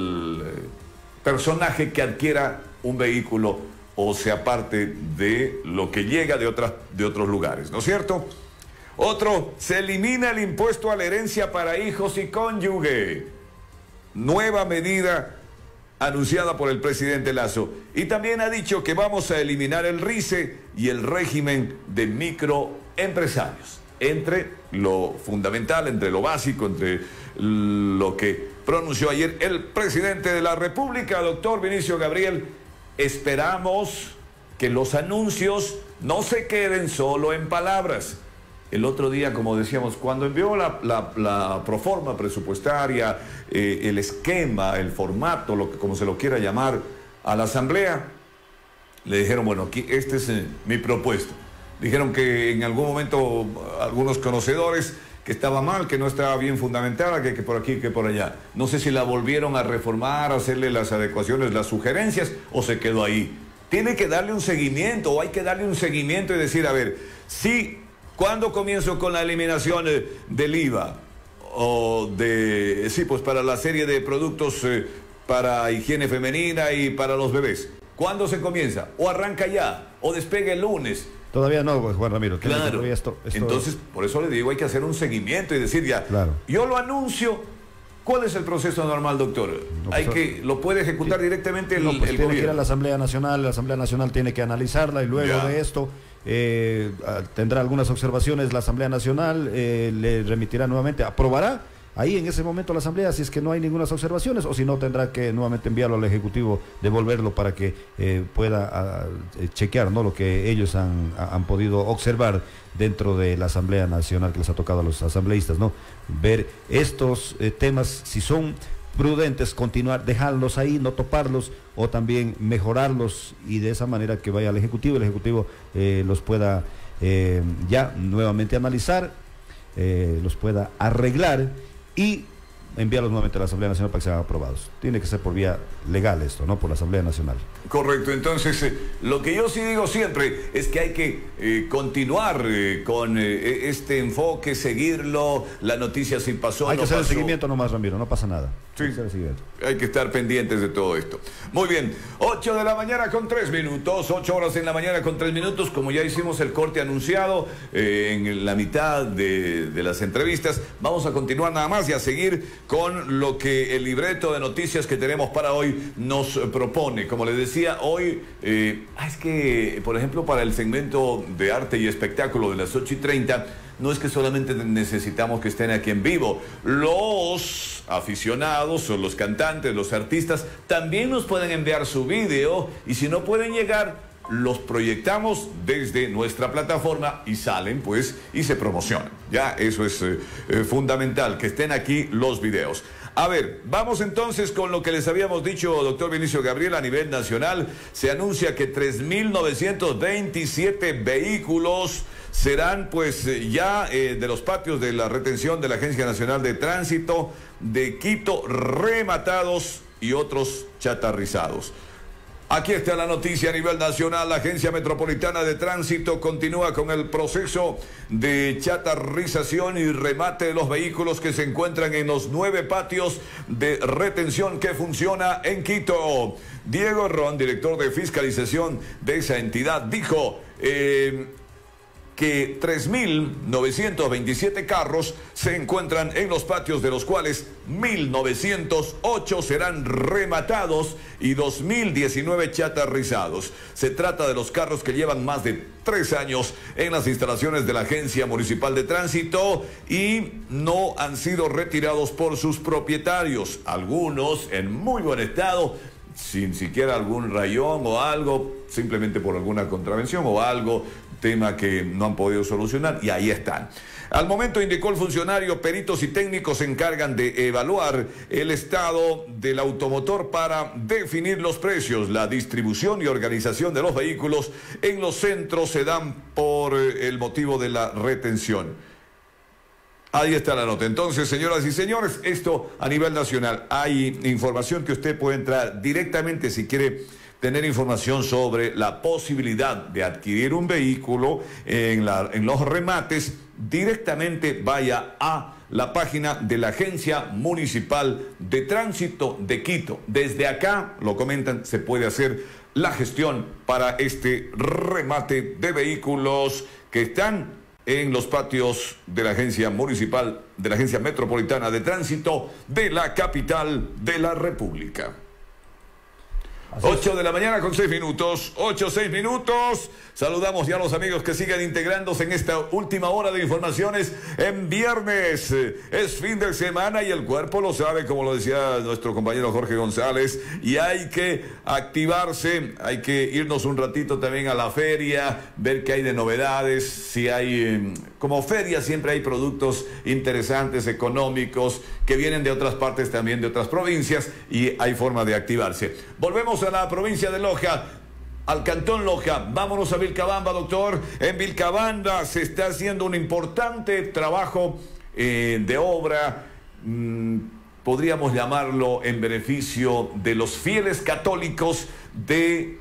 personaje que adquiera un vehículo o sea parte de lo que llega de otros lugares, ¿no es cierto? Otro, se elimina el impuesto a la herencia para hijos y cónyuge. Nueva medida anunciada por el presidente Lasso. Y también ha dicho que vamos a eliminar el RICE y el régimen de microempresarios. Entre lo fundamental, entre lo básico, entre lo que pronunció ayer el presidente de la República, doctor Vinicio Gabriel, esperamos que los anuncios no se queden solo en palabras. El otro día, como decíamos, cuando envió la proforma presupuestaria, el esquema, el formato, como se lo quiera llamar, a la Asamblea, le dijeron, bueno, aquí esta es mi propuesta. Dijeron que en algún momento algunos conocedores que estaba mal, que no estaba bien fundamentada, que por aquí, que por allá. No sé si la volvieron a reformar, hacerle las adecuaciones, las sugerencias, o se quedó ahí. Tiene que darle un seguimiento, o hay que darle un seguimiento y decir, a ver, sí. ¿Cuándo comienzo con la eliminación del IVA? O sí, pues para la serie de productos para higiene femenina y para los bebés. ¿Cuándo se comienza? ¿O arranca ya? ¿O despegue el lunes? Todavía no, Juan Ramiro. Claro. Entonces, por eso le digo, hay que hacer un seguimiento y decir ya, claro, yo lo anuncio. ¿Cuál es el proceso normal, doctor? No, ¿lo puede ejecutar directamente el tiene gobierno? Que ir a la Asamblea Nacional tiene que analizarla y luego de esto tendrá algunas observaciones la Asamblea Nacional, le remitirá nuevamente, aprobará ahí en ese momento la Asamblea si es que no hay ninguna observaciones, o si no tendrá que nuevamente enviarlo al Ejecutivo, devolverlo para que pueda chequear, ¿no?, lo que ellos han podido observar dentro de la Asamblea Nacional, que les ha tocado a los asambleístas, ¿no? Ver estos temas, si son prudentes, continuar, dejarlos ahí, no toparlos, o también mejorarlos, y de esa manera que vaya al Ejecutivo, el Ejecutivo los pueda ya nuevamente analizar, los pueda arreglar y enviarlos nuevamente a la Asamblea Nacional para que sean aprobados. Tiene que ser por vía legal esto, ¿no?, por la Asamblea Nacional. Correcto. Entonces, lo que yo sí digo siempre es que hay que continuar con este enfoque, seguirlo, la noticia si pasó, hay que hacer el seguimiento nomás, Ramiro, no pasa nada. Sí, hay que estar pendientes de todo esto. Muy bien, 8 de la mañana con 3 minutos, 8 horas en la mañana con 3 minutos, como ya hicimos el corte anunciado en la mitad de las entrevistas, vamos a continuar nada más y a seguir con lo que el libreto de noticias que tenemos para hoy nos propone. Como les decía, hoy, es que, por ejemplo, para el segmento de arte y espectáculo de las 8:30, no es que solamente necesitamos que estén aquí en vivo. Los aficionados o los cantantes, los artistas, también nos pueden enviar su video, y si no pueden llegar, los proyectamos desde nuestra plataforma y salen pues y se promocionan. Ya eso es fundamental, que estén aquí los videos. A ver, vamos entonces con lo que les habíamos dicho, doctor Vinicio Gabriel, a nivel nacional. Se anuncia que 3.927 vehículos serán pues ya de los patios de la retención de la Agencia Nacional de Tránsito de Quito rematados y otros chatarrizados. Aquí está la noticia a nivel nacional. La Agencia Metropolitana de Tránsito continúa con el proceso de chatarrización y remate de los vehículos que se encuentran en los 9 patios de retención que funciona en Quito. Diego Ron, director de fiscalización de esa entidad, dijo que 3.927 carros se encuentran en los patios, de los cuales 1.908 serán rematados y 2.019 chatarrizados. Se trata de los carros que llevan más de 3 años en las instalaciones de la Agencia Municipal de Tránsito y no han sido retirados por sus propietarios. Algunos en muy buen estado, sin siquiera algún rayón o algo, simplemente por alguna contravención o algo, tema que no han podido solucionar, y ahí están. Al momento, indicó el funcionario, peritos y técnicos se encargan de evaluar el estado del automotor para definir los precios. La distribución y organización de los vehículos en los centros se dan por el motivo de la retención. Ahí está la nota. Entonces, señoras y señores, esto a nivel nacional. Hay información que usted puede entrar directamente si quiere tener información sobre la posibilidad de adquirir un vehículo en los remates. Directamente vaya a la página de la Agencia Municipal de Tránsito de Quito. Desde acá, lo comentan, se puede hacer la gestión para este remate de vehículos que están en los patios de la Agencia Municipal, de la Agencia Metropolitana de Tránsito de la capital de la República. 8 de la mañana con 6 minutos, 6 minutos. Saludamos ya a los amigos que siguen integrándose en esta última hora de informaciones en viernes. Es fin de semana y el cuerpo lo sabe, como lo decía nuestro compañero Jorge González, y hay que activarse, hay que irnos un ratito también a la feria, ver qué hay de novedades, si hay, como feria siempre hay productos interesantes, económicos, que vienen de otras partes también, de otras provincias, y hay forma de activarse. Volvemos a la provincia de Loja, al cantón Loja. Vámonos a Vilcabamba, doctor. En Vilcabamba se está haciendo un importante trabajo de obra, podríamos llamarlo en beneficio de los fieles católicos de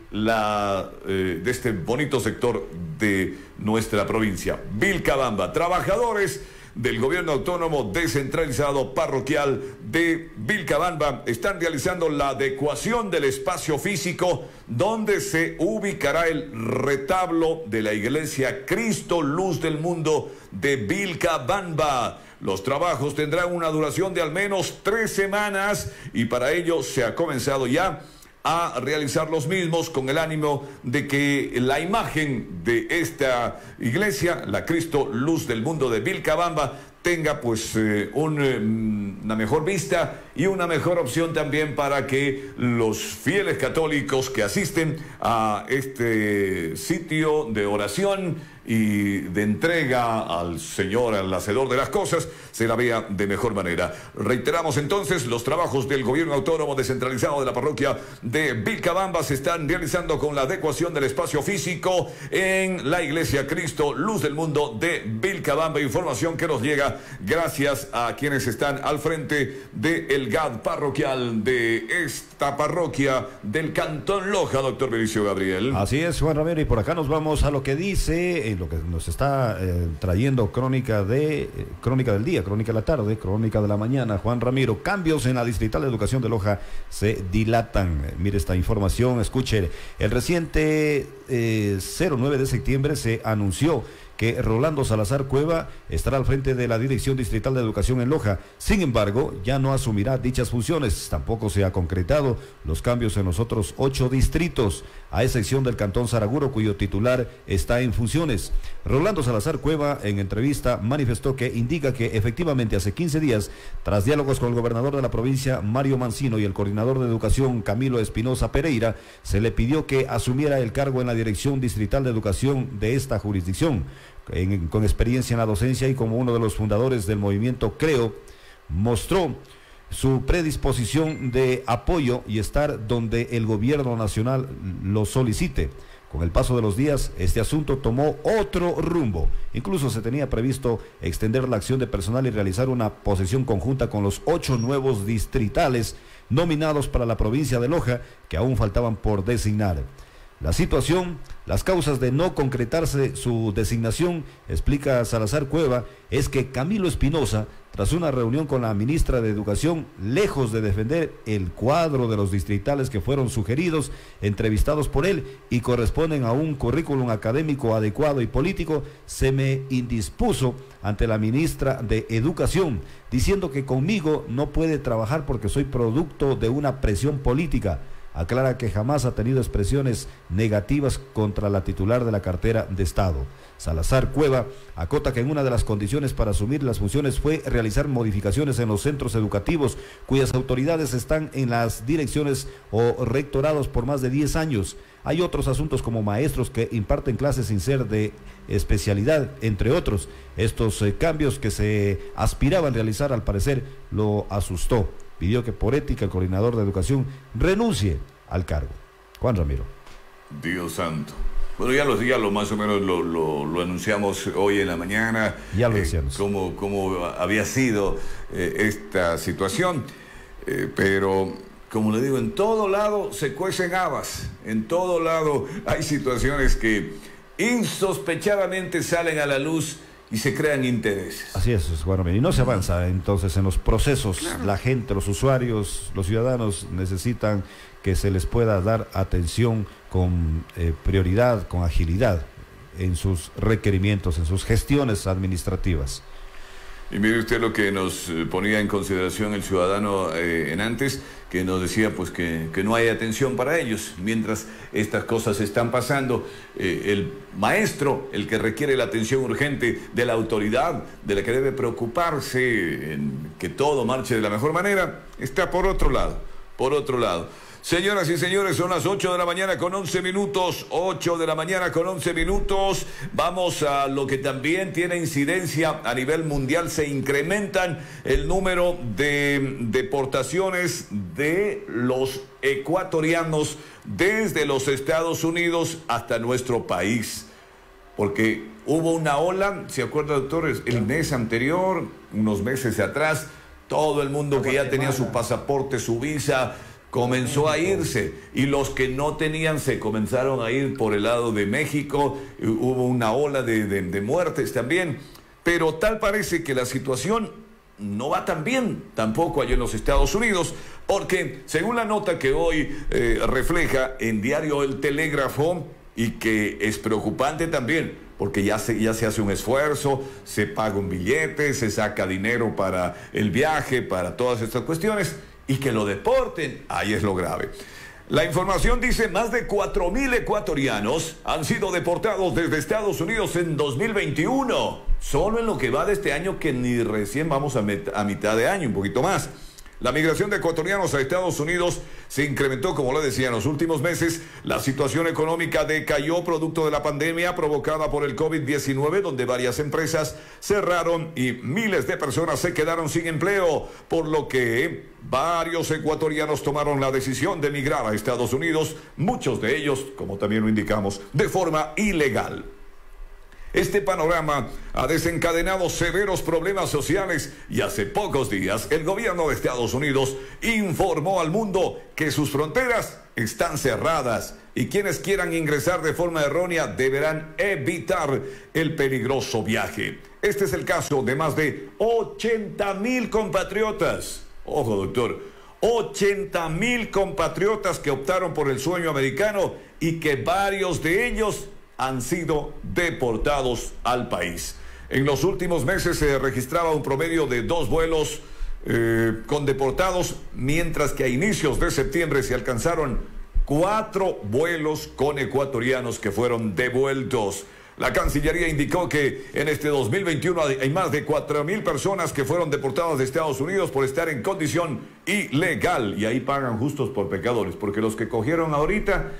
este bonito sector de nuestra provincia. Vilcabamba, trabajadores del gobierno autónomo descentralizado parroquial de Vilcabamba están realizando la adecuación del espacio físico donde se ubicará el retablo de la iglesia Cristo Luz del Mundo de Vilcabamba. Los trabajos tendrán una duración de al menos 3 semanas y para ello se ha comenzado ya a realizar los mismos con el ánimo de que la imagen de esta iglesia, la Cristo Luz del Mundo de Vilcabamba, tenga pues una mejor vista y una mejor opción también para que los fieles católicos que asisten a este sitio de oración y de entrega al Señor, al hacedor de las cosas, se la vea de mejor manera. Reiteramos entonces, los trabajos del gobierno autónomo descentralizado de la parroquia de Vilcabamba se están realizando con la adecuación del espacio físico en la iglesia Cristo Luz del Mundo de Vilcabamba. Información que nos llega gracias a quienes están al frente del GAD parroquial de esta parroquia del cantón Loja, doctor Vinicio Gabriel. Así es, Juan Ramiro, y por acá nos vamos a lo que dice, lo que nos está trayendo crónica del día, crónica de la tarde, crónica de la mañana. Juan Ramiro, cambios en la Distrital de Educación de Loja se dilatan. Mire esta información, escuche. El reciente 09 de septiembre se anunció que Rolando Salazar Cueva estará al frente de la Dirección Distrital de Educación en Loja. Sin embargo, ya no asumirá dichas funciones. Tampoco se ha concretado los cambios en los otros 8 distritos, a excepción del cantón Saraguro, cuyo titular está en funciones. Rolando Salazar Cueva, en entrevista, manifestó que indica que efectivamente hace 15 días, tras diálogos con el gobernador de la provincia, Mario Mancino, y el coordinador de educación, Camilo Espinosa Pereira, se le pidió que asumiera el cargo en la Dirección Distrital de Educación de esta jurisdicción. Con experiencia en la docencia y como uno de los fundadores del movimiento Creo, mostró su predisposición de apoyo y estar donde el gobierno nacional lo solicite. Con el paso de los días, este asunto tomó otro rumbo. Incluso se tenía previsto extender la acción de personal y realizar una posesión conjunta con los 8 nuevos distritales nominados para la provincia de Loja, que aún faltaban por designar. La situación, las causas de no concretarse su designación, explica Salazar Cueva, es que Camilo Espinosa, tras una reunión con la ministra de Educación, lejos de defender el cuadro de los distritales que fueron sugeridos, entrevistados por él y corresponden a un currículum académico adecuado y político, se me indispuso ante la ministra de Educación, diciendo que conmigo no puede trabajar porque soy producto de una presión política. Aclara que jamás ha tenido expresiones negativas contra la titular de la cartera de Estado. Salazar Cueva acota que en una de las condiciones para asumir las funciones fue realizar modificaciones en los centros educativos cuyas autoridades están en las direcciones o rectorados por más de 10 años. Hay otros asuntos como maestros que imparten clases sin ser de especialidad, entre otros. Estos cambios que se aspiraban a realizar, al parecer, lo asustó. Pidió que por ética el coordinador de educación renuncie al cargo. Juan Ramiro. Dios santo. Bueno, ya lo más o menos lo anunciamos hoy en la mañana. Ya lo decíamos. Cómo había sido esta situación. Pero, como le digo, en todo lado se cuecen habas. En todo lado hay situaciones que insospechadamente salen a la luz y se crean intereses. Así es, Juan Ramiro. Y no se avanza entonces en los procesos. Claro. La gente, los usuarios, los ciudadanos necesitan que se les pueda dar atención con prioridad, con agilidad en sus requerimientos, en sus gestiones administrativas. Y mire usted lo que nos ponía en consideración el ciudadano en antes, que nos decía pues que no hay atención para ellos. Mientras estas cosas están pasando, el maestro, el que requiere la atención urgente de la autoridad, de la que debe preocuparse en que todo marche de la mejor manera, está por otro lado, Señoras y señores, son las 8 de la mañana con 11 minutos, 8 de la mañana con 11 minutos. Vamos a lo que también tiene incidencia a nivel mundial. Se incrementan el número de deportaciones de los ecuatorianos desde los Estados Unidos hasta nuestro país. Porque hubo una ola, ¿se acuerda, doctor? El mes anterior, unos meses atrás, todo el mundo que ya tenía su pasaporte, su visa, comenzó a irse, y los que no tenían se comenzaron a ir por el lado de México. Hubo una ola de muertes también, pero tal parece que la situación no va tan bien tampoco allá en los Estados Unidos, porque según la nota que hoy refleja en diario El Telégrafo, y que es preocupante también, porque ya se hace un esfuerzo, se paga un billete, se saca dinero para el viaje, para todas estas cuestiones, y que lo deporten, ahí es lo grave. La información dice: más de 4.000 ecuatorianos han sido deportados desde Estados Unidos en 2021. Solo en lo que va de este año, que ni recién vamos a mitad de año, un poquito más. La migración de ecuatorianos a Estados Unidos se incrementó, como le decía, en los últimos meses. La situación económica decayó producto de la pandemia provocada por el COVID-19, donde varias empresas cerraron y miles de personas se quedaron sin empleo, por lo que varios ecuatorianos tomaron la decisión de migrar a Estados Unidos, muchos de ellos, como también lo indicamos, de forma ilegal. Este panorama ha desencadenado severos problemas sociales, y hace pocos días el gobierno de Estados Unidos informó al mundo que sus fronteras están cerradas y quienes quieran ingresar de forma errónea deberán evitar el peligroso viaje. Este es el caso de más de 80.000 compatriotas. Ojo, doctor, 80.000 compatriotas que optaron por el sueño americano y que varios de ellos han sido deportados al país. En los últimos meses se registraba un promedio de 2 vuelos con deportados, mientras que a inicios de septiembre se alcanzaron 4 vuelos con ecuatorianos que fueron devueltos. La Cancillería indicó que en este 2021 hay más de 4.000 personas que fueron deportadas de Estados Unidos por estar en condición ilegal, y ahí pagan justos por pecadores, porque los que cogieron ahorita,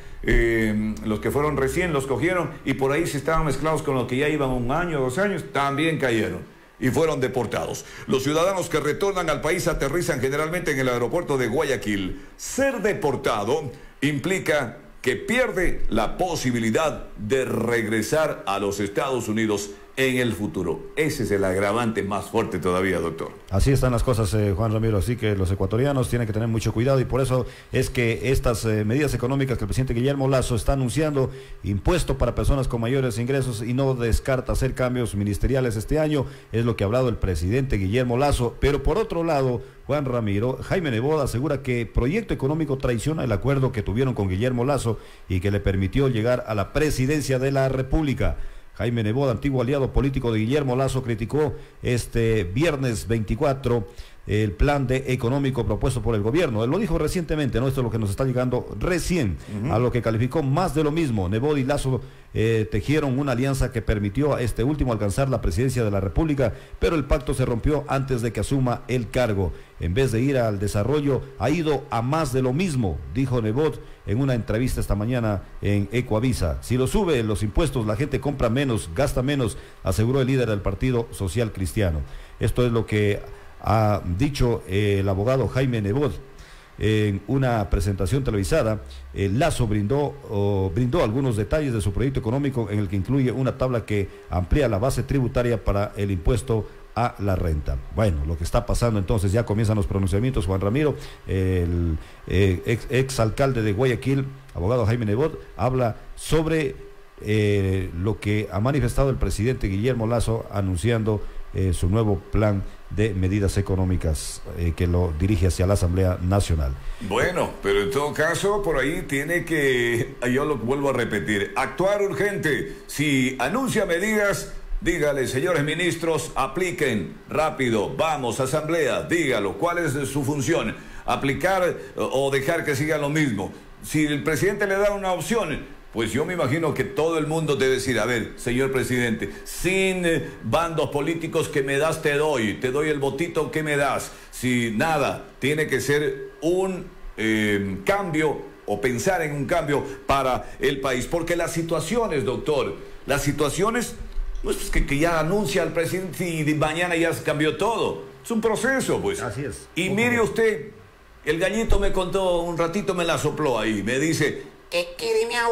los que fueron recién los cogieron y por ahí se estaban mezclados con los que ya iban 1 año, 2 años, también cayeron. y fueron deportados. Los ciudadanos que retornan al país aterrizan generalmente en el aeropuerto de Guayaquil. Ser deportado implica que pierde la posibilidad de regresar a los Estados Unidos en el futuro. Ese es el agravante más fuerte todavía, doctor. Así están las cosas, Juan Ramiro, así que los ecuatorianos tienen que tener mucho cuidado y por eso es que estas medidas económicas que el presidente Guillermo Lasso está anunciando, impuesto para personas con mayores ingresos y no descarta hacer cambios ministeriales este año, es lo que ha hablado el presidente Guillermo Lasso. Pero por otro lado, Juan Ramiro, Jaime Nebot asegura que Proyecto Económico traiciona el acuerdo que tuvieron con Guillermo Lasso y que le permitió llegar a la presidencia de la República. Jaime Nebot, antiguo aliado político de Guillermo Lasso, criticó este viernes 24 el plan económico propuesto por el gobierno. Él lo dijo recientemente, ¿no? Esto es lo que nos está llegando recién, a lo que calificó más de lo mismo. Nebot y Lasso tejieron una alianza que permitió a este último alcanzar la presidencia de la República, pero el pacto se rompió antes de que asuma el cargo. En vez de ir al desarrollo, ha ido a más de lo mismo, dijo Nebot en una entrevista esta mañana en Ecoavisa. Si lo sube los impuestos, la gente compra menos, gasta menos, aseguró el líder del Partido Social Cristiano. Esto es lo que ha dicho el abogado Jaime Nebot en una presentación televisada. Lasso brindó algunos detalles de su proyecto económico, en el que incluye una tabla que amplía la base tributaria para el impuesto a la renta. Bueno, lo que está pasando entonces, ya comienzan los pronunciamientos. Juan Ramiro, el ex alcalde de Guayaquil, abogado Jaime Nebot, habla sobre lo que ha manifestado el presidente Guillermo Lasso, anunciando su nuevo plan de medidas económicas que lo dirige hacia la Asamblea Nacional. Bueno, pero en todo caso, por ahí tiene que, yo lo vuelvo a repetir, actuar urgente. Si anuncia medidas, dígale, señores ministros, apliquen rápido, vamos, Asamblea, dígalo, ¿cuál es su función? ¿Aplicar o dejar que siga lo mismo? Si el presidente le da una opción, pues yo me imagino que todo el mundo debe decir, a ver, señor presidente, sin bandos políticos, que me das, te doy el votito, que me das. Si nada, tiene que ser un cambio o pensar en un cambio para el país. Porque las situaciones, doctor, las situaciones, no es que ya anuncia el presidente y mañana ya se cambió todo. Es un proceso, pues. Así es. Y mire usted, el gallito me contó, un ratito me la sopló ahí, me dice... ¿Qué quiere, miau?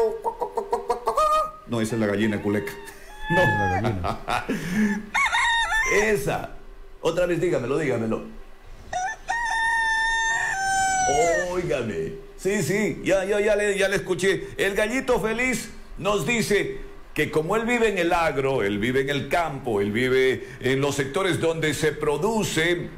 No, esa es la gallina culeca. No, la gallina. Esa. Otra vez, dígamelo. Óigame. Sí, ya le escuché. El gallito feliz nos dice que como él vive en el agro, él vive en el campo, él vive en los sectores donde se produce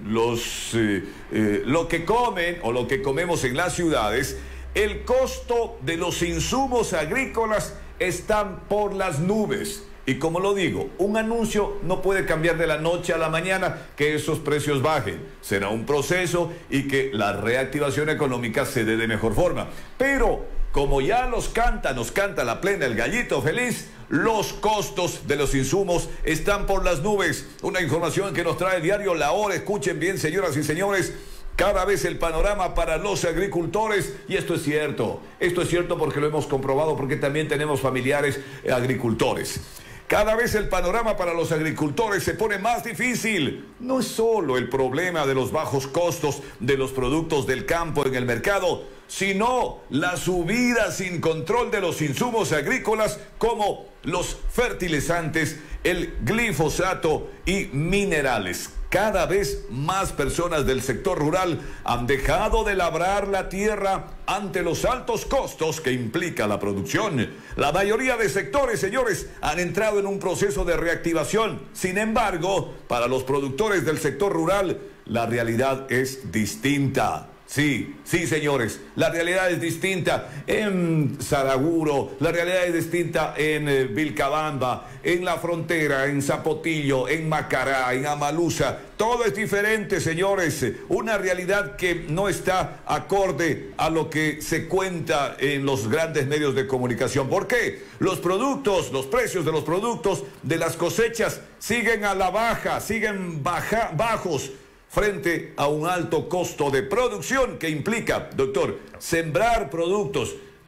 lo que comen o lo que comemos en las ciudades, el costo de los insumos agrícolas están por las nubes. Y como lo digo, un anuncio no puede cambiar de la noche a la mañana que esos precios bajen. Será un proceso y que la reactivación económica se dé de mejor forma. Pero como ya nos canta la plena el gallito feliz, los costos de los insumos están por las nubes. Una información que nos trae el diario La Hora. Escuchen bien, señoras y señores. Cada vez el panorama para los agricultores, y esto es cierto porque lo hemos comprobado, porque también tenemos familiares agricultores. Cada vez el panorama para los agricultores se pone más difícil. No es solo el problema de los bajos costos de los productos del campo en el mercado, sino la subida sin control de los insumos agrícolas como los fertilizantes, el glifosato y minerales. Cada vez más personas del sector rural han dejado de labrar la tierra ante los altos costos que implica la producción. La mayoría de sectores, señores, han entrado en un proceso de reactivación. Sin embargo, para los productores del sector rural, la realidad es distinta. Sí, señores, la realidad es distinta en Saraguro, la realidad es distinta en Vilcabamba, en La Frontera, en Zapotillo, en Macará, en Amaluza. Todo es diferente, señores, una realidad que no está acorde a lo que se cuenta en los grandes medios de comunicación. ¿Por qué? Los precios de los productos, de las cosechas, siguen a la baja, siguen bajos, frente a un alto costo de producción que implica, doctor, sembrar productos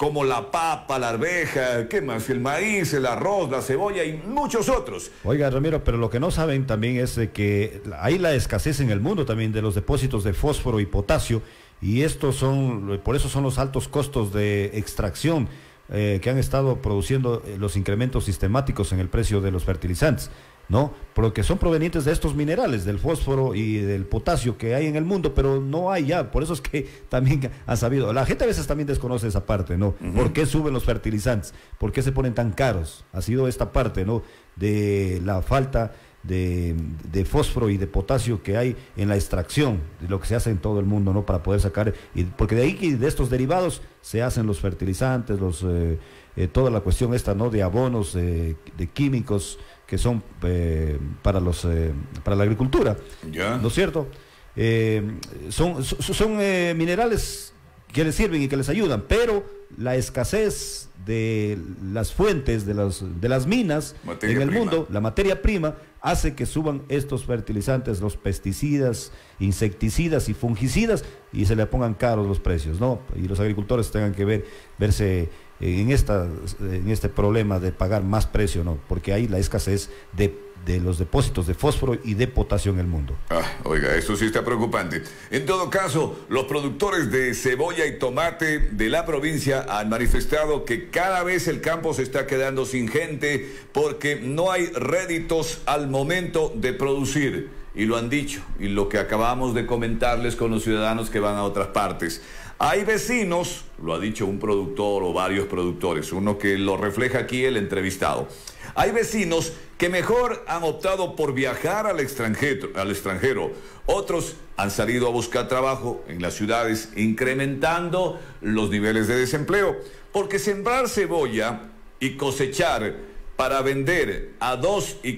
como la papa, la arveja, ¿qué más? El maíz, el arroz, la cebolla y muchos otros. Oiga, Ramiro, pero lo que no saben también es de que hay la escasez en el mundo también de los depósitos de fósforo y potasio, y por eso son los altos costos de extracción que han estado produciendo los incrementos sistemáticos en el precio de los fertilizantes, ¿no? Porque son provenientes de estos minerales, del fósforo y del potasio que hay en el mundo, pero no hay ya. Por eso es que también han sabido. La gente a veces también desconoce esa parte, ¿no? ¿Por qué suben los fertilizantes? ¿Por qué se ponen tan caros? Ha sido esta parte, ¿no? De la falta de fósforo y de potasio que hay en la extracción, de lo que se hace en todo el mundo, ¿no? Para poder sacar, porque de ahí, de estos derivados, se hacen los fertilizantes, toda la cuestión esta, ¿no? De abonos, de químicos, que son para la agricultura, ¿no es cierto? Son minerales que les sirven y que les ayudan, pero la escasez de las fuentes, de las minas en el mundo, la materia prima, hace que suban estos fertilizantes, los pesticidas, insecticidas y fungicidas, y se le pongan caros los precios, ¿no? Y los agricultores tengan que verse en este problema de pagar más precio, ¿no? Porque hay la escasez de los depósitos de fósforo y de potasio en el mundo. Oiga, eso sí está preocupante. En todo caso, los productores de cebolla y tomate de la provincia han manifestado que cada vez el campo se está quedando sin gente porque no hay réditos al momento de producir. Y lo han dicho, y lo que acabamos de comentarles con los ciudadanos que van a otras partes. Hay vecinos, lo ha dicho un productor o varios productores, uno que lo refleja aquí el entrevistado. Hay vecinos que mejor han optado por viajar al extranjero. Otros han salido a buscar trabajo en las ciudades, incrementando los niveles de desempleo. Porque sembrar cebolla y cosechar para vender a $2 y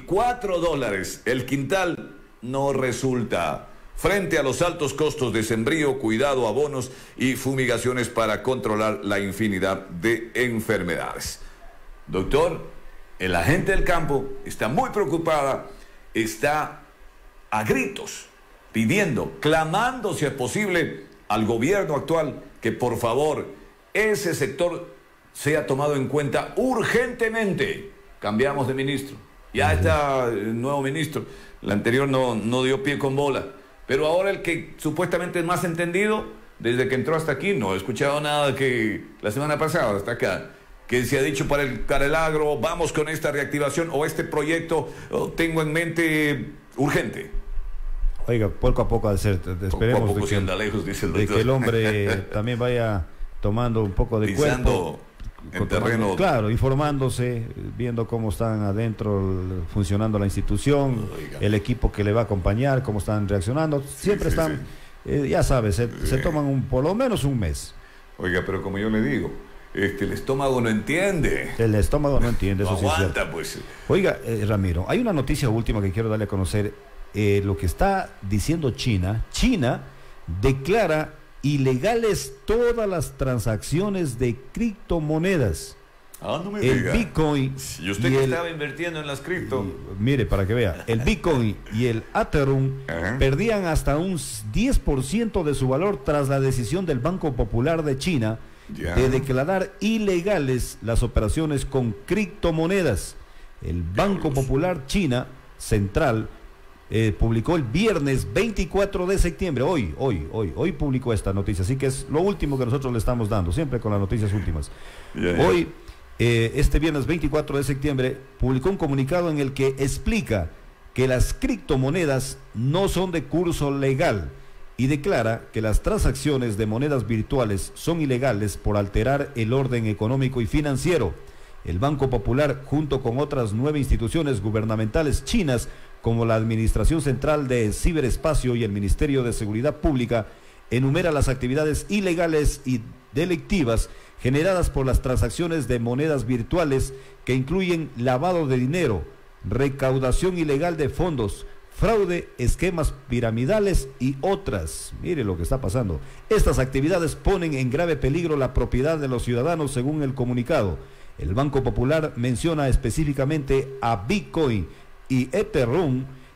$4 el quintal no resulta. Frente a los altos costos de sembrío, cuidado, abonos y fumigaciones para controlar la infinidad de enfermedades. Doctor, la gente del campo está muy preocupada, está a gritos pidiendo, clamando si es posible al gobierno actual que por favor ese sector sea tomado en cuenta urgentemente. Cambiamos de ministro, ya está el nuevo ministro, el anterior no dio pie con bola. Pero ahora el que supuestamente es más entendido, desde que entró hasta aquí, no he escuchado nada que la semana pasada, hasta acá, que se ha dicho para el agro, vamos con esta reactivación o este proyecto, tengo en mente urgente. Oiga, poco a poco esperemos de que el hombre también vaya tomando un poco de cuerpo. En terreno. Claro, informándose, viendo cómo están adentro funcionando la institución, el equipo que le va a acompañar, cómo están reaccionando. Siempre están, ya sabes, se toman por lo menos un mes. Oiga, pero como yo le digo, el estómago no entiende. El estómago no entiende, eso sí es aguanta, cierto. Pues. Oiga, Ramiro, hay una noticia última que quiero darle a conocer. Lo que está diciendo China. China declara ilegales todas las transacciones de criptomonedas. No me el diga. Bitcoin y usted que estaba invirtiendo en las cripto. Mire, para que vea, el Bitcoin y el Ethereum perdían hasta un 10% de su valor tras la decisión del Banco Popular de China de declarar ilegales las operaciones con criptomonedas. El Banco Popular China Central publicó el viernes 24 de septiembre, hoy publicó esta noticia, así que es lo último que nosotros le estamos dando, siempre con las noticias últimas. Hoy, este viernes 24 de septiembre, publicó un comunicado en el que explica que las criptomonedas no son de curso legal y declara que las transacciones de monedas virtuales son ilegales por alterar el orden económico y financiero. El Banco Popular, junto con otras 9 instituciones gubernamentales chinas, como la Administración Central de Ciberespacio y el Ministerio de Seguridad Pública, enumera las actividades ilegales y delictivas generadas por las transacciones de monedas virtuales que incluyen lavado de dinero, recaudación ilegal de fondos, fraude, esquemas piramidales y otras. Mire lo que está pasando. Estas actividades ponen en grave peligro la propiedad de los ciudadanos, según el comunicado. El Banco Popular menciona específicamente a Bitcoin y Ethereum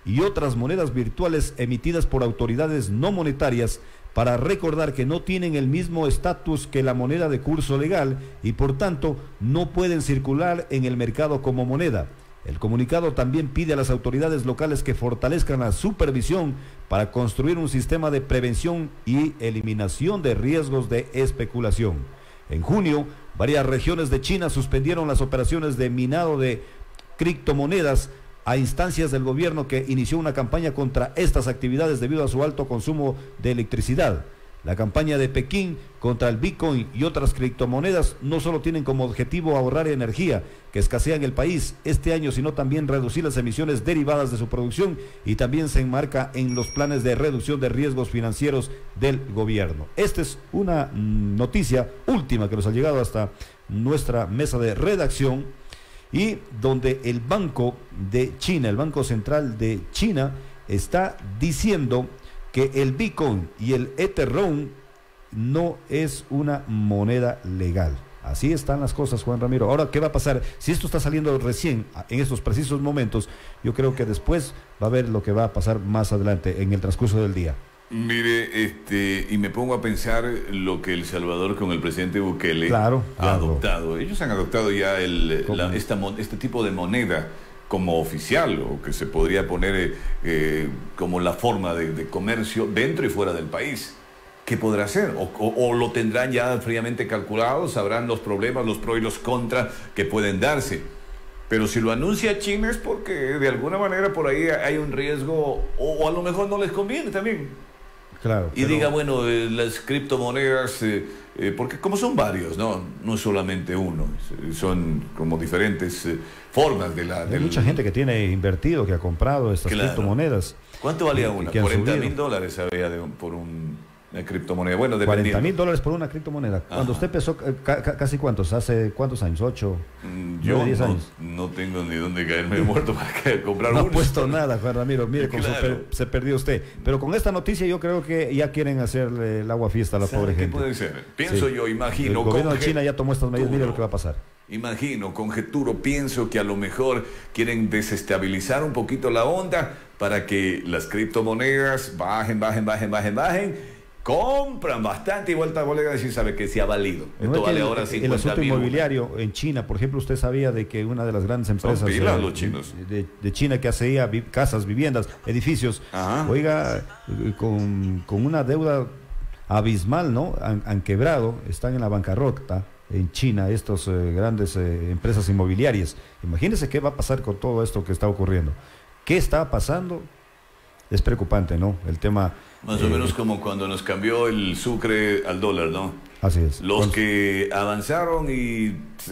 y otras monedas virtuales emitidas por autoridades no monetarias para recordar que no tienen el mismo estatus que la moneda de curso legal y por tanto no pueden circular en el mercado como moneda. El comunicado también pide a las autoridades locales que fortalezcan la supervisión para construir un sistema de prevención y eliminación de riesgos de especulación. En junio, varias regiones de China suspendieron las operaciones de minado de criptomonedas a instancias del gobierno que inició una campaña contra estas actividades debido a su alto consumo de electricidad. La campaña de Pekín contra el Bitcoin y otras criptomonedas no solo tienen como objetivo ahorrar energía que escasea en el país este año, sino también reducir las emisiones derivadas de su producción y también se enmarca en los planes de reducción de riesgos financieros del gobierno. Esta es una noticia última que nos ha llegado hasta nuestra mesa de redacción y donde el Banco de China, el Banco Central de China, está diciendo que el Bitcoin y el Ethereum no es una moneda legal. Así están las cosas, Juan Ramiro. Ahora, ¿qué va a pasar? Si esto está saliendo recién, en estos precisos momentos, yo creo que después va a ver lo que va a pasar más adelante, en el transcurso del día. Mire, y me pongo a pensar lo que El Salvador con el presidente Bukele ha adoptado. Ellos han adoptado ya este tipo de moneda como oficial, o que se podría poner como la forma de comercio dentro y fuera del país. ¿Qué podrá hacer? O lo tendrán ya fríamente calculado, sabrán los problemas, los pros y los contras que pueden darse. Pero si lo anuncia China es porque de alguna manera por ahí hay un riesgo, o a lo mejor no les conviene también. Claro. Y diga, bueno, las criptomonedas, porque como son varios, no es solamente uno, son como diferentes formas de la... Hay mucha gente que tiene invertido, que ha comprado estas criptomonedas. ¿Cuánto valía una? $40,000 había por una criptomoneda. Bueno, $40,000 por una criptomoneda. Ajá. Cuando usted empezó, ¿casi cuántos? ¿Hace cuántos años? ¿8? Yo 10 años. No tengo ni dónde caerme muerto para comprar uno. No ha puesto nada, Juan Ramiro. Mire, se perdió usted. Pero con esta noticia yo creo que ya quieren hacerle el agua fiesta a la pobre gente. ¿Qué puede ser? Pienso yo, imagino. El gobierno de China ya tomó estas medidas, mire lo que va a pasar. Imagino, conjeturo, pienso que a lo mejor quieren desestabilizar un poquito la onda para que las criptomonedas bajen, compran bastante y vuelta a volver a decir, sabe que se ha valido. Esto vale ahora 50,000. El asunto inmobiliario en China, por ejemplo, usted sabía de que una de las grandes empresas los chinos. De China que hacía casas, viviendas, edificios, oiga, con una deuda abismal, ¿no? Han quebrado, están en la bancarrota en China, estos grandes empresas inmobiliarias. Imagínense qué va a pasar con todo esto que está ocurriendo. ¿Qué está pasando? Es preocupante, ¿no? El tema... Más o menos como cuando nos cambió el sucre al dólar, ¿no? Así es. Los que avanzaron y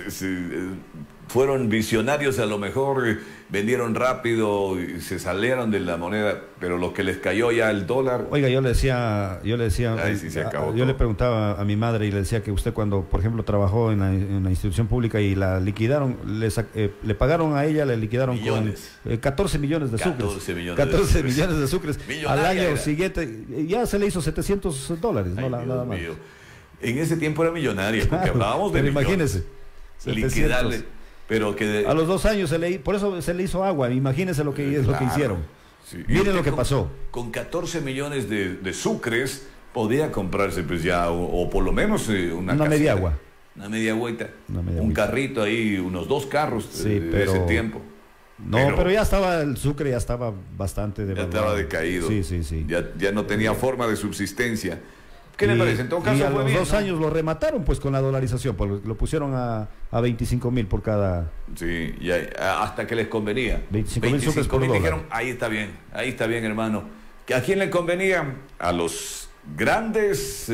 fueron visionarios a lo mejor, vendieron rápido y se salieron de la moneda, pero lo que les cayó ya el dólar... Oiga, yo le decía, sí se acabó yo le preguntaba a mi madre y le decía que usted cuando, por ejemplo, trabajó en la institución pública y la liquidaron, le pagaron a ella, le liquidaron millones. Con 14 millones de sucres. 14 millones de sucres. Al año siguiente ya se le hizo $700, no nada más. En ese tiempo era millonaria, porque hablábamos de millones. Imagínese. Liquidarle. Pero que a los 2 años por eso se le hizo agua. Imagínense lo que hicieron. Sí. Miren lo que pasó. Con 14 millones de sucres podía comprarse pues ya o por lo menos una media agua. Una media agüita. Un carrito ahí, unos 2 carros de ese tiempo. No, pero ya estaba el sucre, ya estaba bastante devaluado. Ya estaba decaído. Sí. Ya no tenía forma de subsistencia. ¿Qué le parece? En todo caso, y a los 2 años lo remataron pues con la dolarización, pues lo pusieron a 25,000 por cada... Sí, y hasta que les convenía. 25,000 sucres por dólar. Dijeron, ahí está bien, hermano. ¿A quién le convenía? A los grandes...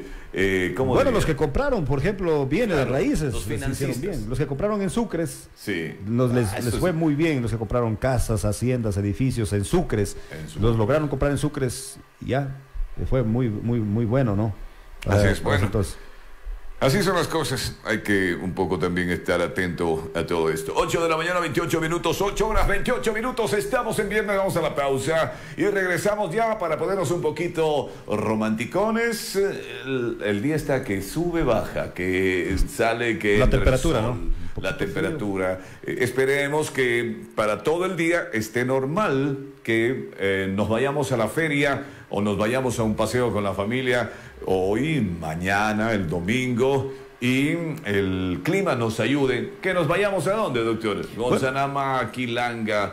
los que compraron, por ejemplo, bienes de raíces. Los financistas. Bien. Los que compraron en sucres. Sí. Les fue muy bien. Los que compraron casas, haciendas, edificios en sucres. Los lograron comprar en sucres ya. Fue muy bueno, ¿no? Así es, bueno. Así son las cosas. Hay que un poco también estar atento a todo esto. 8 de la mañana, 28 minutos, 8 horas, 28 minutos. Estamos en viernes, vamos a la pausa y regresamos ya para ponernos un poquito romanticones. El día está que sube, baja, que sale, que... La temperatura, ¿no? la temperatura. Esperemos que para todo el día esté normal, que nos vayamos a la feria o nos vayamos a un paseo con la familia hoy, mañana, el domingo, y el clima nos ayude. ¿Que nos vayamos a dónde, doctor? Gonzanama, Quilanga.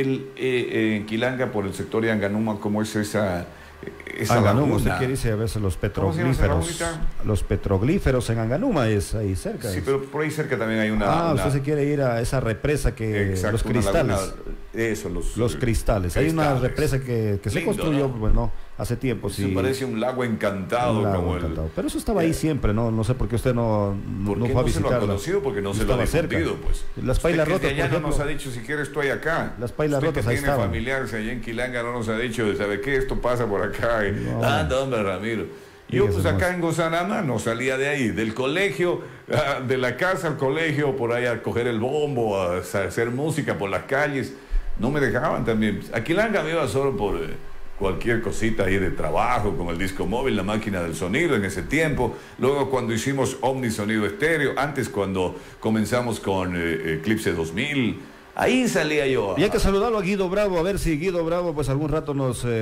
En Quilanga, por el sector de Anganuma, ¿cómo es esa Anganuma, usted quiere irse a verse los petroglíferos. Los petroglíferos en Anganuma es ahí cerca. Sí, pero por ahí cerca también hay una... usted se quiere ir a esa represa que... Exacto, los cristales. Eso, los cristales. Hay una represa que se construyó, ¿no? Bueno, hace tiempo. Sí. Parece un lago encantado. Pero eso estaba ahí siempre, ¿no? No sé por qué usted no fue a visitarlo. No se lo ha conocido, porque no se lo ha difundido, pues. Las Pailas Rotas, por ejemplo, no nos ha dicho, si quieres estoy acá. Las Pailas Rotas ahí estaban. Tiene familiares allá en Quilanga, no nos ha dicho, ¿sabe qué? Esto pasa por acá. No, hombre, Ramiro. Yo pues acá en Gonzanama no salía de ahí, del colegio, de la casa al colegio, por ahí a coger el bombo, a hacer música por las calles. No me dejaban también. A Quilanga me iba solo por cualquier cosita ahí de trabajo, como el disco móvil, la máquina del sonido en ese tiempo. Luego cuando hicimos Omni Sonido Estéreo, antes cuando comenzamos con Eclipse 2000, ahí salía yo. Y hay que saludarlo a Guido Bravo, a ver si Guido Bravo pues algún rato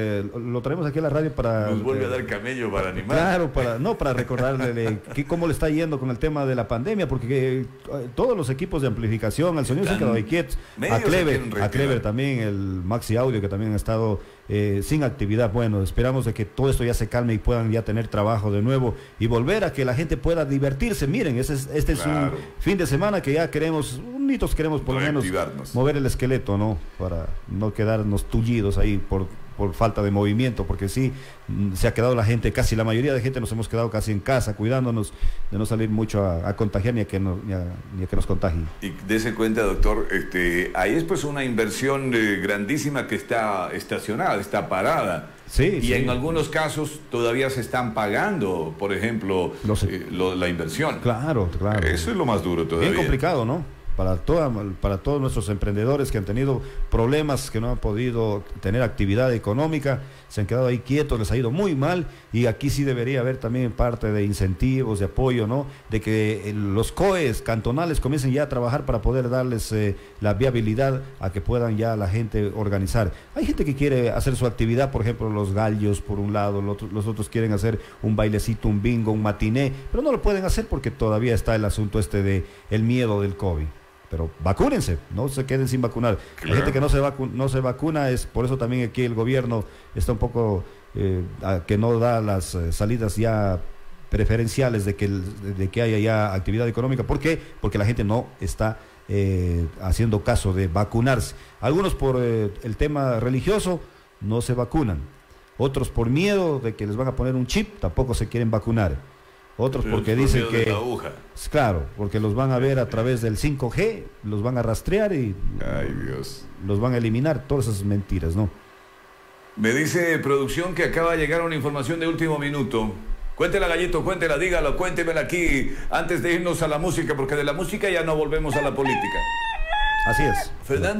lo traemos aquí a la radio para... Nos vuelve a dar camello para animar. Claro, para recordarle cómo le está yendo con el tema de la pandemia, porque todos los equipos de amplificación, al sonido se han quedado ahí quietos. A Clever también, el Maxi Audio, que también ha estado sin actividad. Bueno, esperamos de que todo esto ya se calme y puedan ya tener trabajo de nuevo y volver a que la gente pueda divertirse. Miren, este es un fin de semana que ya queremos por lo menos mover el esqueleto, ¿no? Para no quedarnos tullidos ahí por falta de movimiento, porque sí, se ha quedado la gente, casi la mayoría de gente nos hemos quedado casi en casa, cuidándonos de no salir mucho a contagiar ni a que nos contagien. Y dése cuenta, doctor, ahí es pues una inversión grandísima que está estacionada, está parada. Sí, y en algunos casos todavía se están pagando, por ejemplo, la inversión. Claro. Eso es lo más duro todavía. Bien complicado, ¿no? Para todos nuestros emprendedores que han tenido problemas, que no han podido tener actividad económica, se han quedado ahí quietos, les ha ido muy mal, y aquí sí debería haber también parte de incentivos, de apoyo, ¿no? De que los COEs cantonales comiencen ya a trabajar para poder darles la viabilidad a que puedan ya la gente organizar. Hay gente que quiere hacer su actividad, por ejemplo, los gallos por un lado, los otros quieren hacer un bailecito, un bingo, un matiné, pero no lo pueden hacer porque todavía está el asunto de el miedo del COVID. Pero vacúnense, no se queden sin vacunar. Claro. La gente que no se vacuna, es por eso también aquí el gobierno está un poco que no da las salidas ya preferenciales de que haya ya actividad económica. ¿Por qué? Porque la gente no está haciendo caso de vacunarse. Algunos por el tema religioso no se vacunan. Otros por miedo de que les van a poner un chip, tampoco se quieren vacunar. Otros porque dicen que... Claro, porque los van a ver a través del 5G, los van a rastrear y... Ay, Dios. Los van a eliminar, todas esas mentiras, ¿no? Me dice producción que acaba de llegar una información de último minuto. Cuéntela, Gallito, cuéntela, dígalo, cuéntemela aquí antes de irnos a la música, porque de la música ya no volvemos a la política. Así es.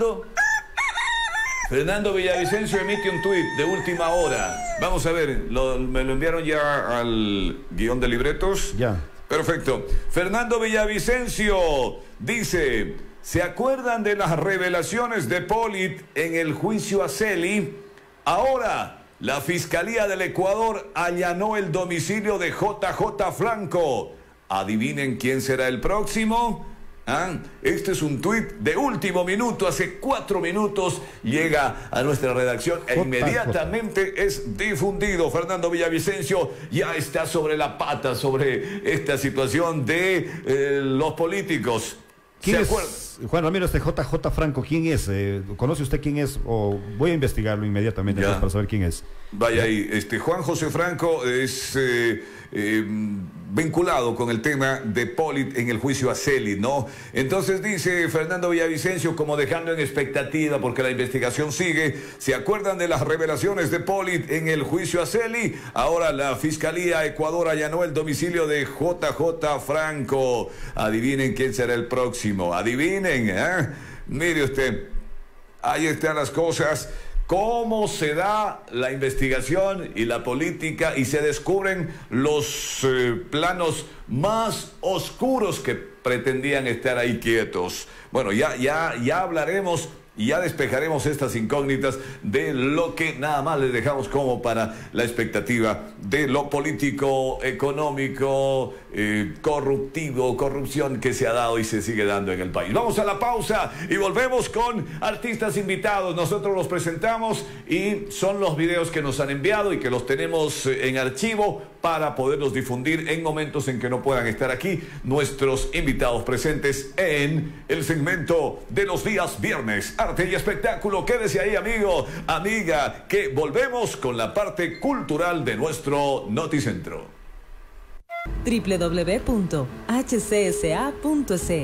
Fernando Villavicencio emite un tuit de última hora. Vamos a ver, me lo enviaron ya al guión de libretos. Ya. Perfecto. Fernando Villavicencio dice: ¿se acuerdan de las revelaciones de Polit en el juicio a Celi? Ahora, la Fiscalía del Ecuador allanó el domicilio de JJ Franco. ¿Adivinen quién será el próximo? Este es un tuit de último minuto, hace 4 minutos llega a nuestra redacción e inmediatamente es difundido. Fernando Villavicencio ya está sobre la pata sobre esta situación de los políticos. ¿Quién es, Juan Ramiro, JJ Franco? ¿Quién es? ¿Conoce usted quién es? O voy a investigarlo inmediatamente para saber quién es. Vaya ahí, Juan José Franco es vinculado con el tema de Polit en el juicio a Celi, ¿no? Entonces dice Fernando Villavicencio, como dejando en expectativa porque la investigación sigue: ¿se acuerdan de las revelaciones de Polit en el juicio a Celi? Ahora la Fiscalía Ecuador allanó el domicilio de JJ Franco. Adivinen quién será el próximo. Adivinen, Mire usted, ahí están las cosas. Cómo se da la investigación y la política y se descubren los planos más oscuros que pretendían estar ahí quietos. Bueno, ya hablaremos y ya despejaremos estas incógnitas de lo que nada más les dejamos como para la expectativa de lo político, económico, corrupción que se ha dado y se sigue dando en el país. Vamos a la pausa y volvemos con artistas invitados. Nosotros los presentamos y son los videos que nos han enviado y que los tenemos en archivo para poderlos difundir en momentos en que no puedan estar aquí nuestros invitados presentes en el segmento de los días viernes. Arte y espectáculo. Quédese ahí, amigo, amiga, que volvemos con la parte cultural de nuestro Noticentro. www.hcsa.es.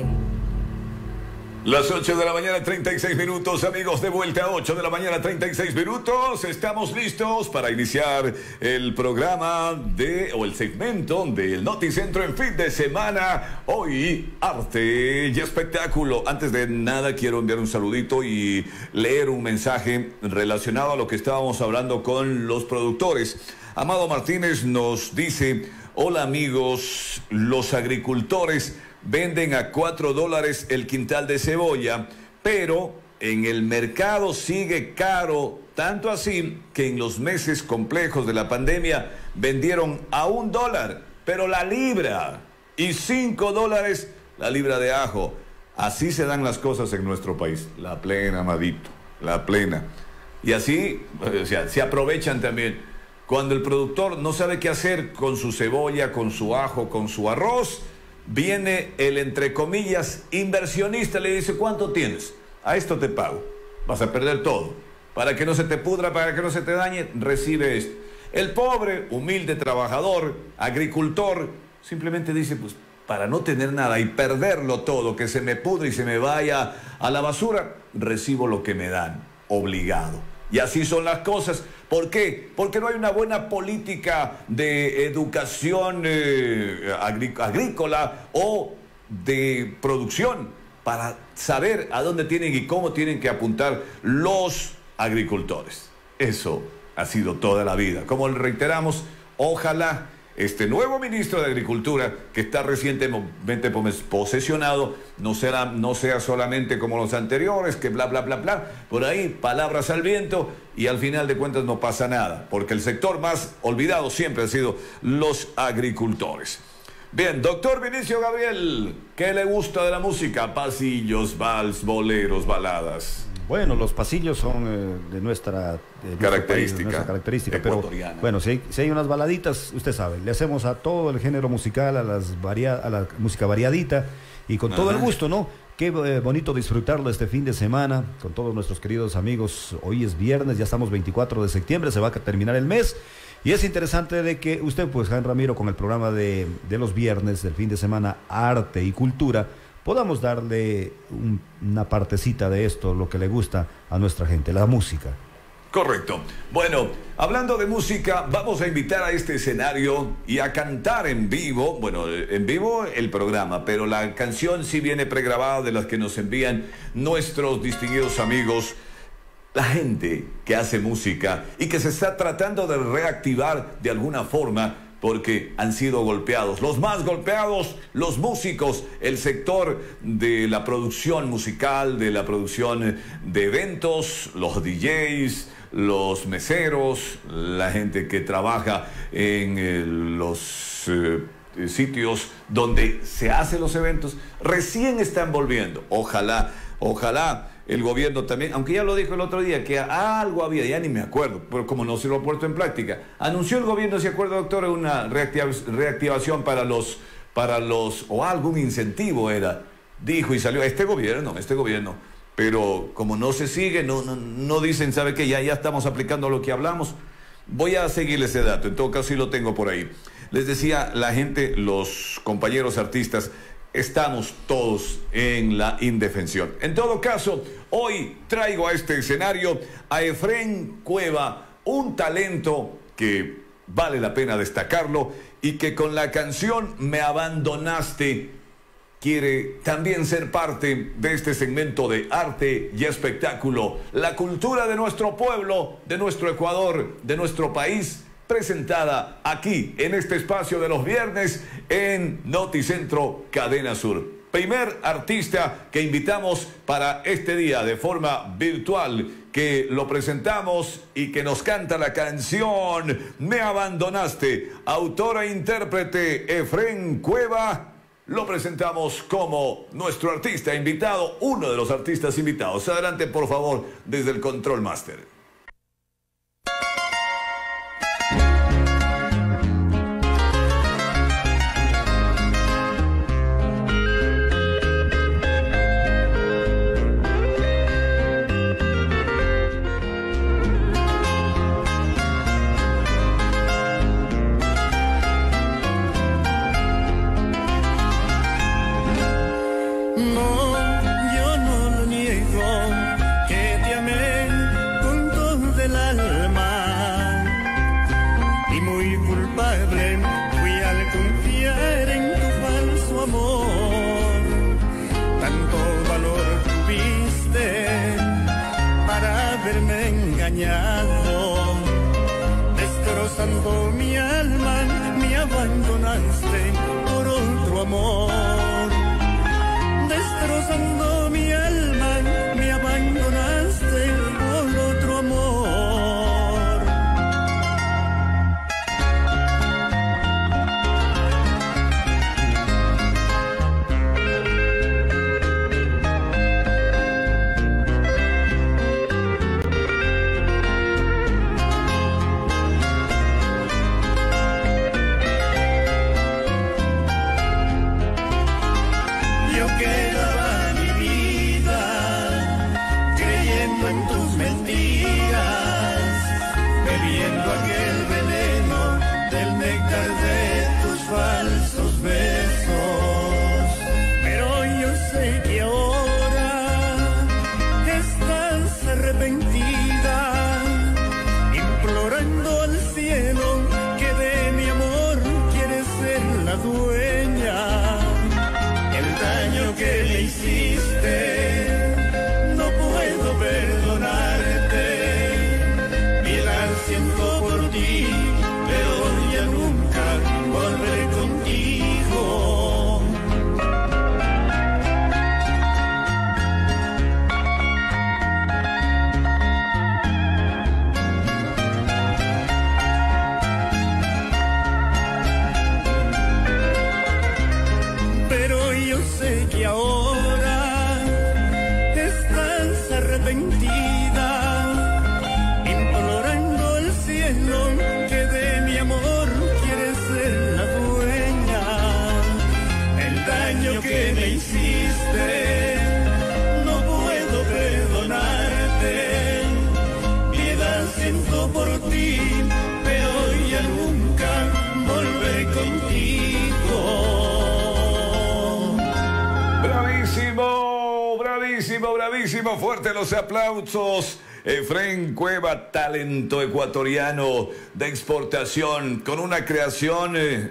Las 8 de la mañana, 36 minutos, amigos, de vuelta a 8 de la mañana, 36 minutos. Estamos listos para iniciar el programa o el segmento del Noticentro en fin de semana. Hoy, arte y espectáculo. Antes de nada, quiero enviar un saludito y leer un mensaje relacionado a lo que estábamos hablando con los productores. Amado Martínez nos dice: hola amigos, los agricultores venden a $4 el quintal de cebolla, pero en el mercado sigue caro, tanto así que en los meses complejos de la pandemia vendieron a $1, pero la libra, y $5 la libra de ajo. Así se dan las cosas en nuestro país. La plena, amadito, la plena. Y así, o sea, se aprovechan también. Cuando el productor no sabe qué hacer con su cebolla, con su ajo, con su arroz, viene el, entre comillas, inversionista, le dice: ¿cuánto tienes? A esto te pago. Vas a perder todo. Para que no se te pudra, para que no se te dañe, recibe esto. El pobre, humilde trabajador, agricultor, simplemente dice: pues para no tener nada y perderlo todo, que se me pudre y se me vaya a la basura, recibo lo que me dan, obligado. Y así son las cosas. ¿Por qué? Porque no hay una buena política de educación agrícola o de producción para saber a dónde tienen y cómo tienen que apuntar los agricultores. Eso ha sido toda la vida. Como le reiteramos, ojalá este nuevo ministro de Agricultura, que está recientemente posesionado, no sea solamente como los anteriores, que bla, bla, bla, bla, por ahí palabras al viento y al final de cuentas no pasa nada, porque el sector más olvidado siempre ha sido los agricultores. Bien, doctor Vinicio Gabriel, ¿qué le gusta de la música? Pasillos, vals, boleros, baladas. Bueno, los pasillos son de nuestra característica, pero bueno, si hay unas baladitas, usted sabe, le hacemos a todo el género musical, a la música variadita y con todo el gusto, ¿no? Qué bonito disfrutarlo este fin de semana con todos nuestros queridos amigos. Hoy es viernes, ya estamos 24 de septiembre, se va a terminar el mes. Y es interesante de que usted, pues, Jan Ramiro, con el programa de los viernes, del fin de semana, arte y cultura, podamos darle una partecita de esto, lo que le gusta a nuestra gente, la música. Correcto. Bueno, hablando de música, vamos a invitar a este escenario y a cantar en vivo, bueno, en vivo el programa, pero la canción sí viene pregrabada de las que nos envían nuestros distinguidos amigos, la gente que hace música y que se está tratando de reactivar de alguna forma, porque han sido golpeados, los más golpeados, los músicos, el sector de la producción musical, de la producción de eventos, los DJs, los meseros, la gente que trabaja en los sitios donde se hacen los eventos, recién están volviendo. Ojalá el gobierno también, aunque ya lo dijo el otro día, que algo había, ya ni me acuerdo, pero como no se lo ha puesto en práctica. Anunció el gobierno, ¿se acuerda, doctor? Una reactivación para los, o algún incentivo era. Dijo y salió este gobierno. Pero como no se sigue, no dicen, ¿sabe qué? Ya estamos aplicando lo que hablamos. Voy a seguirle ese dato, en todo caso sí lo tengo por ahí. Les decía, la gente, los compañeros artistas, estamos todos en la indefensión. En todo caso, hoy traigo a este escenario a Efrén Cueva, un talento que vale la pena destacarlo y que con la canción Me Abandonaste quiere también ser parte de este segmento de arte y espectáculo. La cultura de nuestro pueblo, de nuestro Ecuador, de nuestro país, presentada aquí en este espacio de los viernes en Noticentro Cadena Sur. primer artista que invitamos para este día de forma virtual, que lo presentamos y que nos canta la canción Me Abandonaste. Autor e intérprete Efrén Cueva. Lo presentamos como nuestro artista invitado, uno de los artistas invitados. Adelante, por favor, desde el Control Master. Destrozando mi alma, me abandonaste por otro amor. Destrozando mi alma, me abandonaste por otro amor. Bravísimo, fuerte los aplausos. Efrén Cueva, talento ecuatoriano de exportación, con una creación,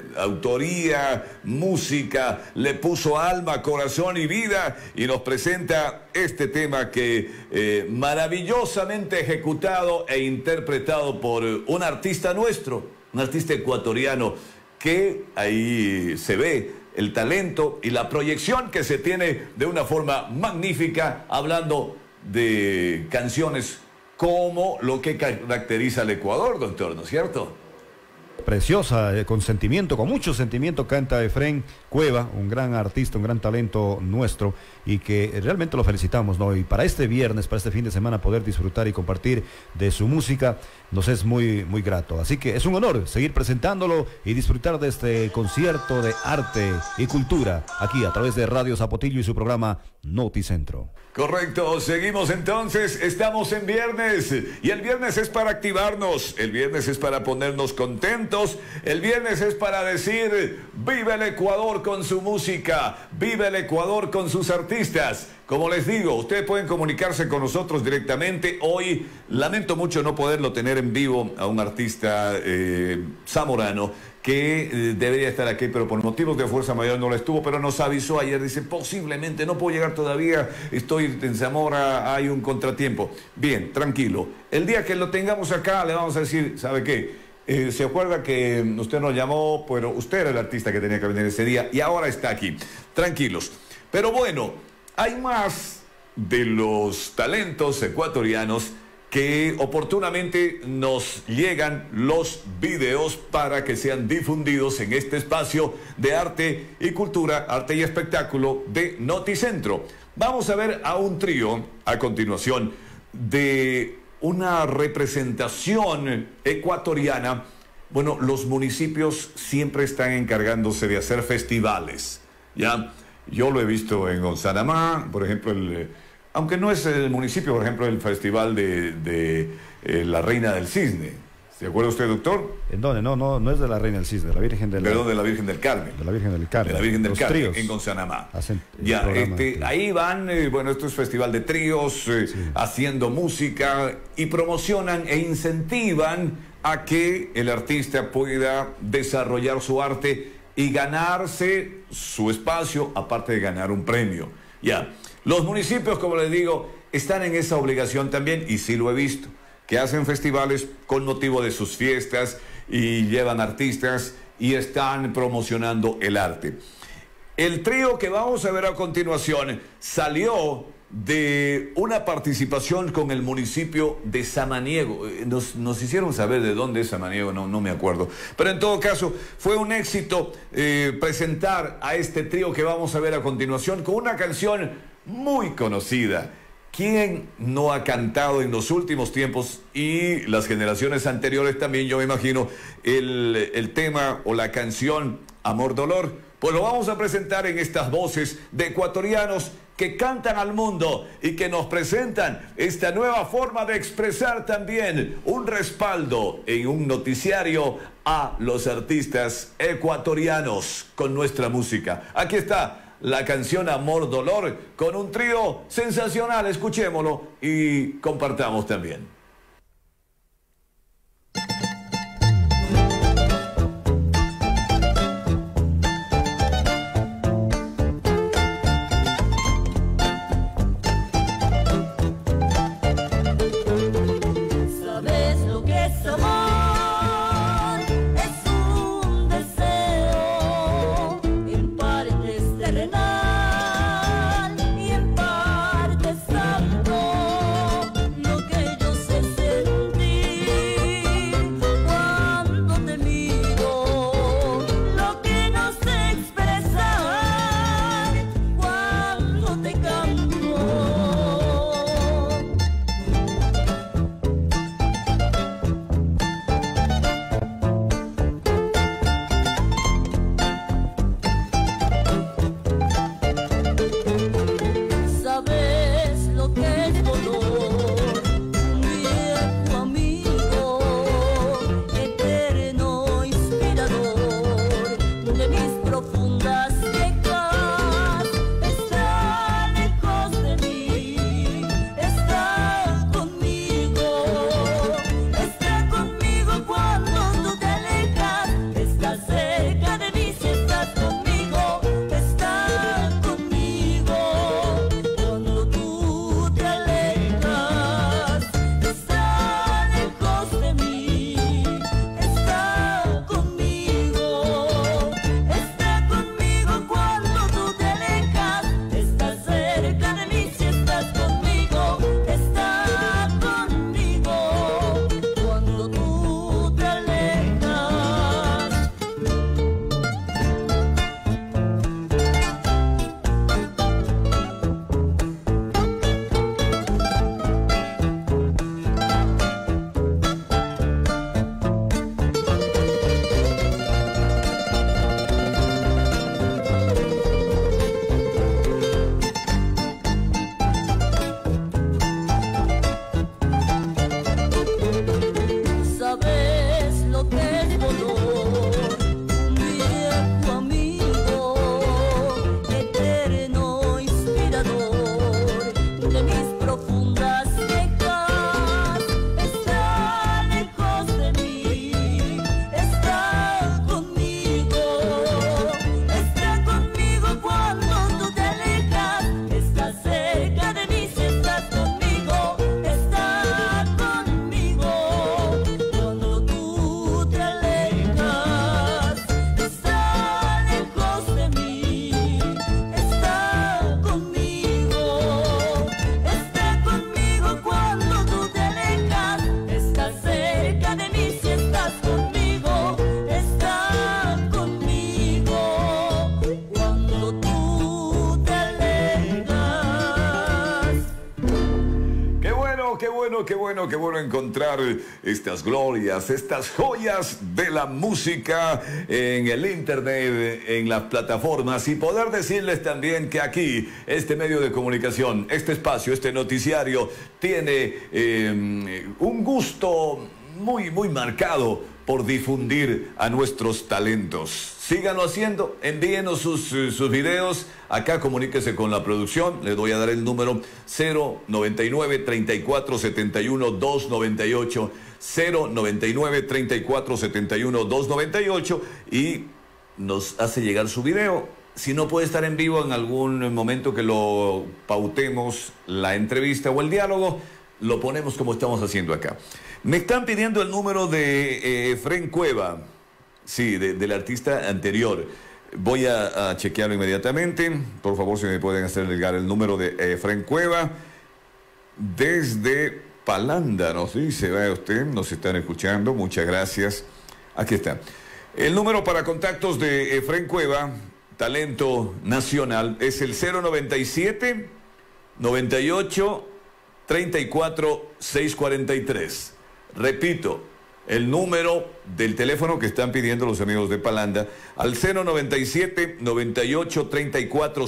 autoría, música, le puso alma, corazón y vida, y nos presenta este tema que maravillosamente ejecutado e interpretado por un artista nuestro, un artista ecuatoriano, que ahí se ve el talento y la proyección que se tiene de una forma magnífica, hablando de canciones como lo que caracteriza al Ecuador, doctor, ¿no es cierto? Preciosa, con sentimiento, con mucho sentimiento canta Efrén Cueva, un gran artista, un gran talento nuestro, y que realmente lo felicitamos, ¿no? Y para este viernes, para este fin de semana, poder disfrutar y compartir de su música nos es muy, muy grato. Así que es un honor seguir presentándolo y disfrutar de este concierto de arte y cultura aquí a través de Radio Zapotillo y su programa Noticentro. Correcto, seguimos entonces, estamos en viernes, y el viernes es para activarnos, el viernes es para ponernos contentos, el viernes es para decir, vive el Ecuador con su música, vive el Ecuador con sus artistas. Como les digo, ustedes pueden comunicarse con nosotros directamente. Hoy lamento mucho no poderlo tener en vivo a un artista zamorano que debería estar aquí, pero por motivos de fuerza mayor no lo estuvo, pero nos avisó ayer, dice, posiblemente no puedo llegar todavía, estoy en Zamora, hay un contratiempo. Bien, tranquilo. El día que lo tengamos acá le vamos a decir, ¿sabe qué? Se acuerda que usted nos llamó, pero usted era el artista que tenía que venir ese día y ahora está aquí. Tranquilos. Pero bueno, hay más de los talentos ecuatorianos que oportunamente nos llegan los videos para que sean difundidos en este espacio de arte y cultura, arte y espectáculo de Noticentro. Vamos a ver a un trío a continuación de una representación ecuatoriana. Bueno, los municipios siempre están encargándose de hacer festivales, ¿ya? Yo lo he visto en Gonzanamá, por ejemplo, aunque no es el municipio, por ejemplo, el festival de la Reina del Cisne. ¿Se acuerda usted, doctor? ¿En dónde? No es de la Reina del Cisne, de la Virgen del Perdón, de la Virgen del Carmen. De la Virgen del Carmen. De la Virgen del Los Carmen, tríos en Gonzanamá. Ya, ahí van, bueno, esto es festival de tríos, sí, haciendo música y promocionan e incentivan a que el artista pueda desarrollar su arte y ganarse su espacio, aparte de ganar un premio. Ya, los municipios, como les digo, están en esa obligación también, y sí lo he visto, que hacen festivales con motivo de sus fiestas y llevan artistas y están promocionando el arte. El trío que vamos a ver a continuación salió de una participación con el municipio de Samaniego. Nos hicieron saber de dónde es Samaniego, no me acuerdo. Pero en todo caso, fue un éxito presentar a este trío que vamos a ver a continuación con una canción muy conocida. ¿Quién no ha cantado en los últimos tiempos y las generaciones anteriores también, yo me imagino, el tema o la canción Amor Dolor? Pues lo vamos a presentar en estas voces de ecuatorianos que cantan al mundo y que nos presentan esta nueva forma de expresar también un respaldo en un noticiario a los artistas ecuatorianos con nuestra música. Aquí está la canción Amor Dolor con un trío sensacional. Escuchémoslo y compartamos también. Terrenal y en parte santo, lo que yo sé. qué bueno encontrar estas glorias, estas joyas de la música en el internet, en las plataformas, y poder decirles también que aquí, este medio de comunicación, este espacio, este noticiario, tiene un gusto muy marcado por difundir a nuestros talentos. Síganlo haciendo, envíenos sus videos. Acá comuníquese con la producción. Les voy a dar el número 099-3471-298. 099-3471-298 y nos hace llegar su video. Si no puede estar en vivo en algún momento que lo pautemos, la entrevista o el diálogo, lo ponemos como estamos haciendo acá. Me están pidiendo el número de Efren Cueva, sí, del artista anterior. Voy a chequearlo inmediatamente. Por favor, si me pueden hacer llegar el número de Efren Cueva desde Palanda, nos dice, vaya usted, nos están escuchando, muchas gracias. Aquí está. El número para contactos de Efren Cueva, talento nacional, es el 097 98 34 643. Repito, el número del teléfono que están pidiendo los amigos de Palanda, al 097 98 34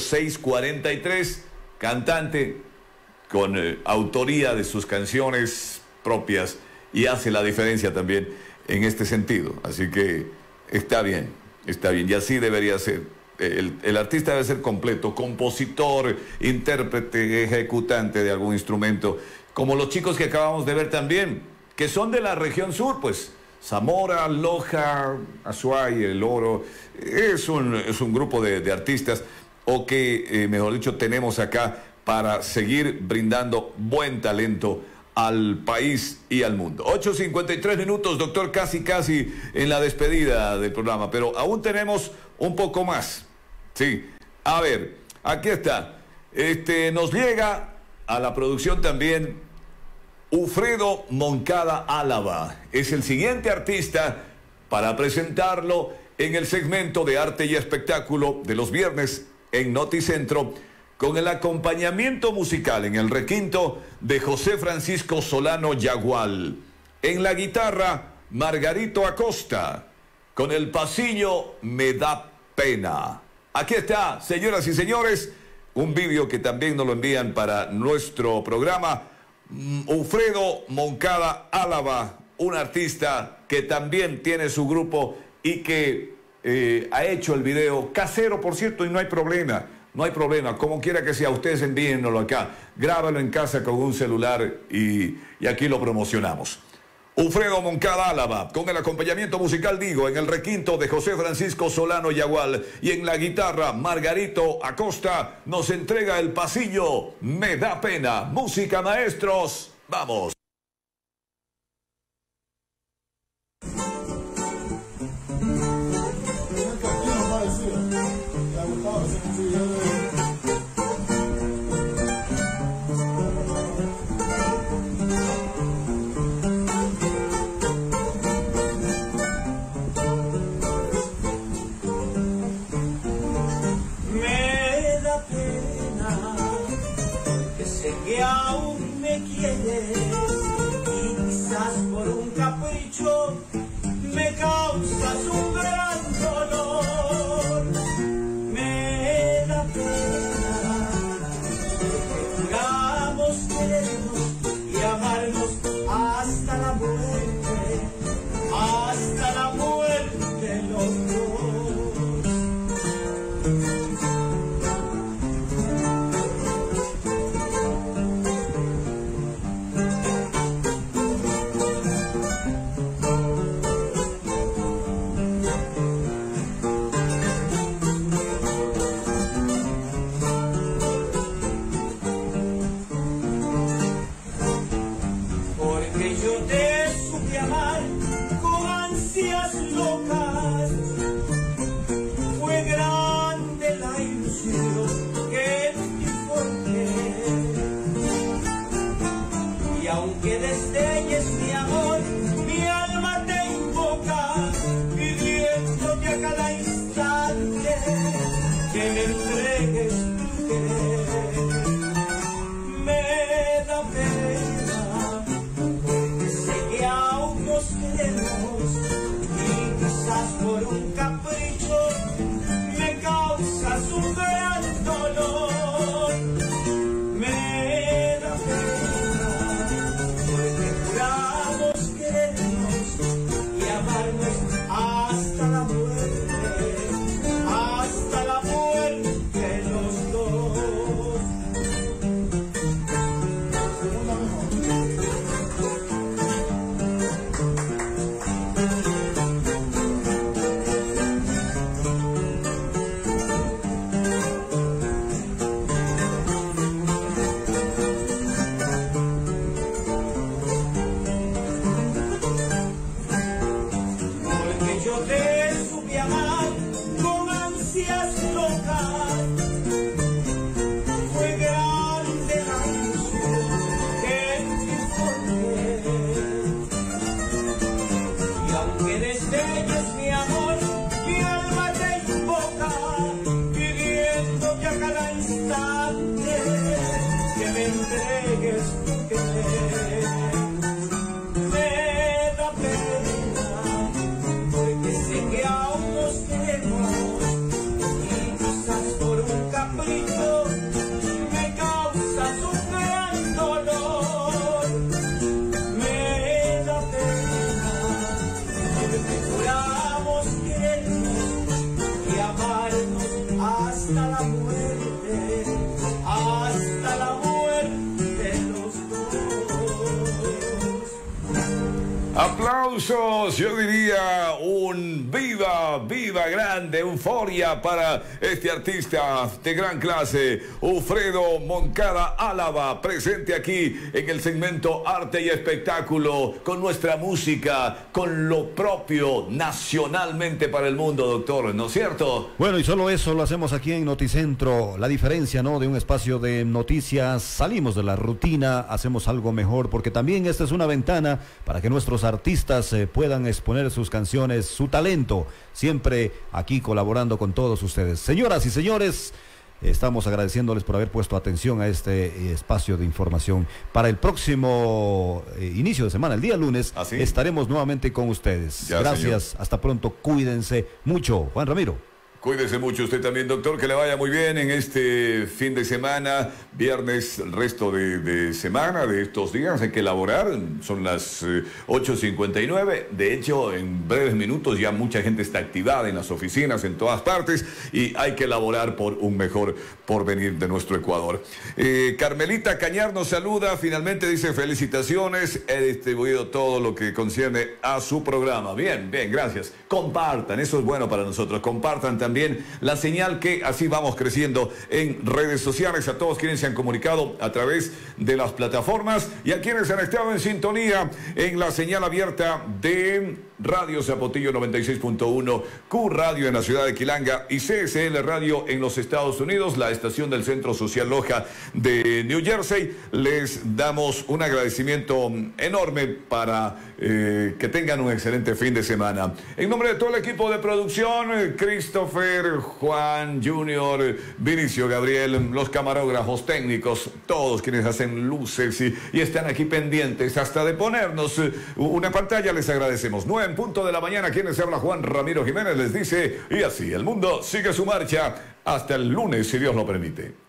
643, cantante con autoría de sus canciones propias, y hace la diferencia también en este sentido. Así que está bien, y así debería ser. El artista debe ser completo, compositor, intérprete, ejecutante de algún instrumento, como los chicos que acabamos de ver también, que son de la región sur, pues Zamora, Loja, Azuay, El Oro. Es un grupo de artistas, o que, mejor dicho, tenemos acá para seguir brindando buen talento al país y al mundo. 8:53 minutos, doctor, casi en la despedida del programa, pero aún tenemos un poco más. Sí, a ver, aquí está. Nos llega a la producción también Ufredo Moncada Álava. Es el siguiente artista para presentarlo en el segmento de arte y espectáculo de los viernes en Noticentro, con el acompañamiento musical en el requinto de José Francisco Solano Yagual. En la guitarra, Margarito Acosta. Con el pasillo, Me da pena. Aquí está, señoras y señores, un vídeo que también nos lo envían para nuestro programa. Ufredo Moncada Álava, un artista que también tiene su grupo y que ha hecho el video casero, por cierto, y no hay problema. No hay problema, como quiera que sea, ustedes envíenlo acá, grábalo en casa con un celular y aquí lo promocionamos. Ufredo Moncada Álava, con el acompañamiento musical, digo, en el requinto de José Francisco Solano Yagual, y en la guitarra Margarito Acosta, nos entrega el pasillo Me da pena. Música, maestros, vamos. Que aún me quieres y quizás por un capricho me causas un gran dolor. Me da pena que juramos querernos y amarnos hasta la muerte los dos. Aunque desdeñes mi amor, mi alma te invoca, pidiéndote a cada instante que me entregues tu querer. Me da pena ansias locas. Fue grande la ilusión que te formé. Y aunque desdeñes mi amor, mi alma te invoca, pidiéndote a cada instante que me entregues tu querer. Me da pena, porque sé que aún nos queremos, y quizás por un capricho me causas un gran dolor. Me da pena, porque juramos querernos y amarnos hasta la muerte, hasta la muerte los dos. Aplausos, yo diría un viva, viva grande, euforia para este artista de gran clase, Ufredo Moncada Álava, presente aquí en el segmento Arte y Espectáculo, con nuestra música, con lo propio nacionalmente para el mundo, doctor, ¿no es cierto? Bueno, y solo eso lo hacemos aquí en Noticentro. La diferencia, ¿no?, de un espacio de noticias, salimos de la rutina, hacemos algo mejor, porque también esta es una ventana para que nuestros artistas puedan exponer sus canciones, su talento, siempre aquí colaborando con todos ustedes. Señoras y señores, estamos agradeciéndoles por haber puesto atención a este espacio de información. Para el próximo inicio de semana, el día lunes, estaremos nuevamente con ustedes. Ya, gracias, señor. Hasta pronto, cuídense mucho. Juan Ramiro. Cuídese mucho usted también, doctor, que le vaya muy bien en este fin de semana, viernes, el resto de semana, de estos días, hay que elaborar, son las 8:59, de hecho, en breves minutos ya mucha gente está activada en las oficinas, en todas partes, y hay que elaborar por un mejor porvenir de nuestro Ecuador. Carmelita Cañar nos saluda, finalmente dice felicitaciones, he distribuido todo lo que concierne a su programa. Bien, bien, gracias. Compartan, eso es bueno para nosotros, compartan también la señal, que así vamos creciendo en redes sociales. A todos quienes se han comunicado a través de las plataformas y a quienes han estado en sintonía en la señal abierta de Radio Zapotillo 96.1, Q Radio en la ciudad de Quilanga y CSL Radio en los Estados Unidos, la estación del Centro Social Loja de New Jersey. Les damos un agradecimiento enorme para que tengan un excelente fin de semana. En nombre de todo el equipo de producción, Christopher, Juan, Junior, Vinicio, Gabriel, los camarógrafos técnicos, todos quienes hacen luces y están aquí pendientes hasta de ponernos una pantalla, les agradecemos. 9:00 de la mañana, quienes habla Juan Ramiro Jiménez les dice, y así el mundo sigue su marcha hasta el lunes, si Dios lo permite.